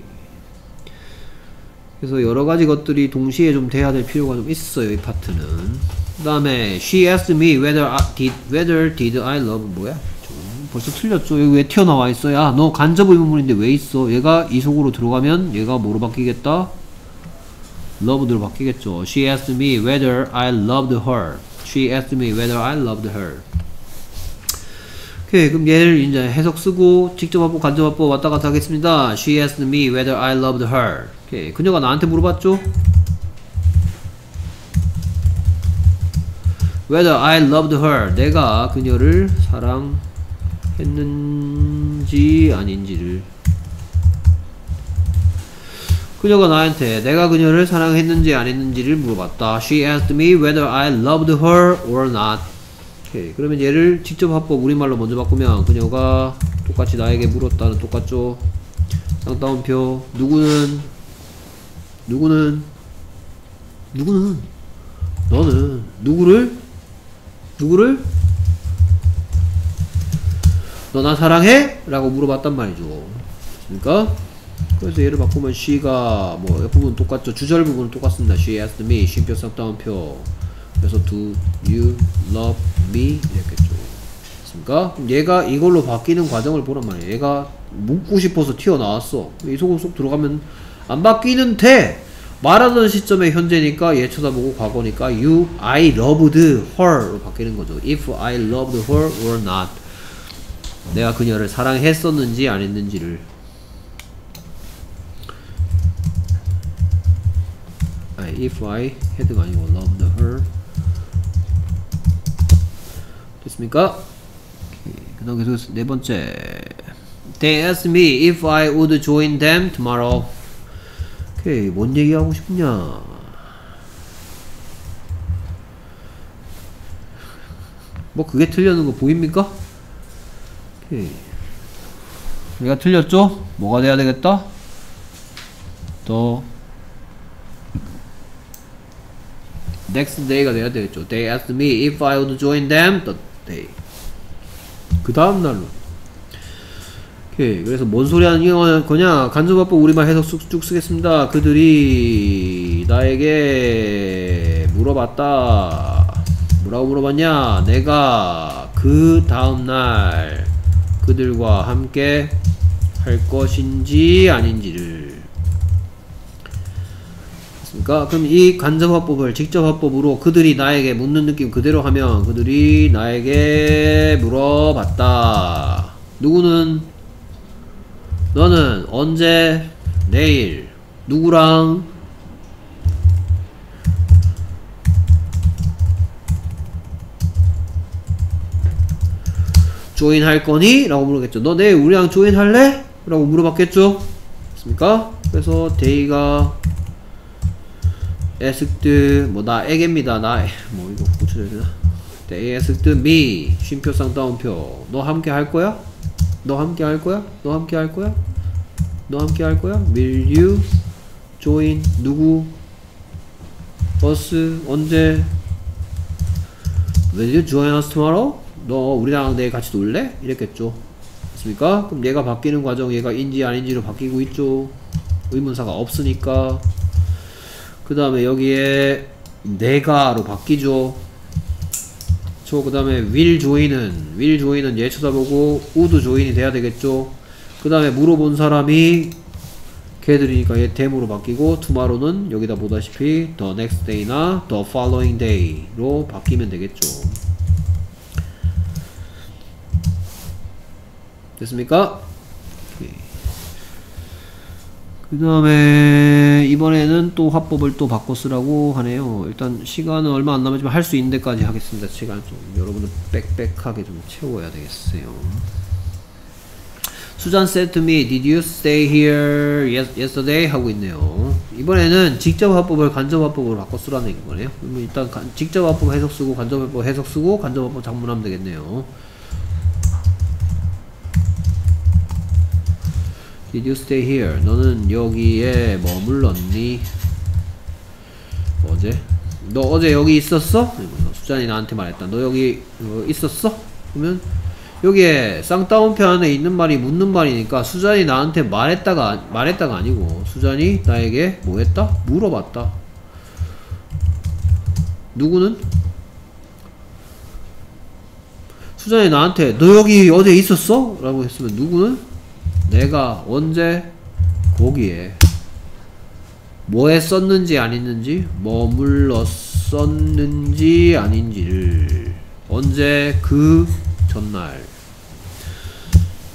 [SPEAKER 1] 그래서 여러가지 것들이 동시에 좀 돼야 될 필요가 좀 있어요, 이 파트는. 그 다음에 she asked me whether I did, whether did I love. 뭐야? 벌써 틀렸죠. 여기 왜 튀어나와 있어? 야, 너 간접 의문문인데 왜 있어? 얘가 이 속으로 들어가면 얘가 뭐로 바뀌겠다? loved로 바뀌겠죠. She asked me whether I loved her. She asked me whether I loved her. 오케이, 그럼 얘를 이제 해석 쓰고 직접 합법 간접 합법 왔다 갔다 하겠습니다. She asked me whether I loved her. 오케이, 그녀가 나한테 물어봤죠? Whether I loved her. 내가 그녀를 사랑했는지 아닌지를. 그녀가 나한테 내가 그녀를 사랑했는지 안 했는지를 물어봤다. She asked me whether I loved her or not. 오케이. 그러면 얘를 직접 합법 우리말로 먼저 바꾸면 그녀가 똑같이 나에게 물었다는 똑같죠. 쌍따옴표. 누구는 누구는 누구는 너는 누구를 누구를 너 나 사랑해? 라고 물어봤단 말이죠. 그러니까 그래서 얘를 바꾸면 she가 뭐 부분 똑같죠. 주절 부분은 똑같습니다. She asked me. 쉼표 쌍따옴표. 그래서 do you love me? 이랬겠죠. 됐습니까? 얘가 이걸로 바뀌는 과정을 보란 말이에요. 얘가 묻고 싶어서 튀어나왔어. 이 속으로 쏙 들어가면 안 바뀌는데 말하던 시점에 현재니까 얘 쳐다보고 과거니까 you, I loved her로 바뀌는 거죠. If I loved her or not. 내가 그녀를 사랑했었는지 안 했는지를. 아니, if I had가 아니고 loved her. 됐습니까? 그 다음 계속해서 네 번째. They asked me if I would join them tomorrow. 오케이, 뭔 얘기하고 싶냐? 뭐 그게 틀렸는 거 보입니까? 오케이. 얘가 틀렸죠? 뭐가 돼야 되겠다? 더 next day가 돼야 되겠죠. They asked me if I would join them the day. 그 다음 날로. 오케이. 그래서 뭔 소리 하는 거냐? 간접합법 우리말 해석 쭉 쓰겠습니다. 그들이 나에게 물어봤다. 뭐라고 물어봤냐? 내가 그 다음날 그들과 함께 할 것인지 아닌지를. 됐습니까? 그럼 이 간접합법을 직접합법으로 그들이 나에게 묻는 느낌 그대로 하면 그들이 나에게 물어봤다. 누구는? 너는 언제? 내일. 누구랑? 조인 할 거니? 라고 물어겠죠. 너 내일 우리랑 조인 할래? 라고 물어봤겠죠? 됐습니까? 그래서 데이가 asked 뭐 나에게입니다. 나 뭐 이거 고쳐줘야 되나? They asked me. 쉼표 쌍따옴표. 너 함께 할 거야? 너 함께 할 거야? 너 함께 할 거야? 너 함께 할 거야? Will you join? 누구? us? 언제? Will you join us tomorrow? 너 우리랑 내일 같이 놀래? 이랬겠죠. 됐습니까? 그럼 얘가 바뀌는 과정 얘가 인지 아닌지로 바뀌고 있죠. 의문사가 없으니까. 그 다음에 여기에 내가로 바뀌죠. 그 다음에 will join은 will join은 얘 쳐다보고 would join이 돼야 되겠죠. 그 다음에 물어본 사람이 걔들이니까 얘 them으로 바뀌고 tomorrow는 여기다 보다시피 the next day나 the following day로 바뀌면 되겠죠. 됐습니까? 그 다음에 이번에는 또 화법을 또 바꿔 쓰라고 하네요. 일단 시간은 얼마 안 남았지만 할 수 있는 데까지 하겠습니다. 시간 좀 여러분은 빽빽하게 좀 채워야 되겠어요. 수잔 said to me, did you stay here yesterday? 하고 있네요. 이번에는 직접 화법을 간접 화법으로 바꿔 쓰라는 거네요. 그러면 일단 간, 직접 화법 해석 쓰고 간접 화법 해석 쓰고 간접 화법 작문하면 되겠네요. Did you stay here? 너는 여기에 머물렀니? 어제? 너 어제 여기 있었어? 수잔이 나한테 말했다. 너 여기 어, 있었어? 그러면 여기에 쌍따옴표 안에 있는 말이 묻는 말이니까 수잔이 나한테 말했다가 말했다가 아니고 수잔이 나에게 뭐 했다? 물어봤다. 누구는? 수잔이 나한테 너 여기 어제 있었어? 라고 했으면 누구는? 내가 언제 거기에 뭐 했었는지 안 했는지 머물렀었는지 아닌지를 언제 그 전날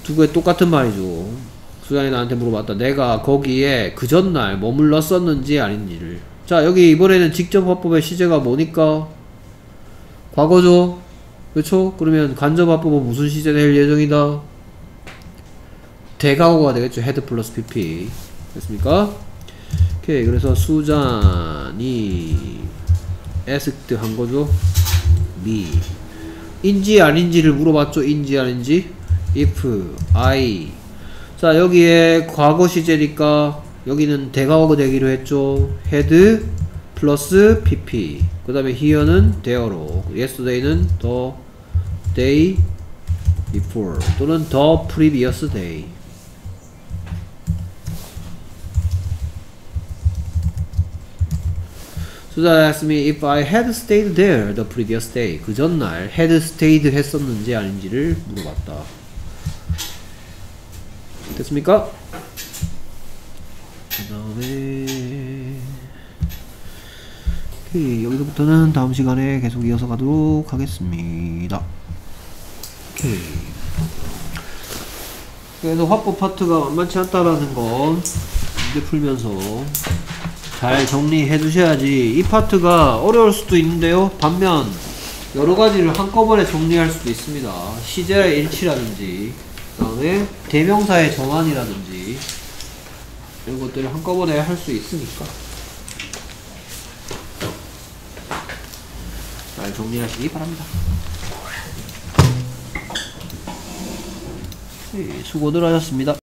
[SPEAKER 1] 두 개 똑같은 말이죠. 수장이 나한테 물어봤다. 내가 거기에 그 전날 머물렀었는지 아닌지를. 자, 여기 이번에는 직접 화법의 시제가 뭐니까? 과거죠? 그렇죠? 그러면 간접 화법은 무슨 시제 될 예정이다? 대과거가 되겠죠. 헤드 플러스 pp. 됐습니까? 오케이. 그래서 수잔이 asked 한 거죠. me. 인지 아닌지를 물어봤죠. 인지 아닌지. if I. 자, 여기에 과거 시제니까 여기는 대과거 되기로 했죠. had 플러스 pp. 그 다음에 here는 there로. yesterday는 the day before 또는 the previous day. 수잔 asked me if I had stayed there the previous day. 그 전날 had stayed 했었는지 아닌지를 물어봤다. 됐습니까? 그 다음에 오케이. 여기서부터는 다음 시간에 계속 이어서 가도록 하겠습니다. 오케이. 그래서 화법 파트가 만만치 않다라는 건 이제 풀면서 잘 정리해 두셔야지. 이 파트가 어려울 수도 있는데요. 반면 여러가지를 한꺼번에 정리할 수도 있습니다. 시제의 일치라든지 그 다음에 대명사의 정한이라든지 이런 것들을 한꺼번에 할 수 있으니까 잘 정리하시기 바랍니다. 네, 수고들 하셨습니다.